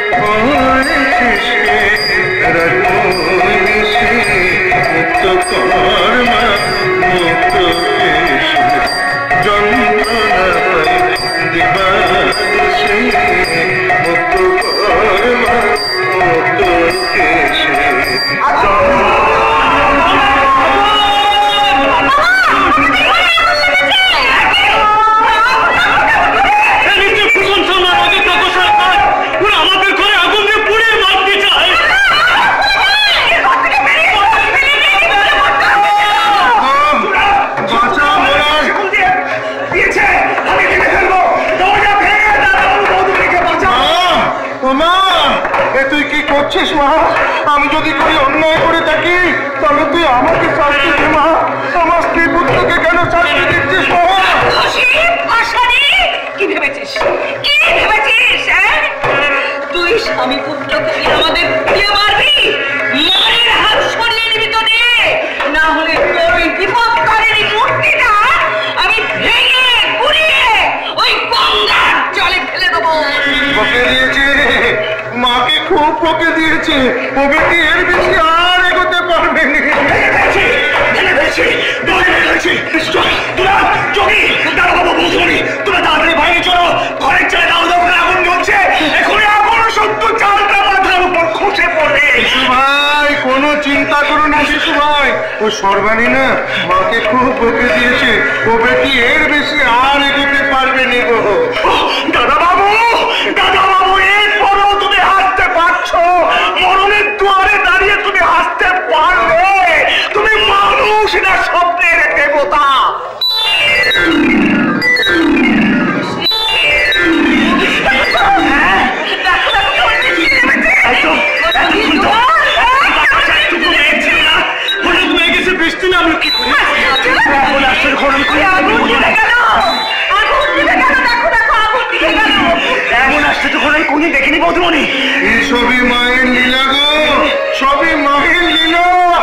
এ তুই কি করছিস মা? আমি যদি কোনো অন্যায় করে থাকি তাহলে তুই আমাকে শাস্তি দে মা। আমার স্ত্রী পুত্রকে কেন শাস্তি দিচ্ছিস মা? কি ভেবেছিস কি ভেবেছিস তুই স্বামী পুত্রকে আমাদের দিয়ে মারবি? মায়ের হাত সরিয়ে নিবি তো নে, না হলে তোর ওই বিপদকারী মূর্তিটা আমি ভেঙে গুড়িয়ে ওই গঙ্গার জলে ফেলে দেবো। বকে দিয়েছে, মাকে খুব বকে দিয়েছে। ও বেটি এর বেশি আর এগোতে পারবে না। তোরা তাড়াতাড়ি বাইরে চলো, ঘরের চালে দাও দাও করে আগুন জ্বলছে, এখনই আগুন সত্য চালটা মাথার উপর খসে পড়ে। শিশু ভাই কোনো চিন্তা করো না শিশু ভাই, ও সর্বাণী না মাকে খুব বকে দিয়েছে। ও বেটি এর বেশি আর এগোতে পারবে না গো। দাদা বাবু, দাদা বাবু, এরপরেও তুমি হাসতে পারছো? মরণের দুয়ারে দাঁড়িয়ে তুমি হাসতে পারবে? তুমি মানুষ না স্বপ্নের দেবতা? দেখিনি বধুমণি, এই সবই মায়ের লীলা গো, সবই মায়ের লীলা।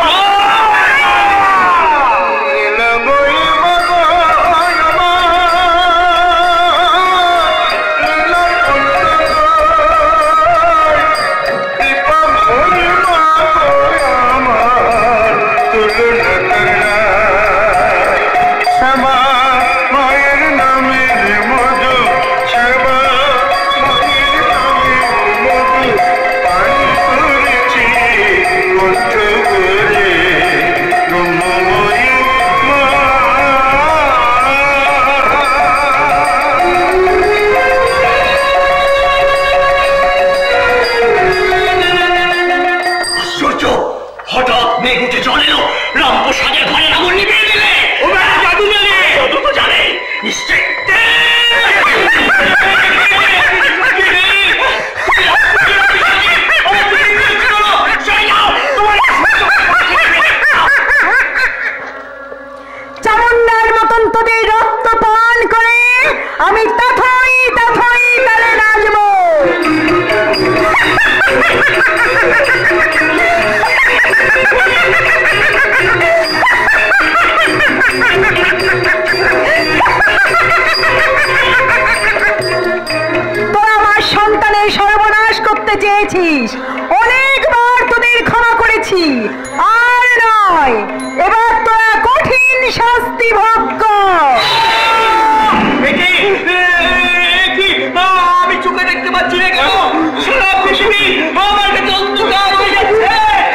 অনেকবার তোদের ক্ষমা করেছি, আর নয়, এবার তোরা কঠিন শাস্তি ভোগ কর। আমি চোখে দেখতে পাচ্ছি না কেন? সারা পৃথিবী আমার কাছে অন্ধকার হয়ে যাচ্ছে।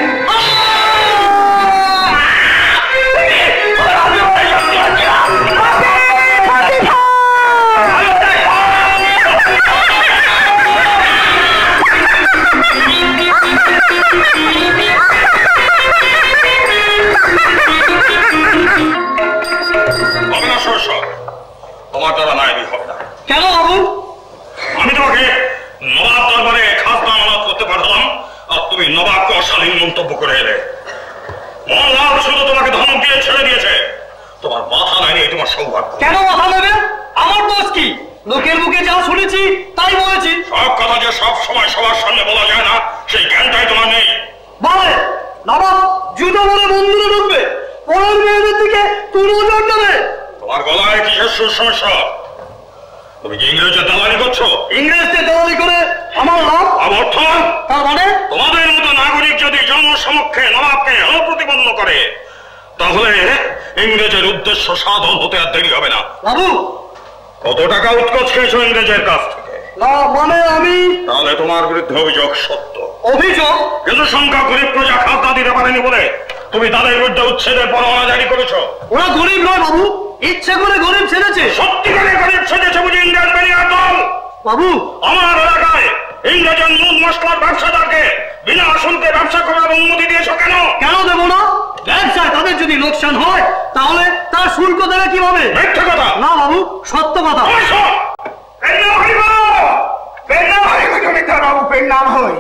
তোমার দ্বারা নাইবি হবে না। কেন বাবু? আমি তোমাকে নবাব দরবারে খাজনা আমানত করতে পাঠালাম, আর তুমি নবাবকে অশালীন মন্তব্য করে এলে। মোহনলাল শুধু তোমাকে ধমক দিয়ে ছেড়ে দিয়েছে, তোমার মাথা নাইনি তোমার সৌভাগ্য। কেন মাথা নেবে? আমার দোষ কি? লোকের মুখে যা শুনেছি তাই বলেছি। সব কথা যে সব সময় সবার সামনে বলা যায় না, সেই জ্ঞানটাই তোমার নেই। বলে নবাব জুতো বলে মন্দিরে ঢুকবে, পরের মেয়েদের দিকে তুই নজর দেবে। তোমার গলায় কিসের সুর সমস্যা? তুমি কি ইংরেজের দালালি করছো? ইংরেজদের দালালি করে আমার লাভ? অর্থ তার মানে তোমাদের মতো নাগরিক যদি জনসমক্ষে নবাবকে প্রতিপন্ন করে, তাহলে ইংরেজের উদ্দেশ্য সাধন হতে আর দেরি হবে না। বাবু, কত টাকা উৎকোচ খেয়েছো ইংরেজের কাছ থেকে? না মানে আমি। তাহলে তোমার বিরুদ্ধে অভিযোগ সত্য। অভিযোগ? কিছু সংখ্যক গরিব প্রজা খাজনা দিতে পারেনি বলে তুমি তাদের বিরুদ্ধে উচ্ছেদের পরোয়ানা জারি করেছো। ওরা গরিব নয় বাবু, ইচ্ছে করে গরিব ছেড়েছে। সত্যিকারে গরিব ছেড়েছে বুঝি ইংরেজ বেরিয়ে দল? বাবু, আমার এলাকায় ইংরেজের মূল মশলার ব্যবসাদারকে বিনা শুল্কে ব্যবসা করার অনুমতি দিয়েছো কেন? কেন দেবো না? ব্যবসায় তাদের যদি লোকসান হয় তাহলে তার শুল্ক দেবে কিভাবে? মিথ্যে কথা। না বাবু, সত্য কথা। পেন নাম হই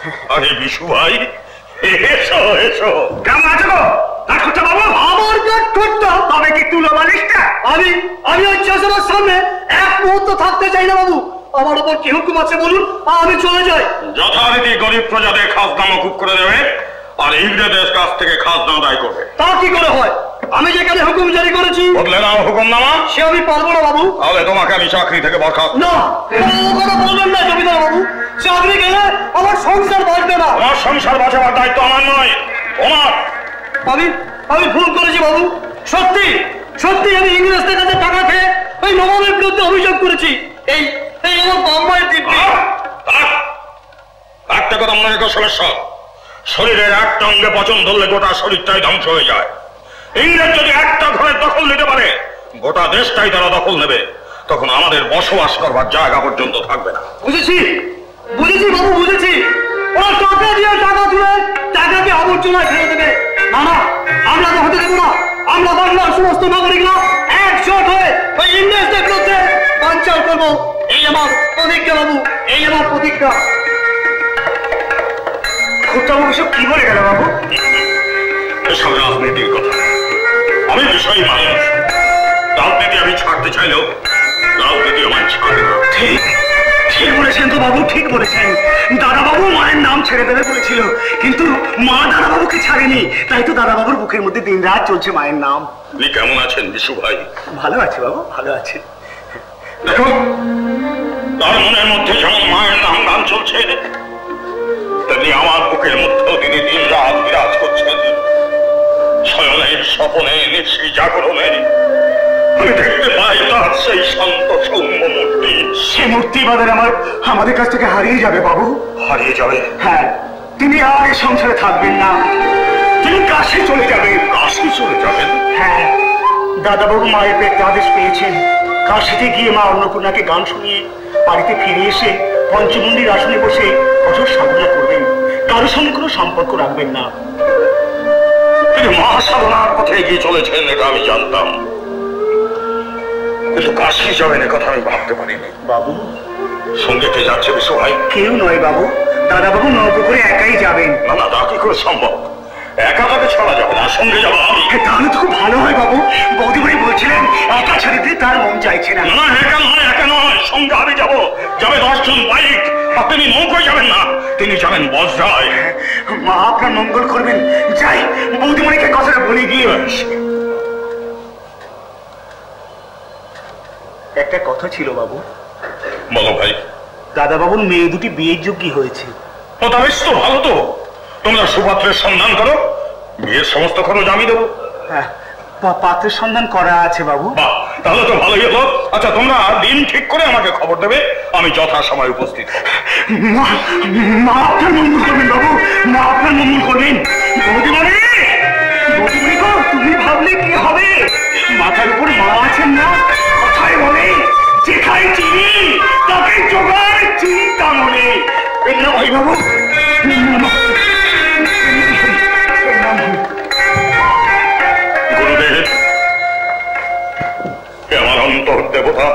আরে বিশু ভাই, এসো এসো। কেমন আছো গো কাঠখোট্টা বাবু? আমার কাঠখোট্টা? তবে কি তুলো বালিশটা? আমি আমি ওই চাষার সামনে এক মুহূর্ত থাকতে চাই না বাবু। আমার উপর কি হুকুম আছে বলুন, আমি চলে যাই। যথারীতি গরিব প্রজাদের খাজনা মকুব করে দেবে, আর ইংরেজদের কাছ থেকে খাজনা আদায় করবে। তা কি করে হয়? আমি যেখানে হুকুম জারি করেছি বদলে নাও হুকুমনামা। সে আমি পারবো না বাবু। তাহলে তোমাকে আমি চাকরি থেকে বরখাস্ত। না, ও কথা বলবেন না জমিদার বাবু। চাকরি গেলে আমার সংসার বাঁচবে না। আমার সংসার বাঁচাবার দায়িত্ব আমার নয়, তোমার। আমি আমি ভুল করেছি বাবু। সত্যি সত্যি আমি ইংরেজদের কাছে টাকা খেয়ে ওই নবাবের বিরুদ্ধে অভিযোগ করেছি। এই এই আমার বাম্মায়ের দিব্যি। একটা কথা মনে রেখো সমস্যা, শরীরের একটা অঙ্গে পচন ধরলে গোটা শরীরটাই ধ্বংস হয়ে যায়। ইংরেজ যদি একটা ঘরের দখল নিতে পারে, গোটা দেশটাই তারা দখল নেবে। তখন আমাদের বসবাস করবার জায়গা পর্যন্ত থাকবে না। বুঝেছি বুঝেছি বাবু, বুঝেছি। ওরা টাকা দিয়ে টাকা তুলে টাকাকে আবর্জনায় ফেলে দেবে। না না, আমরা তো হতে দেবো না। আমরা বাংলার সমস্ত নাগরিকরা একজোট হয়ে ওই ইংরেজদের বিরুদ্ধে পাঞ্চাল করবো। এই আমার প্রতিজ্ঞা বাবু, এই আমার প্রতিজ্ঞা। খোঁটা বাবু সব কি বলে গেল বাবু? এসব রাজনীতির কথা। আমি বিষয়ী মানুষ, রাজনীতি আমি ছাড়তে চাইলেও রাজনীতি আমার ছাড়ে না। ঠিক ঠিক বলেছেন তো বাবু, ঠিক বলেছেন। দাদা বাবু মায়ের নাম ছেড়ে দেবে বলেছিল, কিন্তু মা দাদা বাবুকে ছাড়েনি। তাই তো দাদা বাবুর বুকের মধ্যে দিন রাত চলছে মায়ের নাম। আপনি কেমন আছেন বিশু ভাই? ভালো আছে বাবু, ভালো আছে। দেখো, তার মনের মধ্যে যেমন মায়ের নাম গান চলছে, তেমনি আমার বুকের মধ্যেও তিনি দিন রাত বিরাজ করছেন। শয়নে স্বপনে নিশ্চয়ই জাগরণে আমি দেখতে পাই তার সেই শান্ত সৌম্য মূর্তি। সে মূর্তি বাদের আমার আমাদের কাছ থেকে হারিয়ে যাবে বাবু। হারিয়ে যাবে? হ্যাঁ, তিনি আর এই সংসারে থাকবেন না। তিনি কাশি চলে যাবেন। কাশি চলে যাবেন? হ্যাঁ, দাদাবাবু মায়ের পেটে আদেশ পেয়েছেন কাশিতে গিয়ে মা অন্নপূর্ণাকে গান শুনিয়ে বাড়িতে ফিরে এসে পঞ্চমুণ্ডির আসনে বসে কঠোর সাধনা করবেন। কারোর সঙ্গে কোনো সম্পর্ক রাখবেন না। তিনি মহাসাধনার পথে এগিয়ে চলেছেন, এটা আমি জানতাম, কিন্তু কাশি যাবেন এ কথা আমি ভাবতে পারিনি। বাবু, সঙ্গে কে যাচ্ছে বিশু ভাই? কেউ নয় বাবু, দাদাবাবু নৌকো করে একাই যাবেন। না না, তা কি করে সম্ভব? একা তাকে ছাড়া যাবে না, সঙ্গে যাবো আমি। তাহলে তো খুব ভালো হয় বাবু। বৌদিবাড়ি বলছিলেন একা ছেড়ে দিয়ে তার মন চাইছে না। না, একা নয়, একা নয়, সঙ্গে আমি যাবো। যাবে দশজন বাইক। আপনি নৌকোয় যাবেন না, তিনি যাবেন বজ্রায়। মা আপনার মঙ্গল করবেন। যাই, বৌদিমণিকে কথাটা বলে গিয়ে। একটা কথা ছিল বাবু। বলো ভাই। দাদাবাবুর মেয়ে দুটি বিয়ের যোগ্যী হয়েছে। ও তা বেশ তো, ভালো তো। তোমরা সুপাত্রের সন্ধান করো, বিয়ের সমস্ত খরচ আমি দেবো। হ্যাঁ, পাত্রের সন্ধান করা আছে বাবু। বাহ, তাহলে তো ভালোই হলো। আচ্ছা, তোমরা দিন ঠিক করে আমাকে খবর দেবে, আমি যথা সময় উপস্থিত হব। মা মা আপনার মঙ্গল করবেন বাবু, মা আপনার মঙ্গল করবেন। বৌদিমণি, বৌদিমণি গো, তুমি ভাবলে কি হবে? মাথার উপর মা আছেন না, কথায় বলে যেখানে চিনি তাকে জোগাড় চিন্তা মনে। ভাই বাবু, গুরুদেব, আমার অন্তর দেবতা,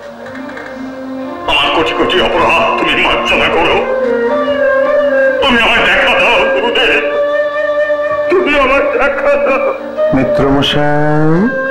আমার কোটি কোটি অপরাধ তুমি মার্জনা করো। তুমি আমায় দেখা দাও গুরুদেব, তুমি আমার দেখা দাও। মিত্রমশাই।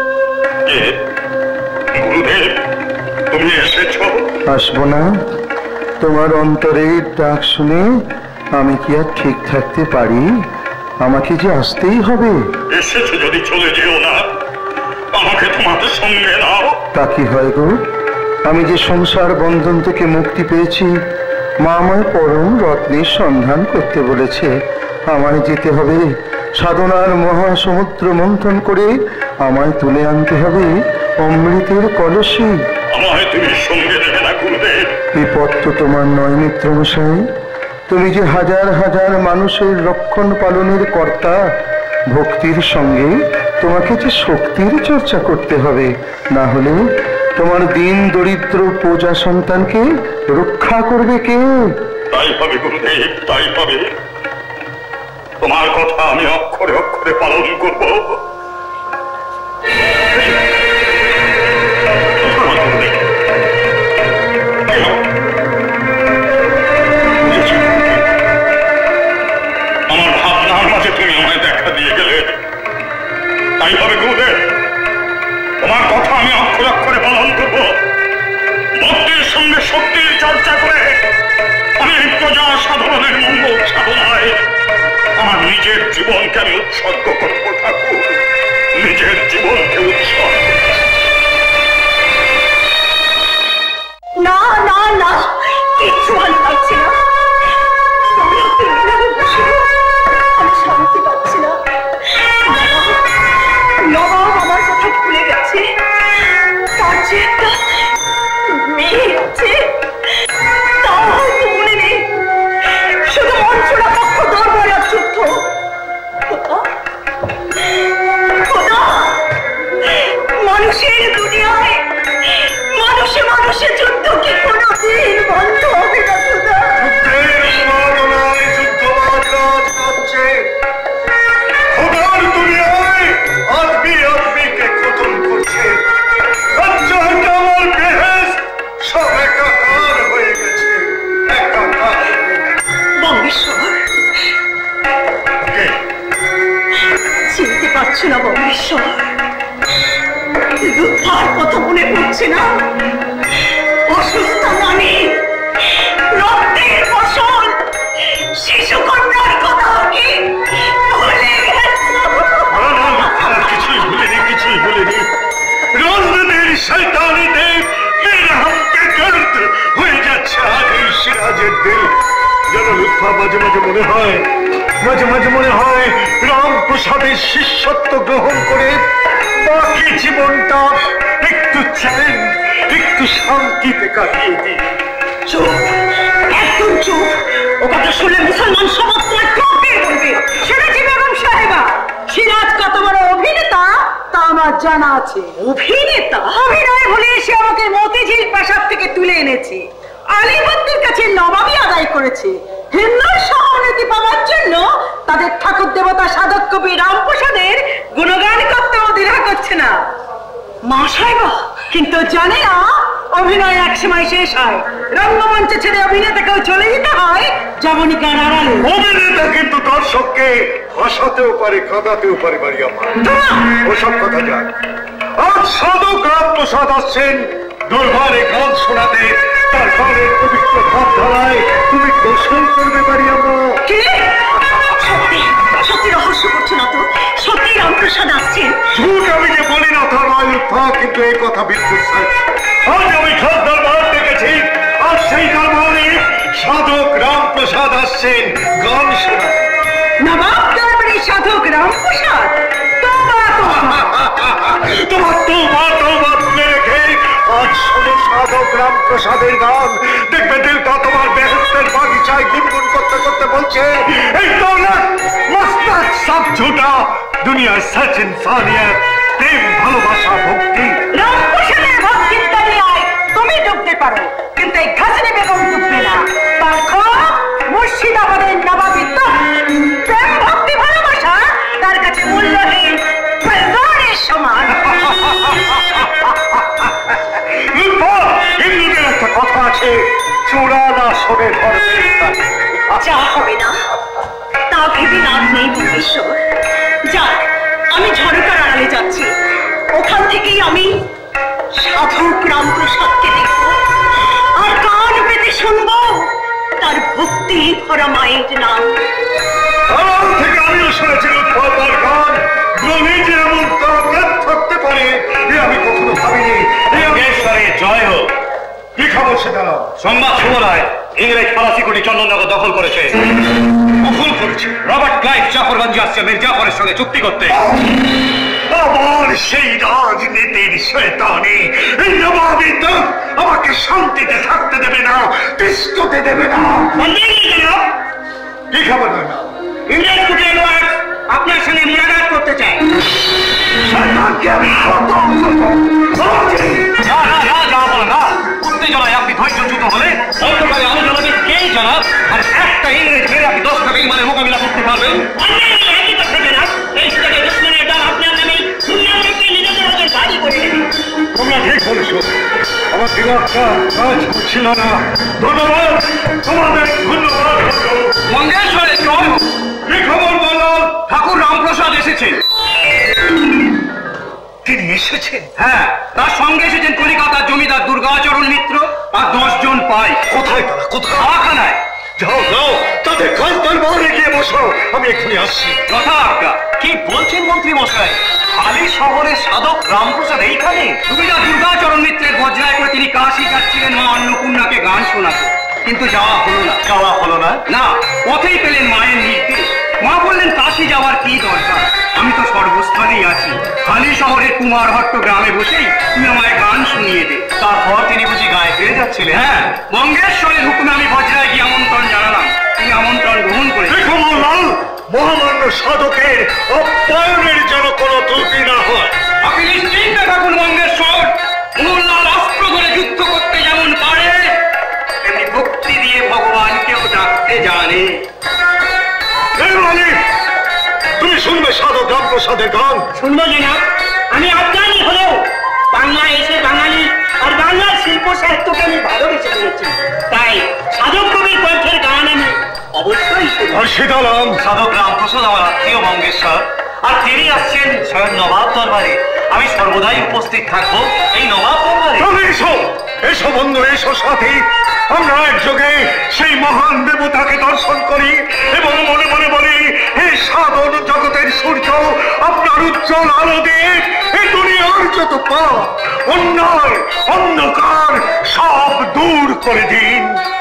গুরুদেব, তুমি এসেছো? আসবো না? তোমার অন্তরের ডাক শুনে আমি কি আর ঠিক থাকতে পারি? আমাকে যে আসতেই হবে। এসেছো যদি চলে যেও না, আমাকে তোমাদের সঙ্গে নাও। তা কি হয় গো? আমি যে সংসার বন্ধন থেকে মুক্তি পেয়েছি, মা আমায় পরম রত্নের সন্ধান করতে বলেছে। আমায় যেতে হবে সাধনার মহাসমুদ্র মন্থন করে, আমায় তুলে আনতে হবে অমৃতের কলসি। আমায় তুমি সঙ্গে দেবে না গুরুদেব? এই পথ তো তোমার নয় মিত্রমশাই। তুমি যে হাজার হাজার মানুষের রক্ষণ পালনের কর্তা, ভক্তির সঙ্গে তোমাকে যে শক্তির চর্চা করতে হবে, না হলে তোমার দিন দরিদ্র প্রজা সন্তানকে রক্ষা করবে কে? তাই হবে গুরুদেব, তাই হবে। তোমার কথা আমি অক্ষরে অক্ষরে পালন করব। না বঙ্গেশ্বর? রূপার কথা মনে পড়ছে না? অসুস্থ মানে রক্তের ফসল শিশু কন্যার কথা কি ভুলে গেছো? কিছুই ভুলিনি, কিছুই ভুলিনি। রঞ্জনের শয়তানিতে বেরহামকে গর্দ হয়ে যাচ্ছে আজ এই সিরাজের দিল। যেন লুৎফা মাঝে মাঝে মনে হয়, মাঝে মাঝে মনে হয় রামপ্রসাদের শিষ্যত্ব গ্রহণ করে বাকি জীবনটা একটু চ্যান, একটু শান্তিতে কাটিয়ে দিই। চুপ, একদম চুপ। ও কথা শুনলে মুসলমান সমাজ তোমার টপকে বলবে। শুনেছি বেগম সাহেবা, সিরাজ কত বড় অভিনেতা তা আমার জানা আছে। অভিনেতা? অভিনয় বলে সে আমাকে মতিঝিল প্রাসাদ থেকে তুলে এনেছে, আলিবর্দির কাছে নবাবি আদায় করেছে। হিন্দুর সহানুভূতি পাওয়ার জন্য তাদের ঠাকুর দেবতা সাধক কবি রামপ্রসাদের গুণগান করতেও দ্বিধা করছে না। মা সাহেবা কিন্তু জানে না অভিনয় এক সময় শেষ হয়, রঙ্গমঞ্চে ছেড়ে অভিনেতাকেও চলে যেতে হয় জবনিকার আড়ালে। অভিনেতা কিন্তু দর্শককে হাসাতেও পারে, কাঁদাতেও পারে। বাড়ি আমার ওসব কথা যাক। আজ সাধক রামপ্রসাদ আসছেন দরবারে গান শোনাতে। তার গানের পবিত্র ভাব ধারায় তুমি গোসল করবে বাড়ি আমার। কি সত্যি? সত্যি রহস্য করছো না তো? সত্যি রামপ্রসাদ আসছেন? ঝুট আমি যে বলি না তার আয়ুথা, কিন্তু এই কথা বিদ্যুৎ আজ আমি খাস দরবার দেখেছি। আর সেই দরবারে সাধক রামপ্রসাদ আসছেন গান শোনাতে। নবাব দরবারে সাধক রামপ্রসাদ? তোমার তো মা তো মা তুলে রেখে আজ শোনো সাধক রামপ্রসাদের গান। দেখবে দিলটা তোমার বেহেস্তের বাগিচায় গুনগুন করতে করতে বলছে, এই দৌলত মস্তক সব ঝুটা, দুনিয়ার সচ ইনসানিয়ত, প্রেম ভালোবাসা ভক্তি। রামপ্রসাদের ভক্তির দরিয়ায় তুমি ডুবতে পারো, কিন্তু এই ঘাসনি বেগম ডুববে না। তার খোঁজ মুর্শিদাবাদের নবাবী তো প্রেম ভক্তি ভালোবাসা তার কাছে মূল্যহীন, পেট্রোলের সমান। হিন্দুদের একটা কথা আছে, চূড়া না শোনে ধর্মের। যা হবে না তা ভেবে লাভ নেই বঙ্গেশ্বর। যাক, আমি ঝড়কার আড়ালে যাচ্ছি, ওখান থেকেই আমি সাধক রামপ্রসাদকে দেখব আর কান পেতে শুনবো তার ভক্তি ভরা মায়ের নাম। আরাম থেকে আমিও শুনেছি উৎপল গান গ্রহে যে এমন তাকাত থাকতে পারে এ আমি কখনো ভাবিনি। জয় হোক। কি খবর সেটা? সংবাদ শুভ নয়, ইংরেজ ফরাসি কোটি চন্দননগর দখল করেছে। দখল করেছে? রবার্ট ক্লাইভ জাফরগঞ্জে আসছে মির্জাফরের সঙ্গে চুক্তি করতে। আমার সেই রাজনীতির শয়তানি এই নবাবী দল আমাকে শান্তিতে থাকতে দেবে না, তিষ্ঠতে দেবে না। কি খবর না? ইংরেজ কুটির লোয়ার্স আপনার সঙ্গে মুলাকাত করতে চাই। শয়তানকে আমি কত না না না যা বলো না, উত্তেজনায় আপনি ধৈর্যচ্যুত হলে অন্ধকারে আলো জ্বালাবেন কে জানাব, আর একটা ইংরেজ মেরে আপনি দশটা বেঈমানের মোকাবিলা করতে পারবেন। তোমরা ঠিক বলেছো, আমার দিমাগটা কাজ করছিল না। ধন্যবাদ তোমাদের, ধন্যবাদ। মঙ্গেশ্বরের জয় হোক। কি খবর বলো? ঠাকুর রামপ্রসাদ এসেছেন। তিনি এসেছেন? হ্যাঁ, তার সঙ্গে এসেছেন কলিকাতার জমিদার দুর্গাচরণ মিত্র আর দশ জন পাই। কোথায় তারা? কোথায়? খাওয়াখানায়। যাও যাও, তাদের খাস দরবারে গিয়ে বসো, আমি এক্ষুনি আসছি। যথা আজ্ঞা। কি বলছেন মন্ত্রী মশাই? খালি শহরে সাধক রামপ্রসাদ এইখানে? জমিদার দুর্গাচরণ মিত্রের বজ্রায় করে তিনি কাশি যাচ্ছিলেন মা অন্নপূর্ণাকে গান শোনাতে, কিন্তু যাওয়া হলো না। যাওয়া হলো না? না, পথেই পেলেন মায়ের নির্দেশ। মা বললেন কাশি যাওয়ার কি দরকার, আমি তো সর্বস্থানেই আছি। খালি শহরের কুমারহট্ট গ্রামে বসেই তুমি আমায় গান শুনিয়ে দে। তারপর তিনি বুঝি গায়ে ফিরে যাচ্ছিলেন? হ্যাঁ, বঙ্গেশ্বরের হুকুমে আমি বজ্রায় গিয়ে আমন্ত্রণ জানালাম, তিনি আমন্ত্রণ গ্রহণ করে। দেখো মোহনলাল, মহামান্য সাধকের অপ্যায়নের যেন কোনো ত্রুটি না হয়। আপনি নিশ্চিন্তে থাকুন বঙ্গেশ্বর, মোহনলাল অস্ত্র ধরে যুদ্ধ করতে যেমন পারে তেমনি ভক্তি দিয়ে ভগবানকেও ডাকতে জানে। তুমি শুনবে সাধক রামপ্রসাদের গান? শুনবো না, আমি আফগানি হলেও বাংলা এসে বাঙালি আর বাংলার শিল্প সাহিত্যকে আমি ভালোবেসে ফেলেছি, তাই সাধক কবির কণ্ঠের গান আমি অবশ্যই শুনবো। সীতারাম, সাধক রামপ্রসাদ আমার আত্মীয় বঙ্গেশ্বর, আর তিনি আসছেন স্বয়ং নবাব দরবারে। আমি সর্বদাই উপস্থিত থাকবো এই নবাব দরবারে। এসো এসো বন্ধু, এসো সাথী, আমরা একযোগে সেই মহান দেবতাকে দর্শন করি এবং মনে মনে বলি, হে সাধন জগতের সূর্য, আপনার উজ্জ্বল আলো দিয়ে এই দুনিয়ার যত পাপ, অন্যায়, অন্ধকার সব দূর করে দিন।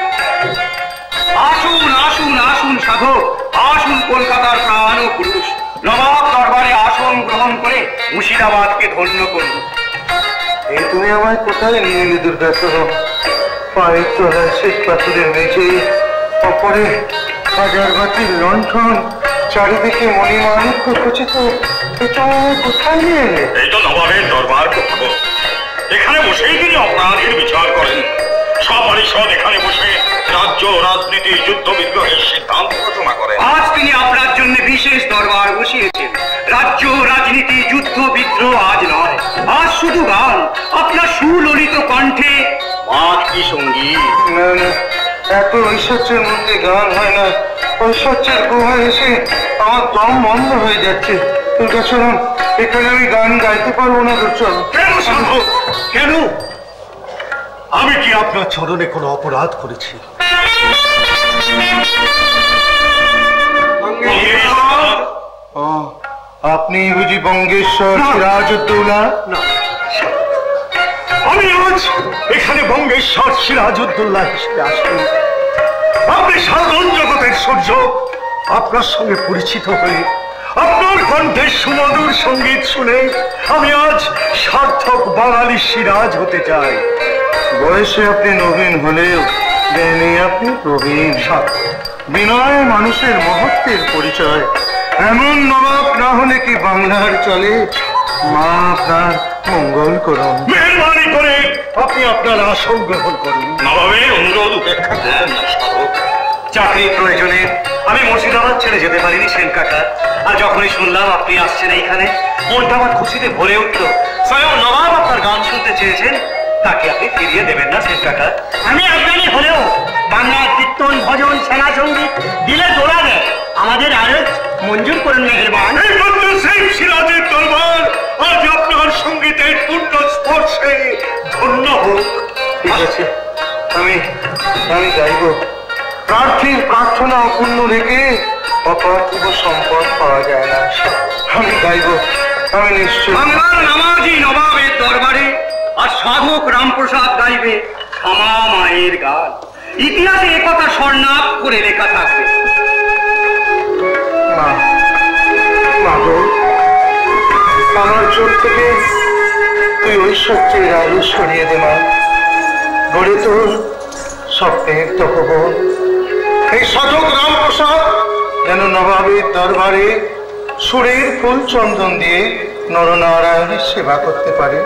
আসুন আসুন আসুন সাধক, আসুন কলকাতার প্রাণ ও পুরুষ, নবাব দরবারে আসন গ্রহণ করে মুর্শিদাবাদকে ধন্য করুন। এই তুমি আমায় কোথায় নিয়ে এলি দুর্গা? পায়ের তলায় শ্বেত পাথরের মেঝে, অপরে হাজার বাতির লণ্ঠন, চারিদিকে মণিমাণিক্য খচিত, এটা কোথায় নিয়ে এলে? এই তো নবাবের দরবার কক্ষ। এখানে বসেই তিনি অপরাধের বিচার করেন। সপরিষদ এখানে বসে রাজ্য, রাজনীতি, যুদ্ধ বিগ্রহের সিদ্ধান্ত ঘোষণা করেন। আজ তিনি আপনার জন্য বিশেষ দরবার বসিয়েছেন। রাজ্য, রাজনীতি, যুদ্ধ বিগ্রহ আজ নয়, আজ শুধু গান। আপনার সুললিত কণ্ঠে মাত কি সঙ্গীত। না না, এত ঐশ্বর্যের মধ্যে গান হয় না। ঐশ্বর্যের গুহায় এসে আমার দম বন্ধ হয়ে যাচ্ছে। দুর্গাচরণ, এখানে আমি গান গাইতে পারবো না। দুর্চরণ, কেন সাধক, কেন? আমি কি আপনার চরণে কোনো অপরাধ করেছি? ও, আপনি বুঝি বঙ্গেশ্বর সিরাজউদ্দৌলা? আমি আজ এখানে বঙ্গেশ্বর সিরাজউদ্দৌলা হিসেবে আসলাম। আপনি সাধন জগতের সূর্য, আপনার সঙ্গে পরিচিত হয়ে, আপনার কণ্ঠের সুমধুর সঙ্গীত শুনে আমি আজ সার্থক বাঙালি সিরাজ হতে চাই। বয়সে আপনি নবীন হলেও জ্ঞানে আপনি প্রবীণ। বিনয় মানুষের মহত্বের পরিচয়। এমন নবাব না হলে কি বাংলার চলে? মা আপনার মঙ্গল করুন। মেহরবানি করে আপনি আপনার আসন গ্রহণ করুন। নবাবের অনুরোধ উপেক্ষা করলেন না সাধক। চাকরির প্রয়োজনে আমি মুর্শিদাবাদ ছেড়ে যেতে পারিনি সেনকাটা। আর যখনই শুনলাম আপনি আসছেন এইখানে, মনটা আমার খুশিতে ভরে উঠল। স্বয়ং নবাব আপনার গান শুনতে চেয়েছেন, তাকে আপনি ফিরিয়ে দেবেন না সেনকাটা? আমি আফগানি হলেও বাংলার কীর্তন, ভজন, সেনা সঙ্গীত দিলে দোলা দেয়। আমাদের আরো মঞ্জুর করুন মেহেরবান। এই বন্ধু সেই সিরাজের দরবার আজ আপনার সঙ্গীতের পূর্ণ স্পর্শে ধন্য হোক। ঠিক আছে, আমি আমি গাইব। প্রার্থীর প্রার্থনা অপূর্ণ রেখে অপার্থিব সম্পদ পাওয়া যায় না। আমি গাইব, আমি নিশ্চয়। বাংলার নামাজি নবাবের দরবারে আর সাধক রামপ্রসাদ গাইবে ক্ষমা মায়ের গান। ইতিহাসে একথা স্বর্ণাপ করে লেখা থাকবে। মা, মা গো, আমার চোখ থেকে তুই ঐশ্বর্যের আলো সরিয়ে দে মা। গড়ে তোর স্বপ্নের তপবন। এই সাধক রামপ্রসাদ যেন নবাবের দরবারে সুরের ফুল চন্দন দিয়ে নরনারায়ণের সেবা করতে পারে।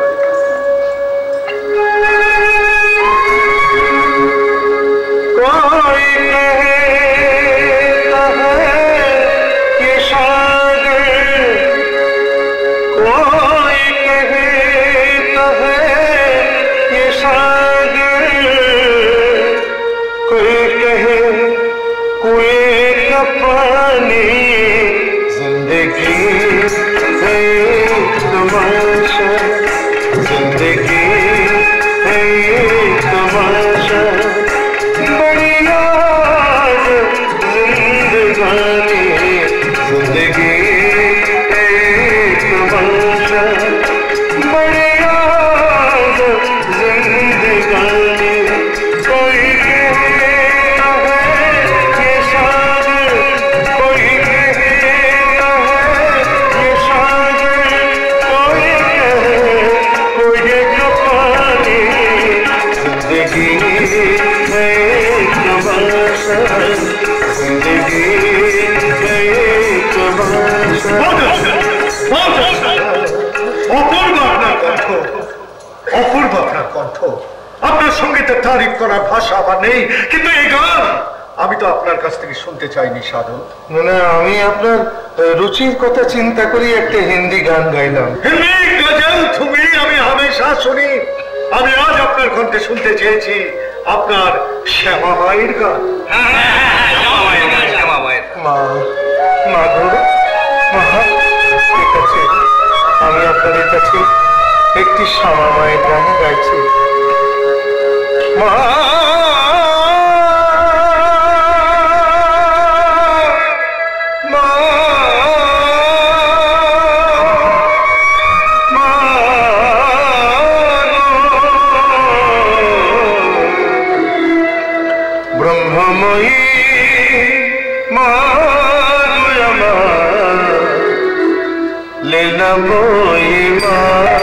অপূর্ব আপনার কণ্ঠ, আপনার সঙ্গীতের তারিফ করার ভাষা আমার নেই। কিন্তু এই গান আমি তো আপনার কাছ থেকে শুনতে চাইনি সাধক। মানে আমি আপনার রুচির কথা চিন্তা করি একটা হিন্দি গান গাইলাম। হিন্দি গজল তুমি আমি হামেশা শুনি। আমি আজ আপনার কণ্ঠে শুনতে চেয়েছি আপনার শ্যামা মায়ের গান। মা, মা গো, মা, আপনাদের কাছে একটি শ্যামা মায়ের গান গাইছি। মা ব্রহ্মময়ী মা লীলাময়ী মা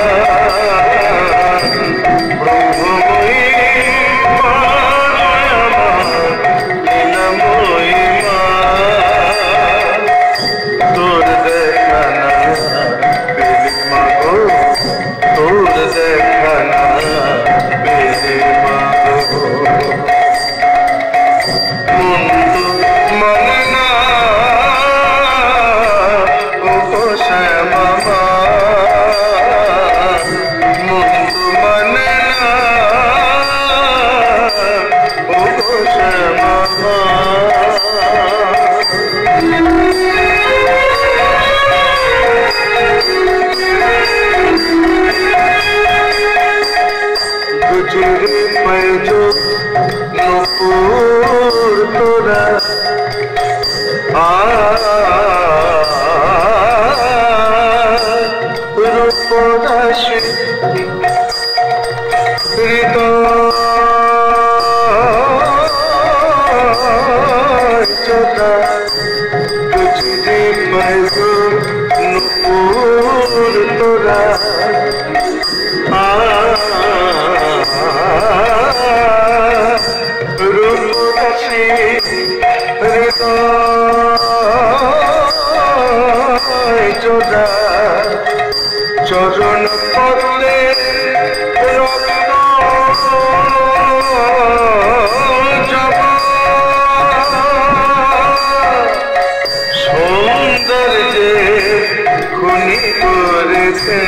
ব্রহ্মময়ী মা লীলাময়ী মা তোর দেখা না পেলে মা গো তোর দেখা না পেলে মা গো মানে না ও শ্যামা মা মন্দ মানে না ও শ্যামা মা গুজরে पैजो नुपुर तोरा आ रूपराशि हृदय चोरा गुजरे पैजो नुपुर तोरा रूपराशि हृदय चोरा चरण पद्मे रत्न जपा सौंदर्ये खुनी करेছে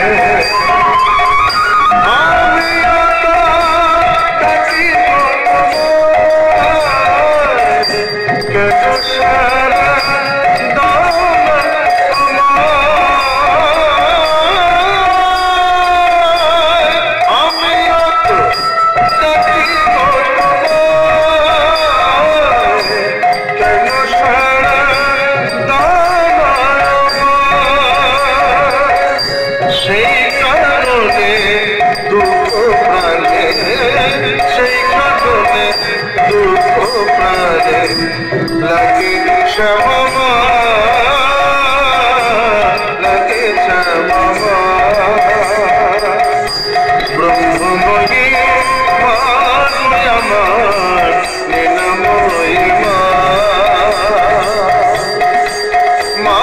लगे श्यामा लगे श्यामा ब्रह्ममयी मार लीलामयी मा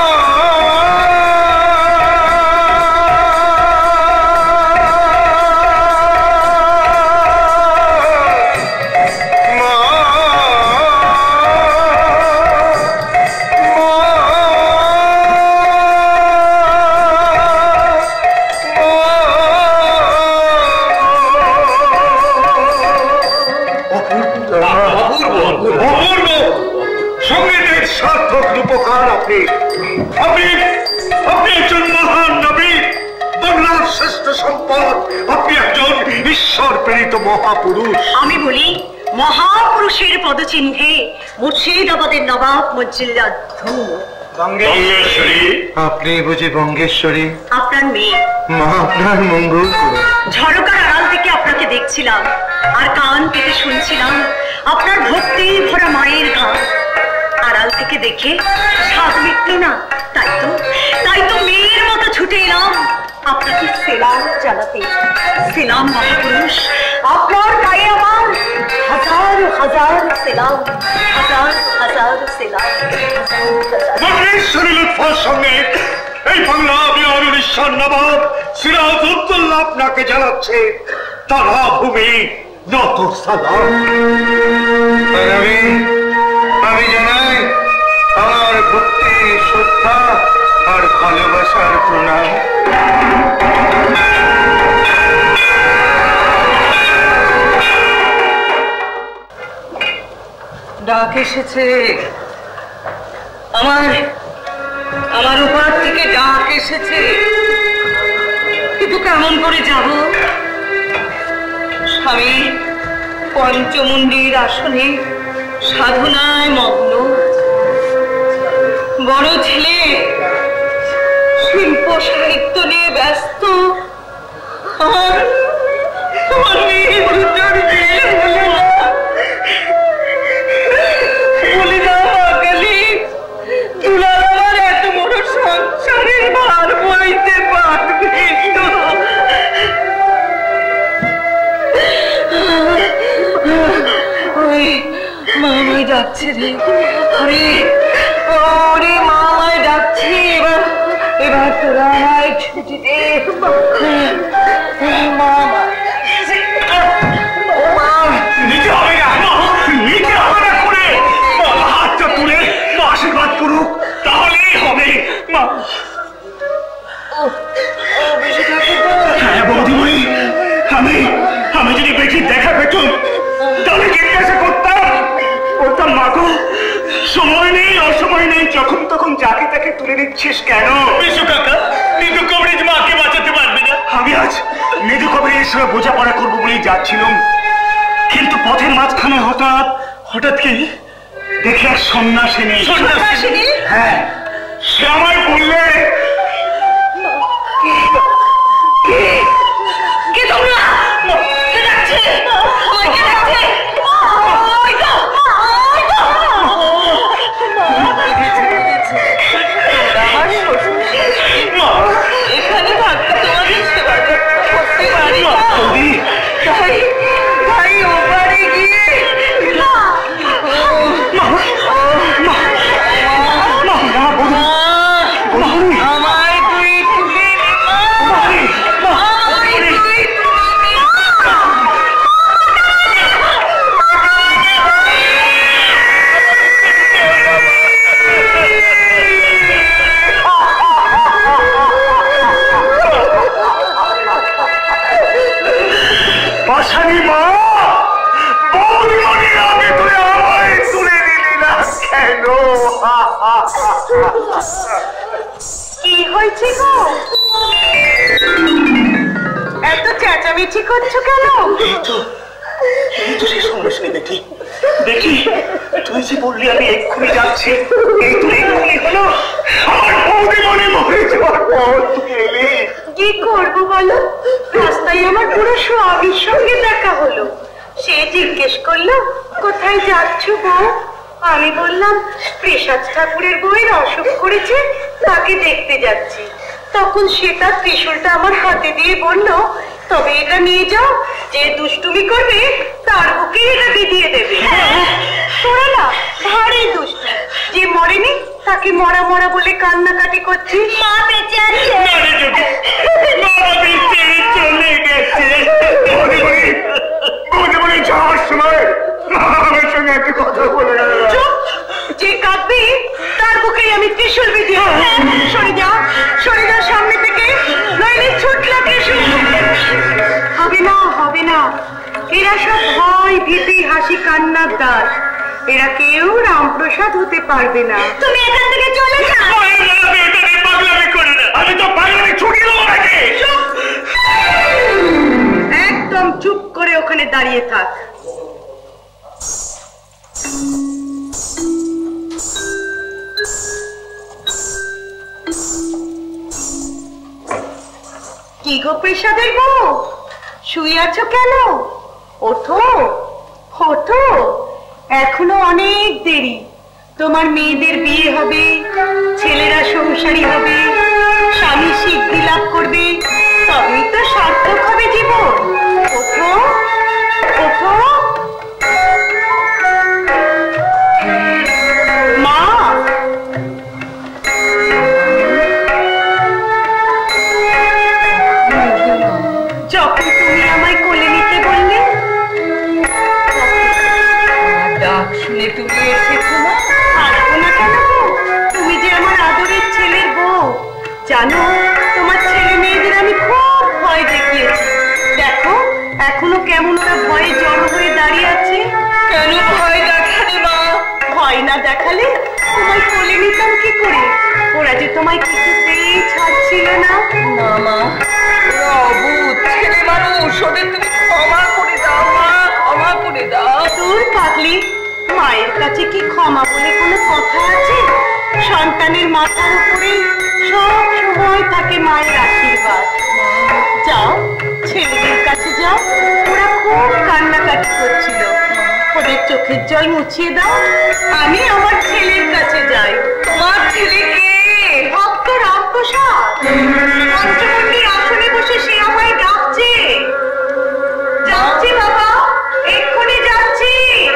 মহাপুরুষ আমি বলি মহাপুরুষের পদচিহ্নে মুর্শিদাবাদের নবাব মজ্জিল্লার ধূম বঙ্গেশ্বরী আপনি বুঝি বঙ্গেশ্বরী আপনার মেয়ে মা আপনার মঙ্গল করুন ঝরকার আড়াল থেকে আপনাকে দেখছিলাম আর কান পেতে শুনছিলাম আপনার ভক্তি ভরা মায়ের গান আড়াল থেকে দেখে স্বাদ মিটল না তাই তো তাই তো মেয়ের মতো ছুটে এলাম আপনাকে সেলাম জানাতে। সেলাম মহাপুরুষ, আপনার গায়ে আমার হাজার হাজার সেলাম, হাজার হাজার সেলাম। মহেশ্বরী লুৎফার সঙ্গে এই বাংলা বিহার উড়িষ্যার নবাব সিরাজউদ্দৌলা আপনাকে জানাচ্ছে তারা ভূমি নত সালাম। আমি আমি জানাই আমার ভক্তি শ্রদ্ধা আর ভালোবাসার প্রণাম। ডাক এসেছে আমার আমার উপর থেকে ডাক এসেছে। কেমন করে যাব? স্বামী পঞ্চমুণ্ডির আসনে সাধনায় মগ্ন, বড় ছেলে শিল্প সাহিত্য নিয়ে ব্যস্ত, আর আমার মেয়ে দুটোর বিয়ে হলো না। বলি না বাঙালি, দুলাল আমার এত বড় সংসারের ভার বইতে পারবে তো? ওই মামাই ডাকছে রে, আরে ওরে মামাই ডাকছে। এবার এবার তোরা আমায় ছুটি দে। মামা নিতে হবে না, নিতে হবে না করে হাতটা তুলে আশীর্বাদ করুক, তাহলেই হবে। মা হ্যাঁ বৌদিমণি, আমি আমি যদি বেঠির দেখা পেতাম তাহলে জিজ্ঞাসা করতাম করতাম মাগো, সময় নেই অসময় নেই, যখন তখন যাকে তাকে তুলে নিচ্ছিস কেন? বিশু কাকা, নিদু কবরেজ মাকে বাঁচাতে পারবে না। আমি আজ নিদু কবরেজের সঙ্গে বোঝাপড়া করবো বলেই যাচ্ছিলাম, কিন্তু পথের মাঝখানে হঠাৎ হঠাৎ কি দেখে এক সন্ন্যাসিনী। সন্ন্যাসিনী? হ্যাঁ, সে আমায় বললে কে তোমরা? কে ডাকছে? আমায় কে ডাকছে? ওই তো, ওই তো। আমার শ্বশুর এখানে থাকতে তোমাদের সেবা করতে পারি না, তাই তাই ওপারে গিয়ে আমায় তুই তুলে পাশানি মা, বৌদিমণি আগে তুই আমায় তুলে নিলি না কেন? কি হয়েছে গো? এত চেঁচামেচি করছো কেন? এই তো এই তো সেই সন্ন্যাসিনী দেখি দেখি তুই যে বললি আমি এক্ষুনি যাচ্ছি, এই তো এক্ষুনি হলো। আমার বৌদিমণি মরে যাওয়ার পর তুই এলি। কি করবো বলো, রাস্তায় আমার পুরো স্বামীর সঙ্গে দেখা হলো। সে জিজ্ঞেস করলো কোথায় যাচ্ছ বউ? আমি বললাম প্রসাদ ঠাকুরের বউয়ের অসুখ করেছে, তাকে দেখতে যাচ্ছি। তখন সে তার ত্রিশূলটা আমার হাতে দিয়ে বলল, তবে এটা নিয়ে যাও, যে দুষ্টুমি করবে তার বুকে এটা বিধিয়ে দেবে। তোরা না ভারী দুষ্ট, যে মরেনি তাকে মরা মরা বলে কান্নাকাটি করছিস। মা বেঁচে আছে, চলে গেছে। বৌদিমণি বৌদিমণি যাওয়ার সময় আমার সঙ্গে একটু কথা বলে গেল। যে কাঁদবে তার বুকেই আমি ত্রিশূল বিধিয়ে দেব। সরে যা, সরে যা সামনে থেকে, নইলে ছুটলা ত্রিশূল। হবে না, হবে না, এরা সব ভয় ভীতি হাসি কান্নার দাস, এরা কেউ রামপ্রসাদ হতে পারবে না। তুমি এখান থেকে চলে যাও। আমি তো পাগলামি ছুটি দেবো নাকি? একদম চুপ করে ওখানে দাঁড়িয়ে থাক। কি গো প্রসাদের বউ, শুয়ে আছো কেন? ওঠো ওঠো, এখনো অনেক দেরি। তোমার মেয়েদের বিয়ে হবে, ছেলেরা সংসারী হবে, স্বামী সিদ্ধি লাভ করবে, তবেই তো সার্থক হবে জীবন। ওঠো ওঠো। মা, যখন তুমি আমায় কোলে নিতে বললে, ডাক শুনে তুমি এসেছো না? আসবো না কেন গো? তুমি যে আমার আদরের ছেলের বউ। জানো, তোমার ছেলে মেয়েদের আমি খুব ভয় দেখিয়েছি। দেখো এখনো কেমন ওরা ভয়ে জড়ো হয়ে দাঁড়িয়ে আছে। কেন ভয় দেখালে মা? ভয় না দেখালে তোমায় কোলে নিতাম কি করে? ওরা যে তোমায় কিছুতেই ছাড়ছিল না। না মা, অবুধ ছেলে মানুষ, ওদের তুমি ক্ষমা করে দাও মা, ক্ষমা করে দাও। তোর পাগলি, মায়ের কাছে কি ক্ষমা বলে কোনো কথা আছে? সন্তানের মাথার উপরে সব সময় থাকে মায়ের আশীর্বাদ। যাও ছেলেদের কাছে যাও, ওরা খুব কান্নাকাটি করছিল, ওদের চোখের জল মুছিয়ে দাও। আমি আমার ছেলের কাছে যাই। তোমার ছেলেকে ভক্ত রামপ্রসাদ পঞ্চমন্দির আসনে বসে সে আমায় ডাকছে। যাচ্ছি বাবা, এক্ষুনি যাচ্ছি।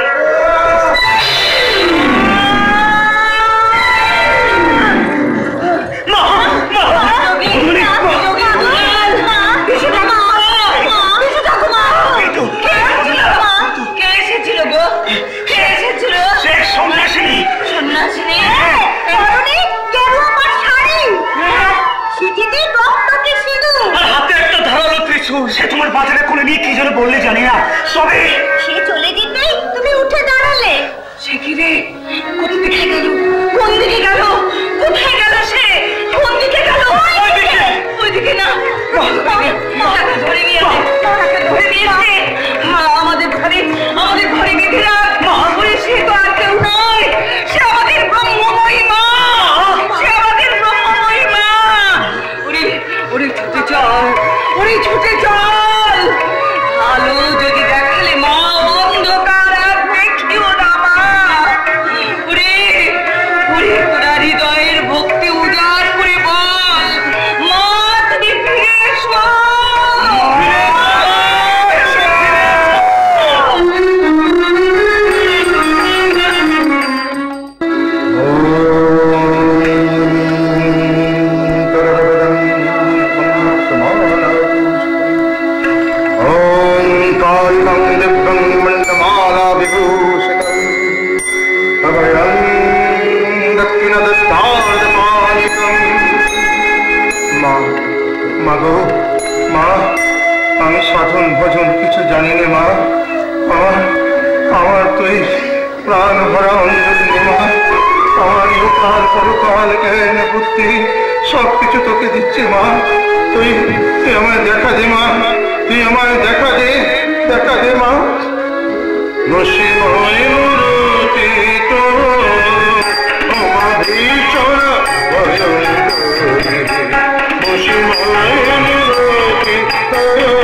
কে এসেছিল গো? কে এসেছিল? সন্ন্যাসিনী। সন্ন্যাসিনী? হাতে একটা ধারালো ত্রিশূল, সে তোমার বাজারে কোলে নিয়ে কি যেন বললে জানি না, তবে সে চলে যেতেই তুমি উঠে দাঁড়ালে। সে কি রে? কোন দিকে গেল? কোন দিকে গেল? কোথায় গেল সে? কোন দিকে গেল? ওইদিকে, ওইদিকে না, তাকে ধরে নিয়ে আসে, তাকে ধরে নিয়ে আসে। মা আমাদের ঘরে, আমাদের ঘরে বেঁধে রাখ। মা বলে সে তো আর কেউ নয়, সে আমাদের ব্রহ্মময়ী মা, সে আমাদের ব্রহ্মময়ী মা। ওরে ওরে ছুটে চল, ওরে ছুটে চল। আলো যদি দেখালে মা, অন্ধকার আর দেখিও না মা। ওরে ওরে তোরা হৃদয়ের ভক্তি উজাড় করে বল, মা তুমি ফিরে এসো। আমি সাধন ভজন কিছু জানি না মা, আমার আমার তুই প্রাণ ভরা অঞ্জলি নে মা। আমার ইহকাল পরকাল জ্ঞান বুদ্ধি সব কিছু তোকে দিচ্ছে মা। তুই তুই আমায় দেখা দে মা, তুই আমায় দেখা দে, দেখা দে মা। নসিময় মূরতি তো ভীষণ নসিময় মূরতি তো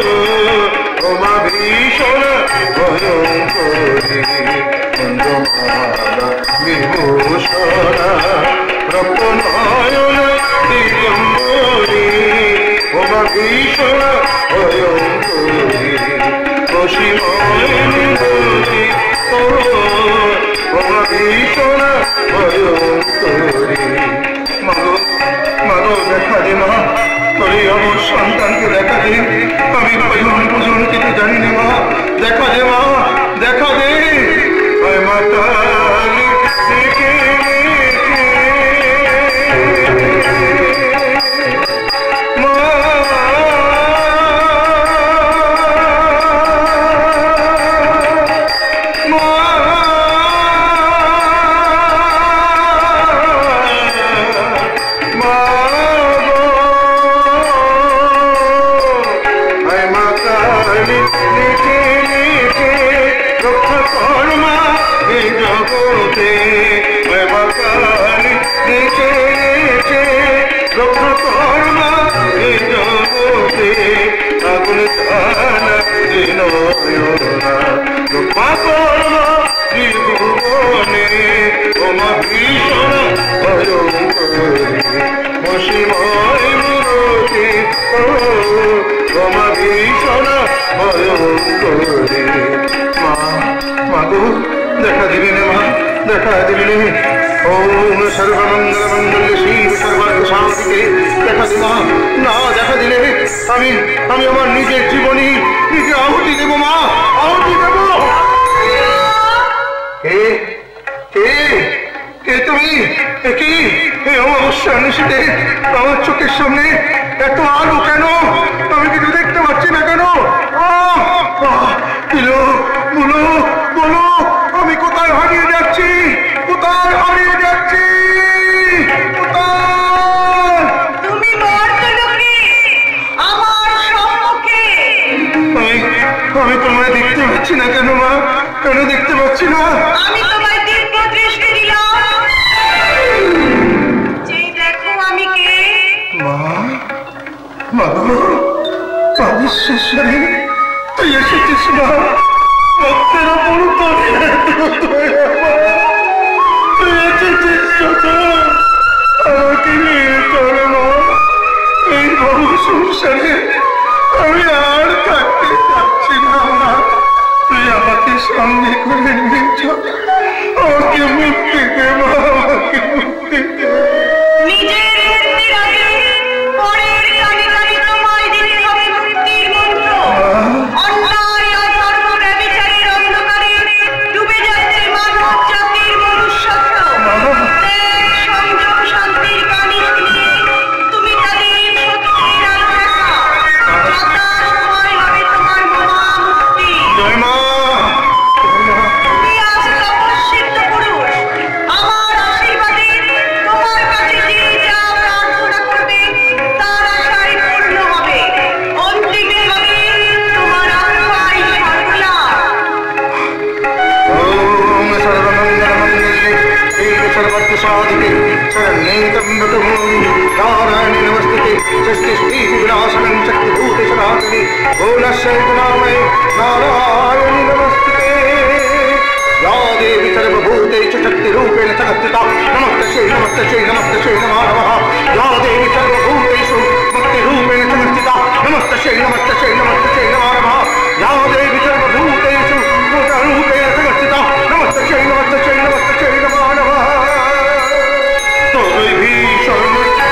ভীষণ ভয়ঙ্করী চন্দ্রমালা বিভূষণা রক্তনয়ন দিগম্বরী ওমা ভীষণ ভয়ঙ্করী নসিময় মূরতি তো ভীষণ ভয়ঙ্করী। মাগো মাগো দেখা দে মা, তোর আমার সন্তানকে দেখা দে। আমি ভজন ভজন কিছু জানি না মা, দেখা দে মা, দেখা দে। মাতা দেখা দিবি না মা, দেখা দিবি না। ওম সর্বমঙ্গল মঙ্গল শিব সর্বার্থ শান্তিকে দেখা দি মা। না দেখা দিলে আমি আমি আমার নিজের জীবনী নিজে আহুতি দেব মা, আহুতি দেব। কে কে কে তুমি? কি এই অমাবস্যা নিশীথে আমার চোখের সামনে এত আলো কেন? আমি কিছু দেখতে পাচ্ছি না কেন? বলো বলো, আমি কোথায় হারিয়ে যাচ্ছি? কোথায় হারিয়ে যাচ্ছি? তুমি মর্তলোকে আমার পাচ্ছি না। আমি তোমায় দিব্য দৃষ্টি দিলাম, যেই দেখো আমি কে। মা, মা গো, মা বিশ্বেশ্বরী, তুই এসেছিস মা। ভক্তের ওপর তুই এসেছিস সোজা, আমাকে নিয়ে চল মা। এই বহু সংসারে আমি আর থাকতে পারছি না মা। তুই আমাকে সঙ্গে করে নিয়ে চল, আমাকে মুক্তি দে মা, আমাকে মুক্তি দে। নিজের মুক্তির আগে পরের কানে কানে তোমায় দিতে হবে মুক্তির মন্ত্র। অন্যায় অধর্ম ব্যভিচারের অন্ধকারে ডুবে যাচ্ছে মানব জাতির মনুষ্যত্ব। ত্যাগ, সংযম, শান্তির বাণী শুনিয়ে তুমি তাদের সত্যের আলো দেখাও। যথাসময় হবে তোমার মহা মুক্তি। জয় মা। তুমি আজ তপস্বিত পুরুষ। আমার আশীর্বাদে তোমার কাছে যে যা প্রার্থনা করবে তার আশায় পূর্ণ হবে। অন্তিমে হবে তোমার আত্মাই সর্বলাভ। ওম সর্বমঙ্গলমঙ্গলে শিবে সর্বত্রসাধিকে শরণ্যে ত্র্যম্বকে গৌরি নারায়ণে নমস্তুতে ষষ্ঠী বিনাশनं শক্তিভূতে সনাতনে ভুবনস্যৈতনাময়ে নারায়ণে নমস্তুতে। या देवी सर्वभूतेषु शक्तिरूपेण संस्थिता नमस्तस्यै नमस्तस्यै नमस्तस्यै नमो नमः। या देवी सर्वभूतेषु मुक्तिरूपेण संस्थिता नमस्तस्यै नमस्तस्यै नमस्तस्यै नमो नमः। या देवी सर्वभूतेषु मूर्तरूपेण संस्थिता नमस्तस्यै नमस्तस्यै नमस्तस्यै नमो नमः। तोय भीषण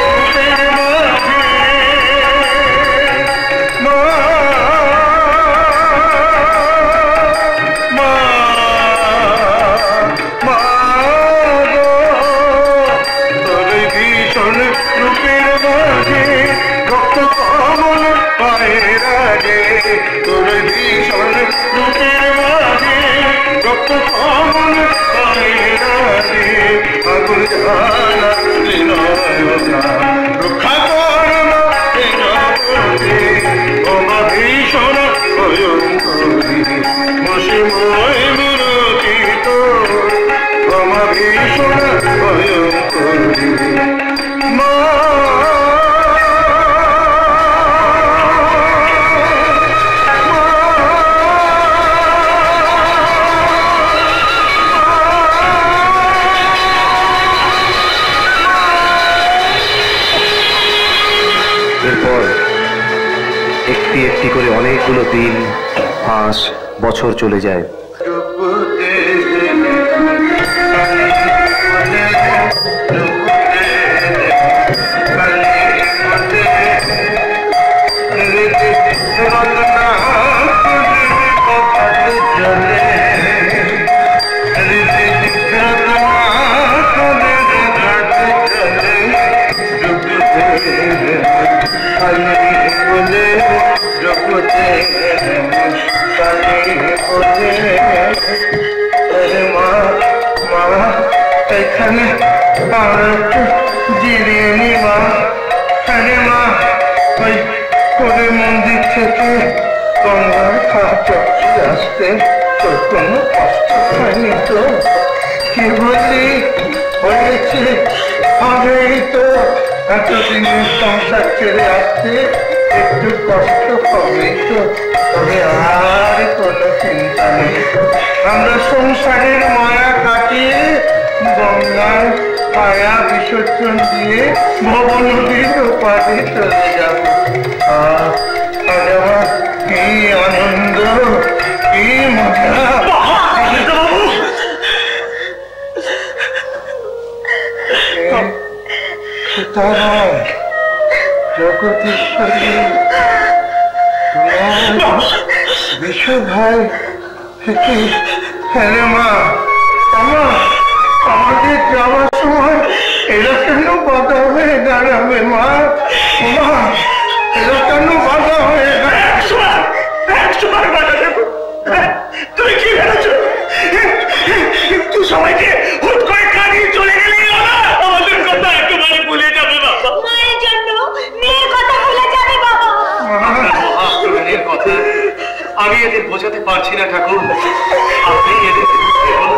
একটি একটি করে অনেকগুলো দিন, মাস, বছর চলে যায়। এখানে আর একটু জিরিয়ে নি মা। আরে মা, ওই করে মন্দির থেকে গঙ্গার ঘাটে আসতে তোর কোনো কষ্ট হয়নি তো? কি বললি? হয়েছে, হবেই তো। এতদিনের সংসার ছেড়ে আসতে একটু কষ্ট হবেই তো, তবে আর কোনো চিন্তা নেই। আমরা সংসারের মায়া কাটিয়ে গঙ্গার পায়া বিসর্জন দিয়ে ভব নদীর ওপারে চলে যাব। কি আনন্দ, কি মজা। জগদীশ্বরী, বিশু ভাই, হ্যাঁ মা, আমার আমাদের যাওয়ার সময় এরা কেন বাধা হয়ে দাঁড়াবে মা? মা, এরা কেন বাধা হয়ে তুমি কি ভেবেছো একটু সময়কে হুট করে কাটিয়ে চলে গেলেই আমাদের কথা একেবারে ভুলে যাবে বাবা? মায়ের জন্য মেয়ের কথা ভুলে যাবে বাবা? মহাপ্রণের কথা আমি এদের বোঝাতে পারছি না ঠাকুর। আপনি এদের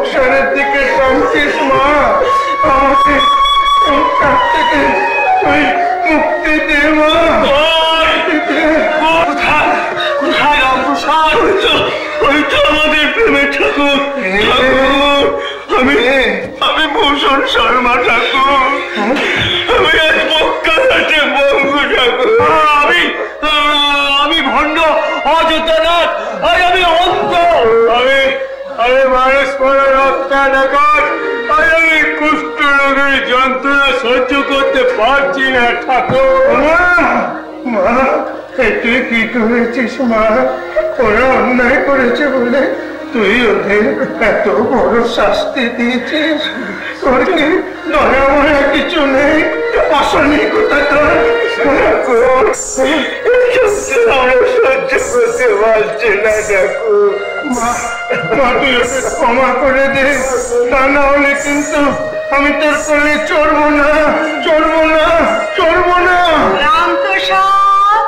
সংসারের দিকে টানছিস মা, আমাকে সংসার থেকে তুই মুক্তি দে মা। কোথায় কোথায় রামপ্রসাদ? ওই তো আমাদের প্রেমের ঠাকুর। আমি আমি ভূষণ শর্মা ঠাকুর, আমি আজ মক্কাতে বঙ্গু ঠাকুর। আমি আমি ভণ্ড অযোধ্যানাথ, আর আমি অন্ধ। আমি আমি মানুষ পড়া রক্তা ডাকাত, আর আমি কুষ্ঠ রোগের যন্ত্রণা সহ্য করতে পারছি না ঠাকুর। মা তুই কি করেছিস মা? ওরা অন্যায় করেছে বলে তুই ওদের এত বড় শাস্তি দিয়েছিস? তোর কি দয়া ময়া কিছু নেই? আসনি কোথা তোর? আমরা সহ্য করতে পারছি না ঠাকুর। মা মা তুই ওকে ক্ষমা করে দে, তা না হলে কিন্তু আমি তোর কোলে চড়বো না, চড়বো না, চড়বো না। রামপ্রসাদ,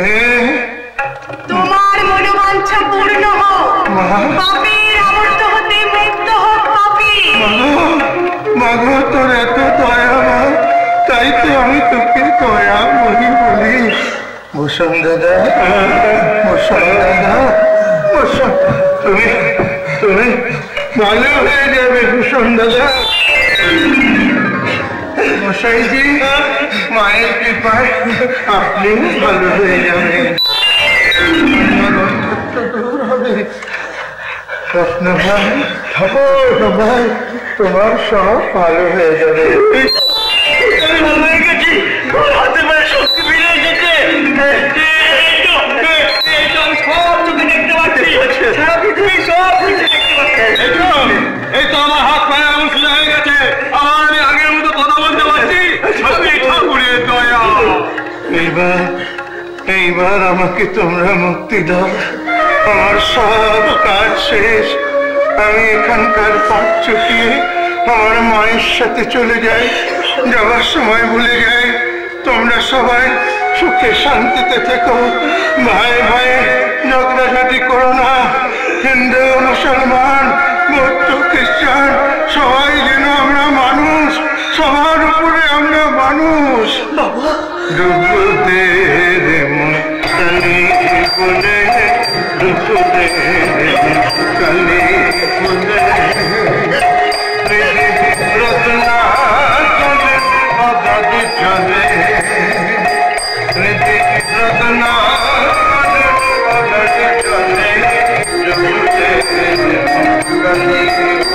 তোমার মনোবাঞ্ছা পূর্ণ হোক। পাপের আবর্ত হতে মুক্ত হোক পাপী। মাগো তোর এত দয়া মা, তাই তো আমি তোকে দয়া বলি বলি। ভূষণ দাদা, ভূষণ দাদা, ভূষণ, তুমি তুমি ভালো হয়ে যাবে ভূষণ দাদা। মশাইজি, মায়ের কৃপায় আপনি ভালো হয়ে যাবেন। রত্ন ভাই, ঠাকুর ভাই, তোমার সব ভালো হয়ে যাবে। আমি ভালো হয়ে গেছি, হাতে পায়ে শক্তি ফিরে এসেছে। আমি সব চোখে দেখতে পাচ্ছি, সারা পৃথিবী সব কিছু দেখতে পাচ্ছি। এই তো আমার হাত পায়ে এমন সোজা হয়ে গেছে, আমার আমি আগের মতো কথা বলতে পারছি। সবই ঠাকুরের দয়া। এইবার এইবার আমাকে তোমরা মুক্তি দাও, আমার সব কাজ শেষ। আমি এখানকার পথ চুকিয়ে আমার মায়ের সাথে চলে যাই, যাওয়ার সময় ভুলে যাই। তোমরা সবাই সুখে শান্তিতে থেকো, ভাই ভাই ঝগড়াঝাটি করো না। হিন্দু মুসলমান বৌদ্ধ খ্রিস্টান সবাই যেন আমরা মানুষ, সবার উপরে আমরা মানুষ। রূপদের কালি বলে, রূপদের কালি বলে, রত্না চলে অগাধ চলে, রত্না অগাধ চলে, রূপদের কালি